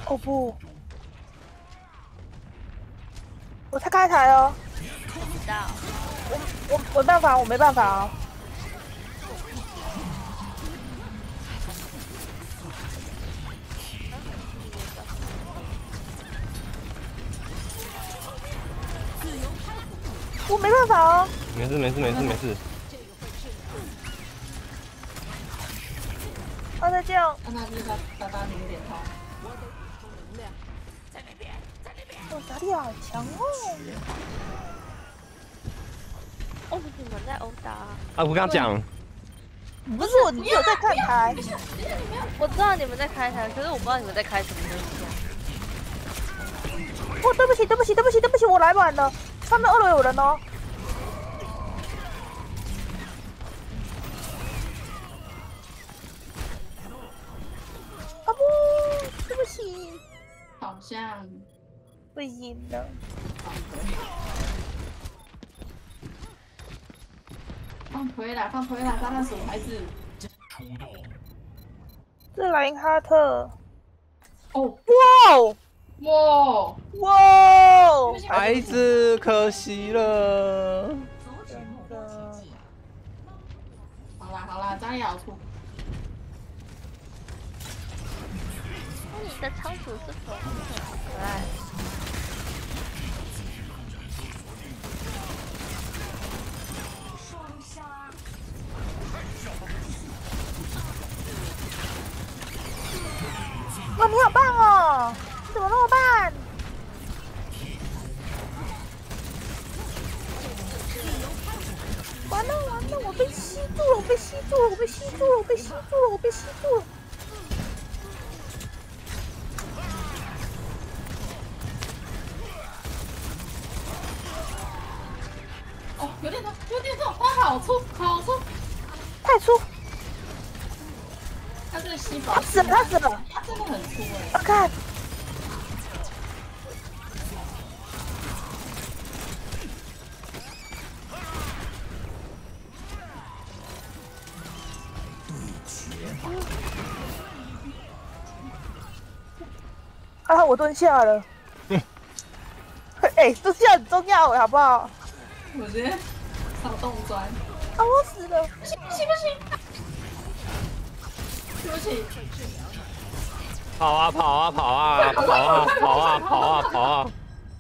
哦不，我才开台哦， 不知道。 我我我没办法，我没办法哦。我没办法哦。 没事没事没事没事。 啊，再这样。 让他就是他他他零点痛。 哦，打力好强哦。 哦，你们在殴打？ 啊，我刚刚讲， 不是我，你有在看台。 我知道你们在开台，可是我不知道你们在开什么东西啊。 哦，对不起，对不起，对不起，对不起，我来晚了。上面二楼有人哦。啊不，对不起。 好像不行了。 放回来，放回来，炸弹鼠孩子。 是莱因哈特。 哦， 哇哦！ 哇哇哦！ 孩子可惜了。 真的。 好啦好啦，炸力好出。 你的仓鼠是粉红色，好可爱。 双杀。 哇，你好棒哦！你怎么那么棒？完了完了，我被吸住了，我被吸住了，我被吸住了，我被吸住了，我被吸住了。 哦，有点痛，有点痛，它好粗，好粗， 太粗！ 它这个吸饱。 他死了，他死了！ 它真的很粗哎。 我看。啊！我蹲下了。哎、欸，蹲下很重要，好不好？ 我直接扫洞钻。 啊！我死了！ 不行不行不行！对不起。 跑啊跑啊跑啊跑啊跑啊跑啊跑啊！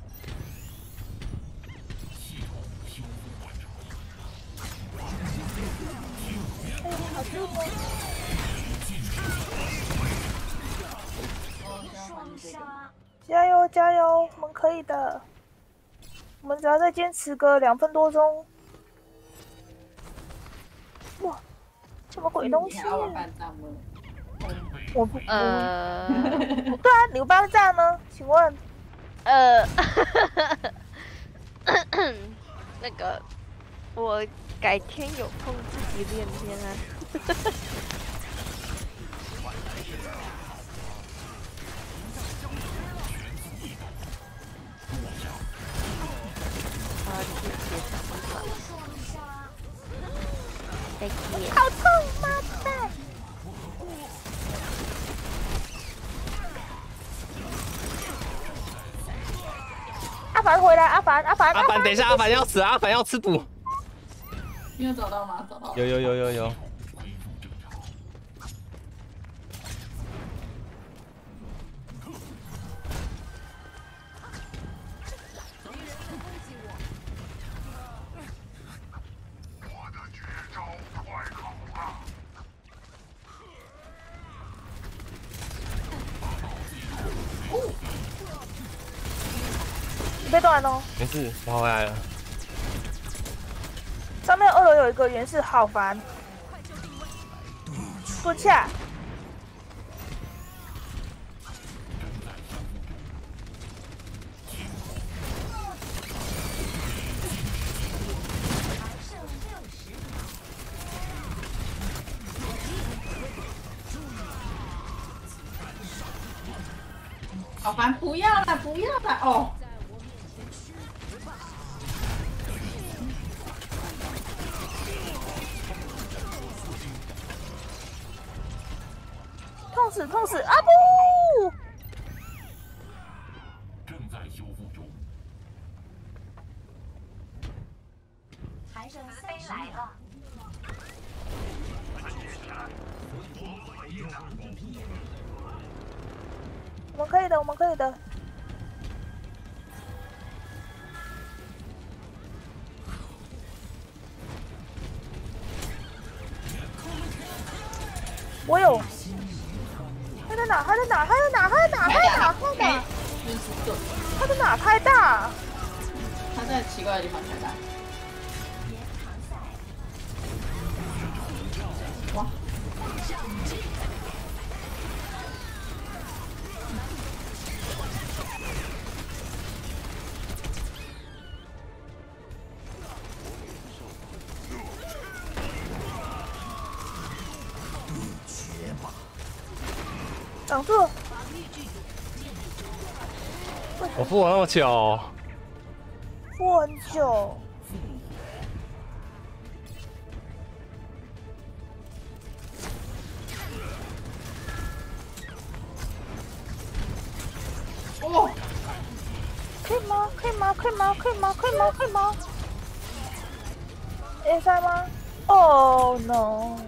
双杀。 加油加油，我们可以的。我们只要再坚持个两分多钟。哇，什么鬼东西？ 你还要办账吗？ 我不， 呃对啊，你班站呢？请问？ 呃，那个，我改天有空自己练练啊。啊，谢谢小方法。再见。 好痛，妈蛋！阿凡回来，阿凡，阿凡， 阿凡，等一下，阿凡要死，阿凡要吃补。 你有找到吗？找到了。 有有有有有。 你被断哦。 没事，跑回来了。 上面二楼有一个原氏，好烦。蹲下。 好烦，不要了，不要了，哦。 痛死痛死啊不！ 还剩三十秒。 我们可以的，我们可以的。我有。他在哪？他在哪？他在哪？他在哪？他在哪？他在哪？ 运势盾， 他在哪？太大。 他在奇怪的地方开大。哇！ 挡住！ 我复活那么久， 复很久。 哦， 可以吗？可以吗？可以吗？可以吗？可以吗？可以吗 ？A 三吗 ？Oh no！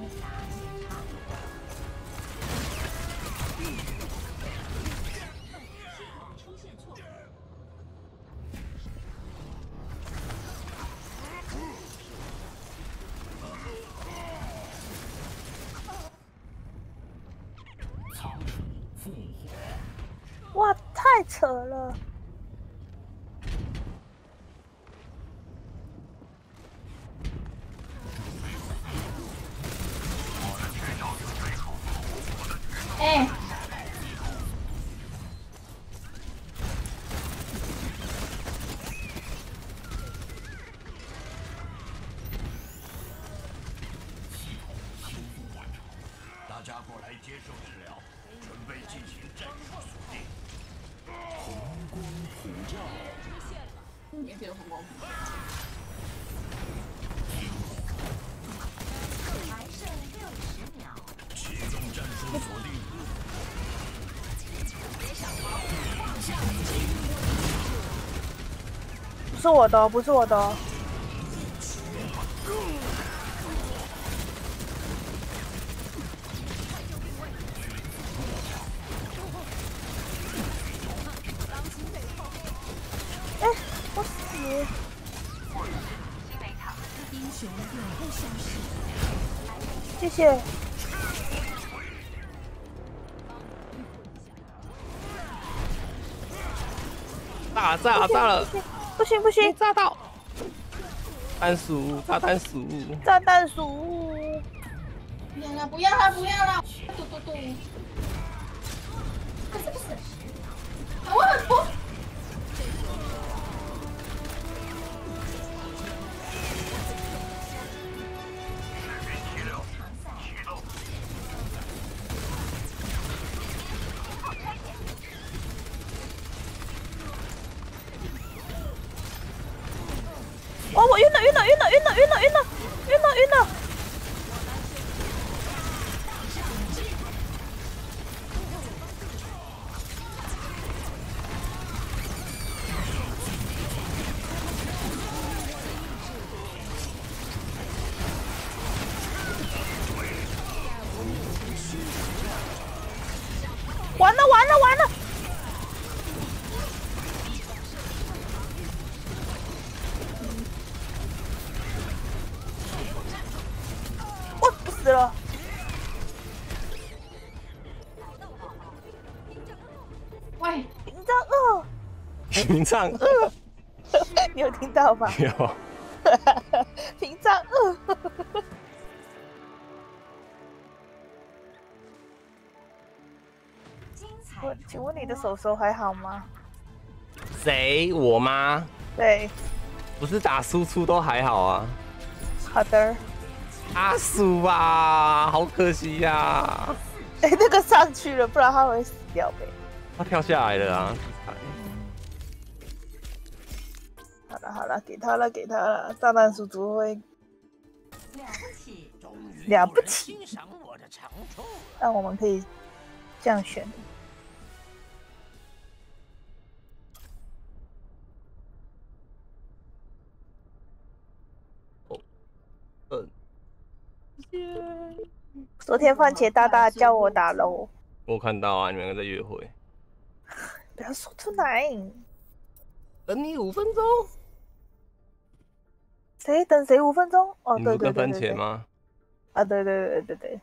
哇，太扯了！ 哎， 大家过来接受治疗，准备进行战术锁定。红光普照， 也可以红光普照。 还剩六十秒。 启动战术锁定。 不是我的，不是我的。哎，我死！谢谢。 炸炸炸了！ 不行不行， 炸到！弹鼠，炸弹鼠！ 炸弹鼠！ 不要了，不要了，不要了！嘟嘟嘟！不是不是，我很不。 哦，我晕了晕了晕了晕了晕了晕了晕了晕了！完了完了完了！我死了！ 喂， 屏障二， 屏障二， 你有听到吗？ 有。 屏障二。 精彩我请问你的手手还好吗？ 谁？我吗？ 对， 不是打输出都还好啊。 好的。 阿鼠啊，好可惜呀、啊！ 哎、那个上去了，不然他会死掉呗。 他跳下来了啊！ 好了好了，给他了给他了，炸弹叔叔会了不起， 了不起， 欣赏我的长处了。 那我们可以这样选。 哦昨天番茄大大叫我打楼， 我有看到啊，你们两个在约会。 不要说出来。 等你五分钟。 谁等谁五分钟？哦， 你对不跟番对对对对。 茄吗？ 啊，对对对对对。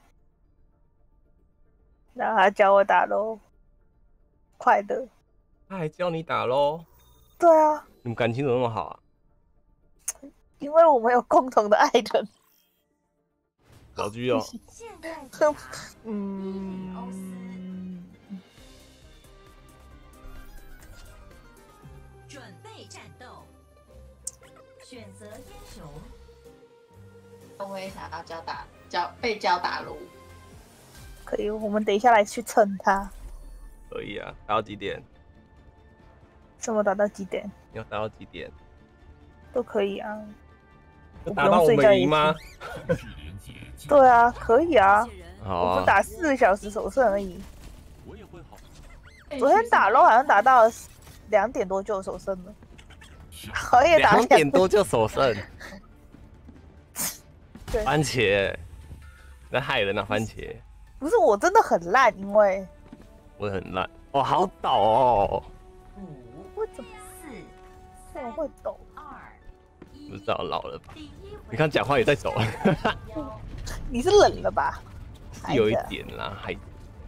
然后他教我打楼，快乐。 他还教你打喽？ 对啊， 你们感情怎么那么好啊？ 因为我们有共同的爱人。 小居哦。 现在嗯。 准备战斗，选择英雄。 我也想要教打教被教打撸。 可以，我们等一下来去蹭他。 可以啊，打到几点？ 什么打到几点？ 你要打到几点？ 都可以啊。 要打到我们赢吗？ 对啊，可以啊。 好啊我不。打四个小时手胜而已。 我也会好。 昨天打 low 好像打到两点多就有手胜了，好像也打两点多就首胜。 对， 番茄，在害人啊！番茄， 不是我真的很烂，因为我很烂。哦，好倒哦！ 五、 为什么四、 怎么会抖？ 二、一。 不知道老了吧？ 第一回你看讲话也在抖， 你是冷了吧？ 是有一点啦，还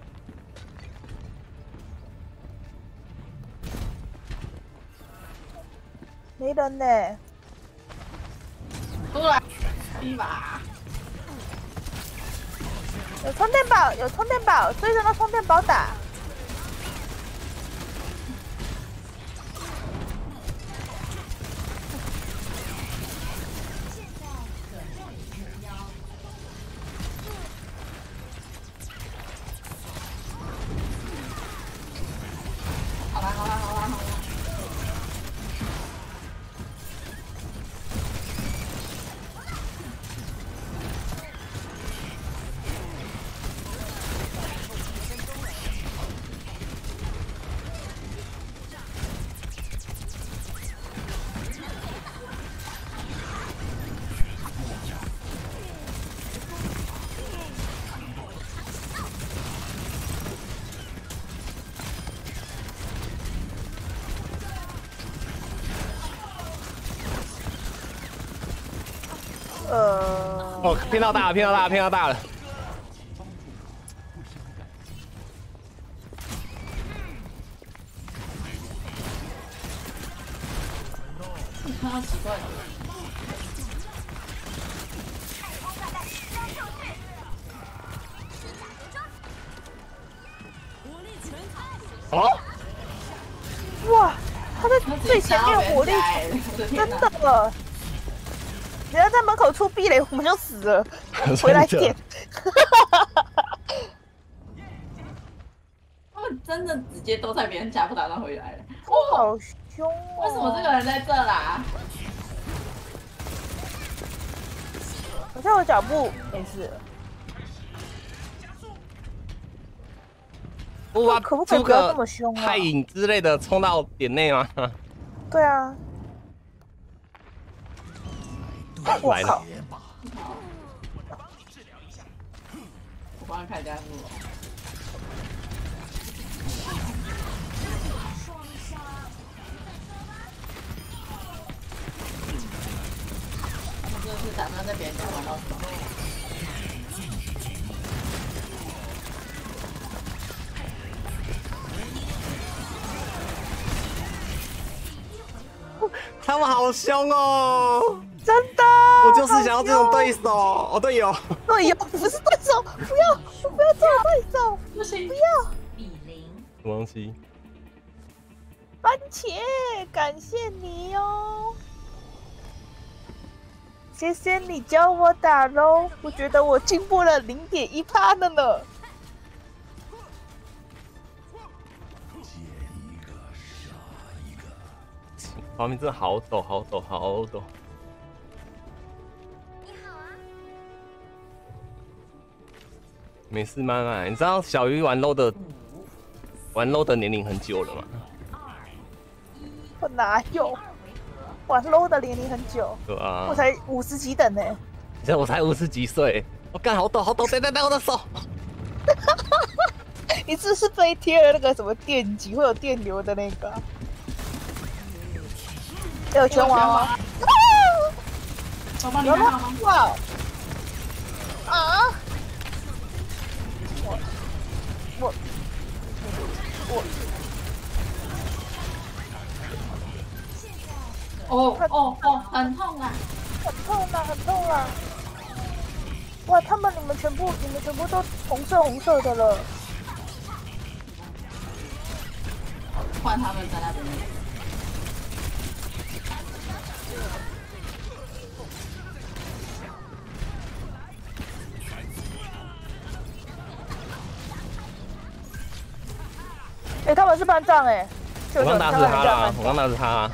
没人呢。 出来，一把。 有充电宝，有充电宝，追着那充电宝打。 现在可占领目标。 好啦好啦好啦好啦。 呃， 哦，骗到大了，骗到大了，骗到大了。 看到奇怪的。 哦， 哇，他在最前面火力，真的。人家在门口出壁垒，我们就死了。回来点。 他们真的直接都在别人家，不打算回来了。 好凶哦！ 为什么这个人在这啦？ 好像有脚步，没事。 不把可不可以出不要个这么凶啊？ 太影之类的冲到点内吗？ 对啊。我来了靠！ 我帮他开加速了。他们就是打算在别人家玩到爽。 他们好凶哦！ 真的， 我就是想要这种对手，哦队友。 队友不是对手，不要，不要做我对手， 不行， 不要。 比零。 什么东西？ 番茄，感谢你哦，谢谢你教我打喽，我觉得我进步了零点一趴的呢。 画面真的好抖，好抖，好抖。 你好啊。 没事，慢慢。你知道小鱼玩 low 的玩 low 的年龄很久了吗？ 我哪有玩 low 的年龄很久， 对啊我，才五十几等呢。 现在我才五十几岁， 我干好抖好抖，等等等我的手。 你是不是被贴了那个什么电极会有电流的那个？还有拳王啊！ 我帮你看好吗？ 哇！啊！我我我哦哦哦，很痛啊！ 很痛啊，很痛啊！哇，他们你们全部你们全部都红色红色的了。 换他们在那边。 哎、欸，他们是班长哎、欸， 我刚打死他了，我刚打死他。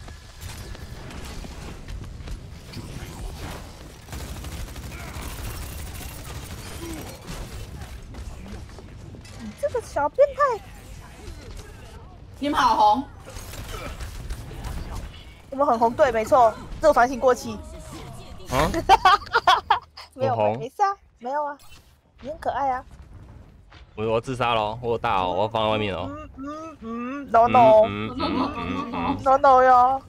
你这个小变态！ 你们好红， 我们很红，对，没错，这个反省过期。 啊？ 没有， 红没事啊，没有啊，你很可爱啊。 我我自杀了，我有大哦，我要放在外面哦。 嗯嗯嗯，no no 嗯嗯嗯嗯 no no 哟，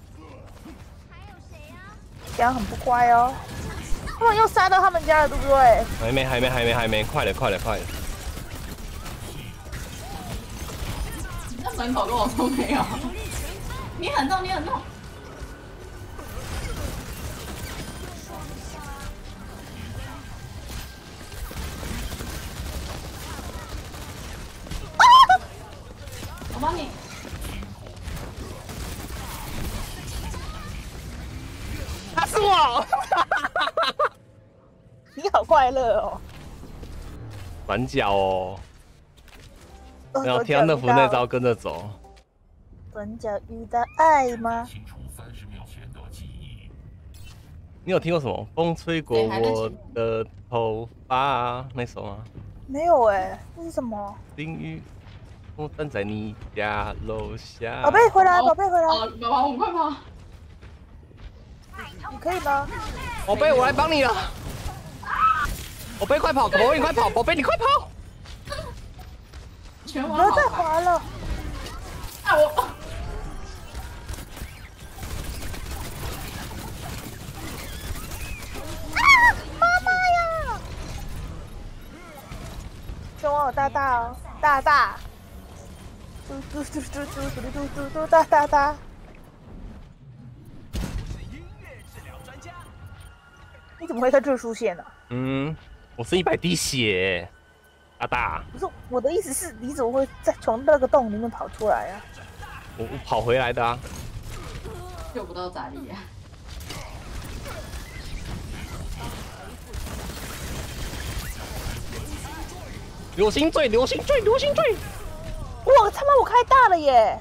这样很不乖哦。他们又杀到他们家了，对不对？ 还没还没还没还没，快了快了快了！ 你在门口跟我说没有？你很痛，你很痛。我帮你。 他是我。 你好快乐哦！ 转角哦， 哦然后听到那符那招跟着走。 转角遇到爱吗？ 清除三十秒前的记忆。 你有听过什么“风吹过我的头发”那首吗？ 没有哎，这是什么？ 淋雨，我站在你家楼下。 宝贝回来，宝贝回来， 哦，宝宝，我们快跑！ 你可以吗？ 宝贝，我来帮你了。宝贝，快跑！宝贝，你快跑！宝贝，你快跑！ 拳王不要再好烦滑了。 啊！我妈妈呀！拳王有大大哦，大大。嘟嘟嘟嘟嘟嘟嘟嘟嘟大大大。你怎么会在这出现呢、啊？ 嗯，我是一百滴血，大大。 不是我的意思是，你怎么会在从那个洞里面跑出来啊？ 我我跑回来的啊。 救不到咋地呀？ 流星坠，流星坠，流星坠！ 哇，他妈我开大了耶！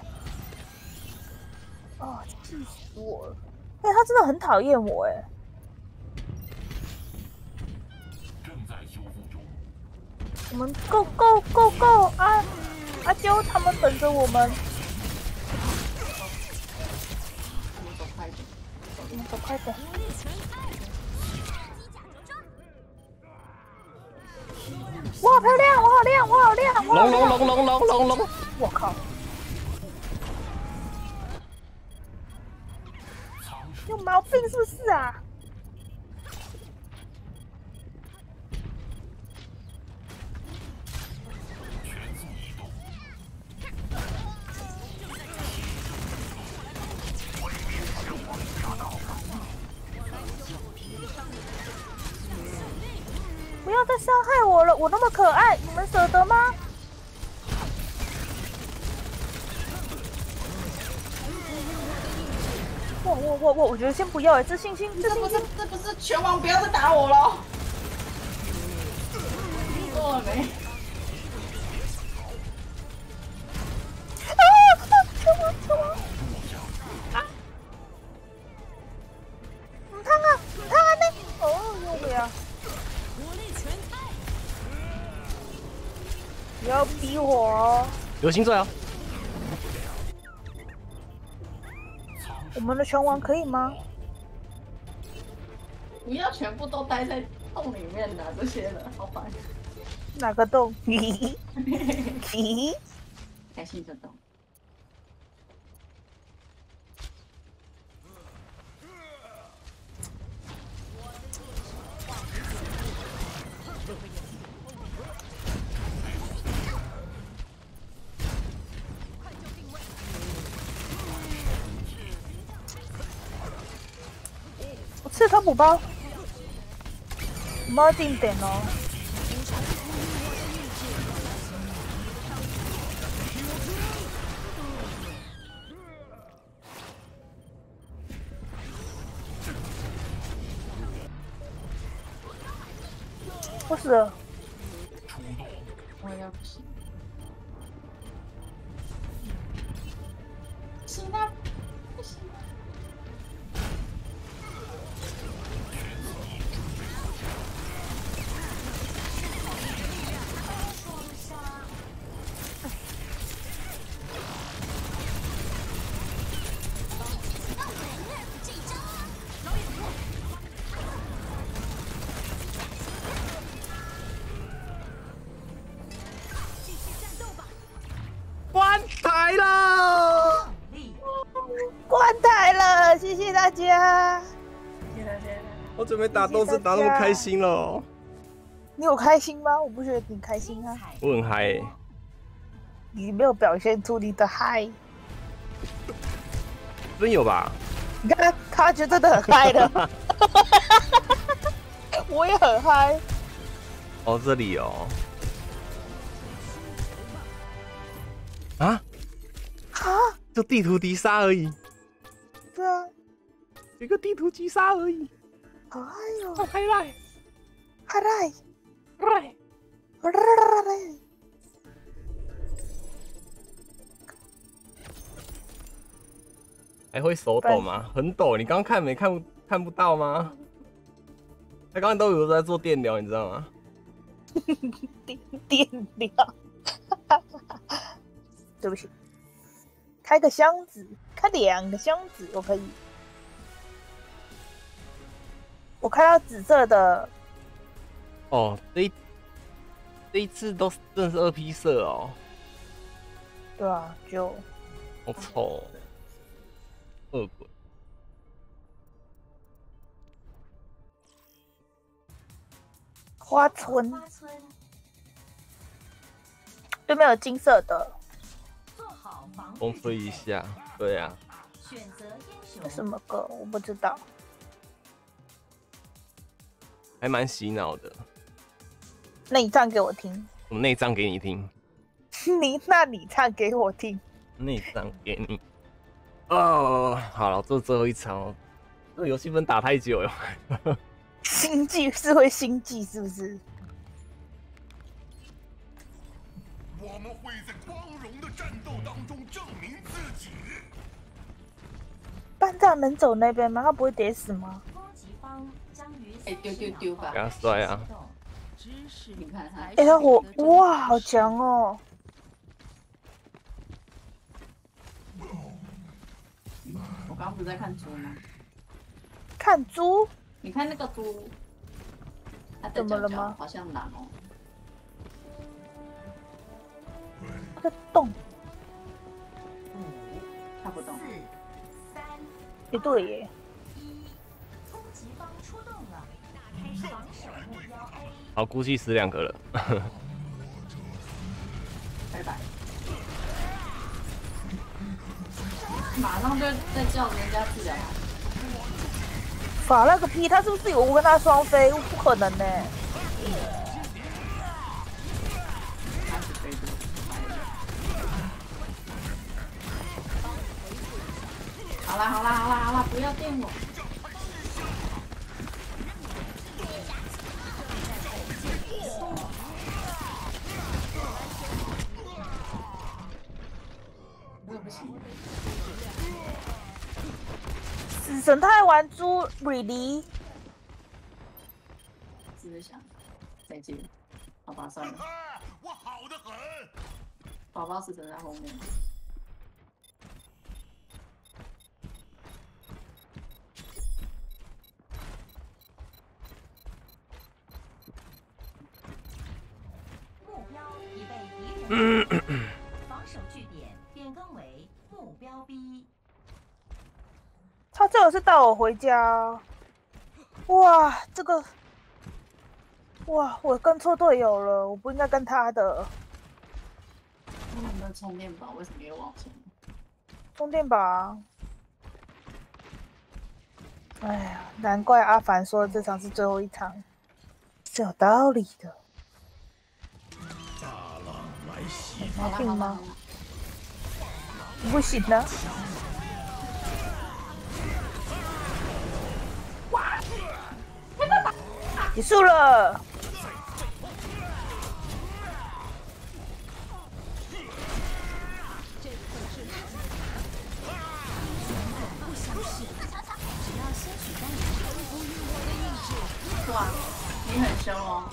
哦，气死我了！哎、欸，他真的很讨厌我哎。 正在修复中。 我们 go go go go 啊！阿啾他们等着我们。 我们走快一点。 我们走快点。我好漂亮，我好亮，我好亮，我好亮！ 龙龙龙龙龙龙龙！ 我靠！有毛病是不是啊？不要再伤害我了，我那么可爱，你们舍得吗？我我我我，我觉得先不要哎，自信心，自这不是信心。 这不是拳王，不要再打我了。做了没？ 啊！拳王拳王！啊！唔通啊唔通啊你！哦，用力啊！不要逼我哦！ 流星坠啊！ 我们的拳王可以吗？ 不要全部都待在洞里面的这些人，好烦。 哪个洞？咦咦， 开心的洞。 我吃汤补包，我们要定点哦。我死了。 我也不行。行啊，不行。 关台了， 关台了，谢谢大家。 谢谢大家。 我准备打斗士打那么开心了、哦， 你有开心吗？我不觉得你开心啊， 我很嗨、欸。 你没有表现出你的嗨。 真有吧？ 你看他就真的很嗨的，我也很嗨。 哦，这里哦。啊？ 啊？ 就地图击杀而已， 对啊， 一个地图击杀而已， 好嗨哟、 好嗨来， 嗨来， 来，还会手抖吗？很抖，你刚刚看没看不看不到吗？他刚刚都有在做电疗，你知道吗？ 电电疗，对不起，开个箱子，开两个箱子，我可以。我看到紫色的， 哦，这一这一次都真的是二 P 色哦， 对啊，就好丑、哦，恶鬼。 花村， 花村对面有金色的， 做好防风吹一下，对啊， 选择英雄。 是什么歌我不知道。 还蛮洗脑的。 那你唱给我听， 我内脏给你听， 你那你唱给我听。 内脏给你。哦，好了，这最后一场哦，这个游戏不能打太久哟。 心悸是会心悸是不是？ 我们会在光荣的战斗当中证明自己。 班长能走那边吗？他不会跌死吗？ 攻击方将于哎丢丢丢吧给他摔啊！ 你看他， 哎、他火哇，好强哦！ 我刚刚不是在看猪吗？ 看猪你看那个猪，它的怎么了脚脚吗好像狼哦。 那个洞， 看不懂。 四、三、 也对耶。 一，攻击方出动了，开始防守目标 A。 好，估计死两个了。 拜拜。马上就在叫人家治疗。 法那个屁，他是不是有我跟他双飞？不可能呢。 开始飞猪。好啦好啦好啦好啦，不要电我。我也不行。 死神他还玩猪 ，really？ 只是想再见，好吧，算了。 啊，我好的很。 宝宝死神在后面。 防守据点变更为目标 B。 他最好是带我回家。哇，这个，哇，我跟错队友了，我不应该跟他的。 我们的充电宝为什么也往前？ 充电宝啊。哎呀，难怪阿凡说这场是最后一场，是有道理的。 大浪来袭， 毛病吗？不行啊！哇！结束了。 哇，你很凶哦！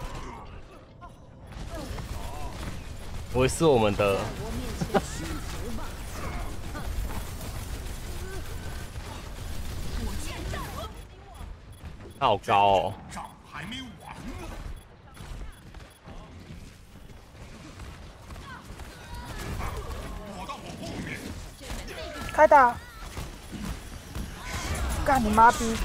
我是我们的。他好高哦！ 仗还没完呢。躲到我后面。 开打！干你妈逼！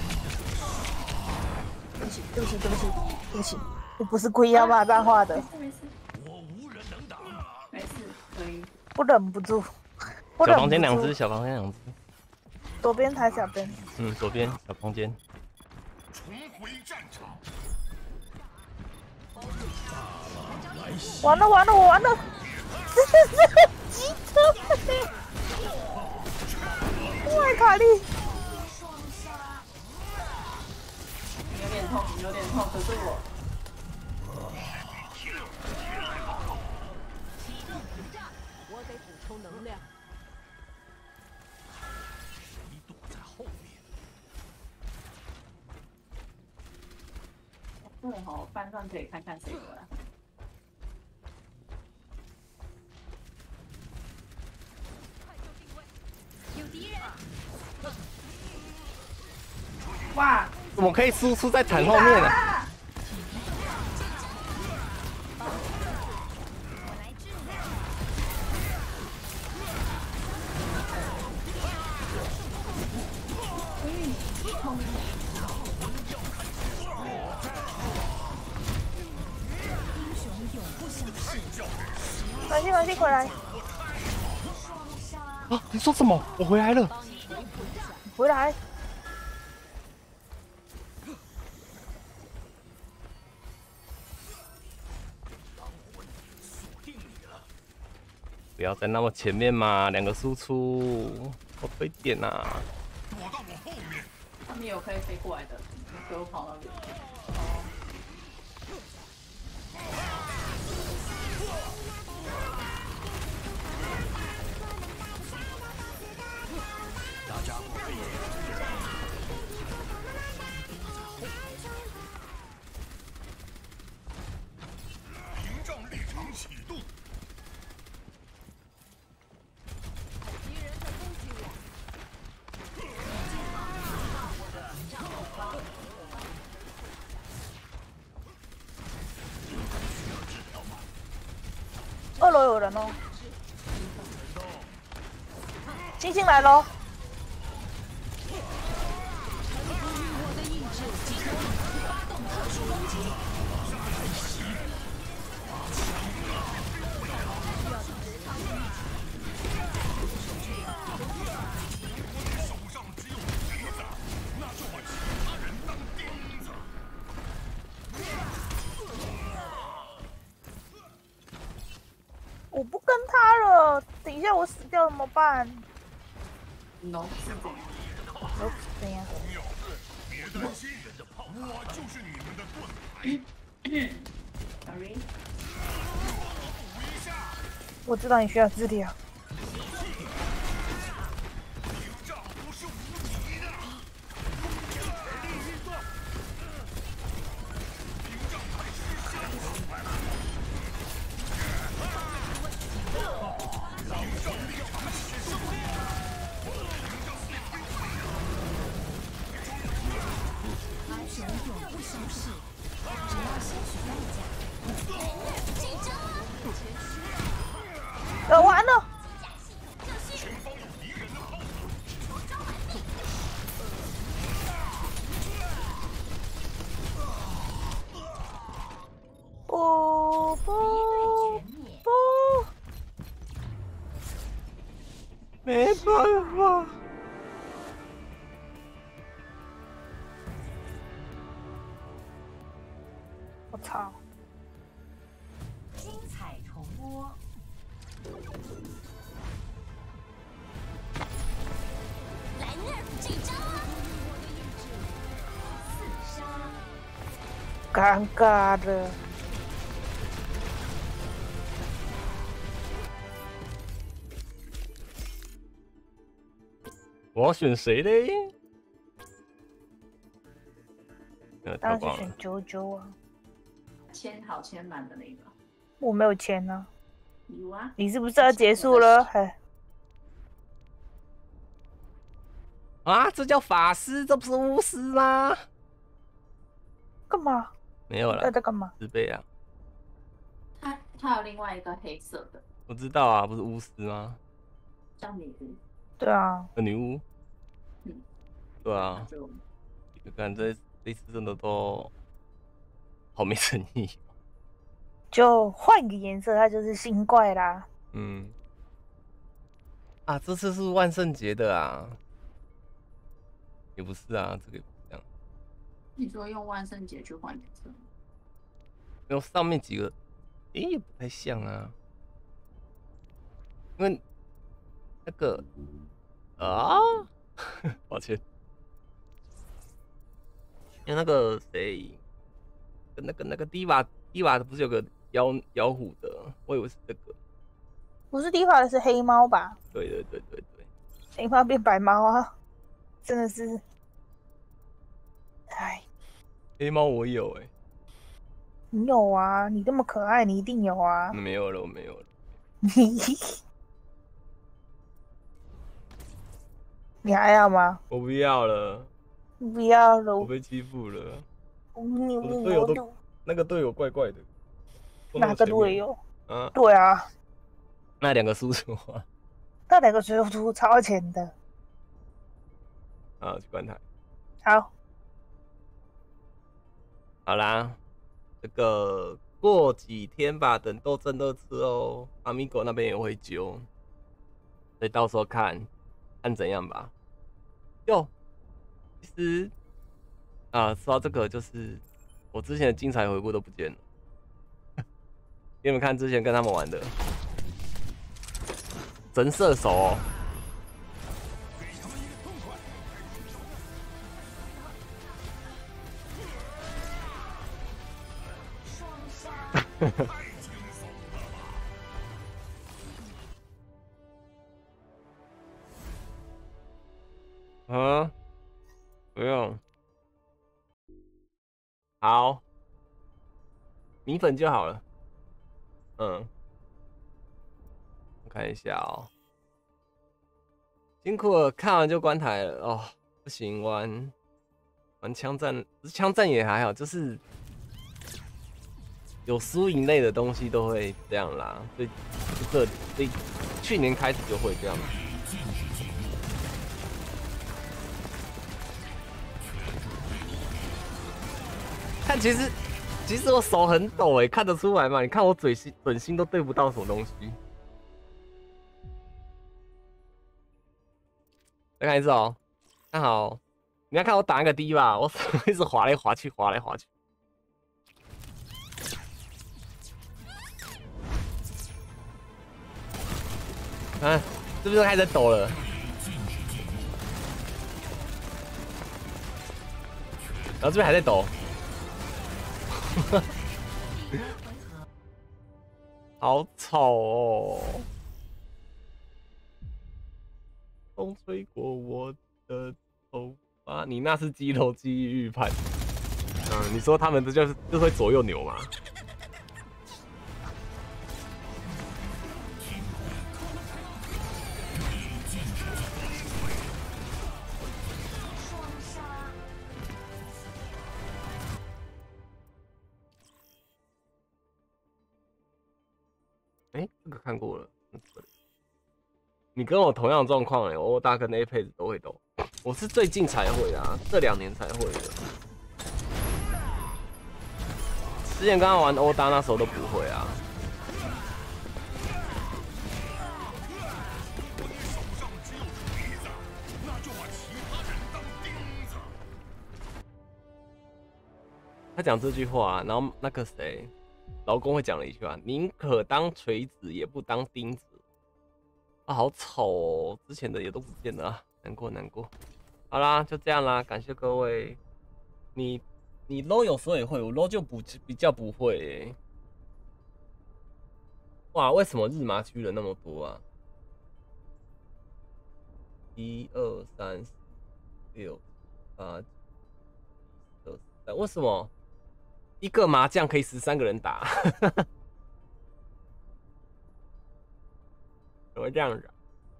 对不起，对不起，对不起，对不起，我不是故意要骂脏话的。 没事， 我无人能挡。 没事，可以。 不忍不住。不小忍不住房间两只，小房间两只。 左边还是小边？ 嗯，左边小房间。 重回战场。 完了完了，我完了！这是机车！哇，卡利！ 有点痛，有点痛，可是我。 我得补充能量。 谁躲在后面？ 对哦，班上可以看看谁回来。 有敌人！ 哇！ 怎么可以输出在坦后面呢、啊？ 反击反击回来！ 啊！你说什么？我回来了。 回来！ 不要在那么前面嘛，两个输出，我推点呐、啊。 躲到我后面。 他们有可以飞过来的，给我跑那边。 大家过来。屏障立场启动。 敌人在攻击我。 二楼有人哦，星星来喽！ 手上只有锤子，那就把其他人当钉子。 我不跟他了，等一下我死掉怎么办？ no 是怎样？ 都怎样？ 朋友，别担心，我就是你们的盾牌。 Sorry， 补一下。 我知道你需要治疗。 屏障不是无敌的。屏障快实现了。屏障立场启动。 英雄永不消逝，只要些许代价。竞争！ 呃，完了。不不不， 没办法。 我操！ 精彩重播。来 nerf 这招啊！四杀。 尴尬的。 我要选谁嘞？呃， 当然是跳光了选啾啾啊！ 签好签满的那个。 我没有签呢、 有啊。 你是不是要结束了？哎， 啊，这叫法师，这不是巫师吗？ 干嘛？ 没有了， 在在干嘛？ 十倍啊！ 它它有另外一个黑色的， 我知道啊，不是巫师吗？ 叫女巫。 对啊， 呃女巫。 嗯， 对啊， 就你看这这次真的都好没诚意。 就换个颜色，它就是新怪啦。 嗯，啊，这次是万圣节的啊，也不是啊，这个也不是这样。 你说用万圣节去换颜色， 因为上面几个，诶、也不太像啊，因为那个啊，抱歉，因为那个谁，那个那个迪瓦迪瓦不是有个妖妖虎的，我以为是这个。 不是第一把的是黑猫吧？ 对对对对对， 黑猫变白猫啊，真的是，哎， 黑猫我有哎、 你有啊？你这么可爱，你一定有啊！ 没有了，我没有了。 你还要吗？ 我不要了， 不要了， 我被欺负了。 你我的队友我都那个队友怪怪的。 哪个队友？ 啊？ 对啊， 那两个输出啊。 那两个水手图超前的。 啊，去观台。 好， 好啦，这个过几天吧，等斗争二次哦，阿米狗那边也会揪，所以到时候看看怎样吧。哟，其实啊，说到这个，就是我之前的精彩回顾都不见了。你们看之前跟他们玩的神射手哦。啊，不用，好，米粉就好了。嗯，我看一下哦，辛苦了，看完就关台了哦。不行，玩玩枪战，枪战也还好，就是有输赢类的东西都会这样啦。所以这这去年开始就会这样。看，其实其实我手很抖哎，看得出来嘛？你看我嘴心准心都对不到什么东西。再看一次哦，看好，你要看我打那个 D 吧，我手一直滑来滑去，滑来滑去。看，是不是开始抖了？然后这边还在抖。好吵哦！风吹过我的头发，你那是肌肉记忆预判。嗯，你说他们这就是就会左右扭嘛？哎、欸，这个看过了， 你跟我同样状况哎，欧大跟 A 配置都会抖，我是最近才会啊，这两年才会的。之前刚刚玩欧大那时候都不会啊。他讲这句话、啊，然后那个谁，老公会讲了一句话：宁可当锤子，也不当钉子。啊，好丑哦！之前的也都不见了、啊，难过难过。好啦，就这样啦，感谢各位。你你 low 有时候也会，我 low 就不比较不会、欸。哇，为什么日麻区人那么多啊？一二三四六八九十三，为什么？一个麻将可以十三个人打，怎么这样子、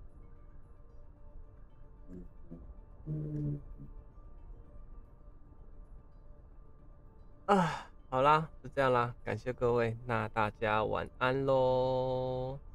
啊？啊，好啦，就这样啦，感谢各位，那大家晚安喽。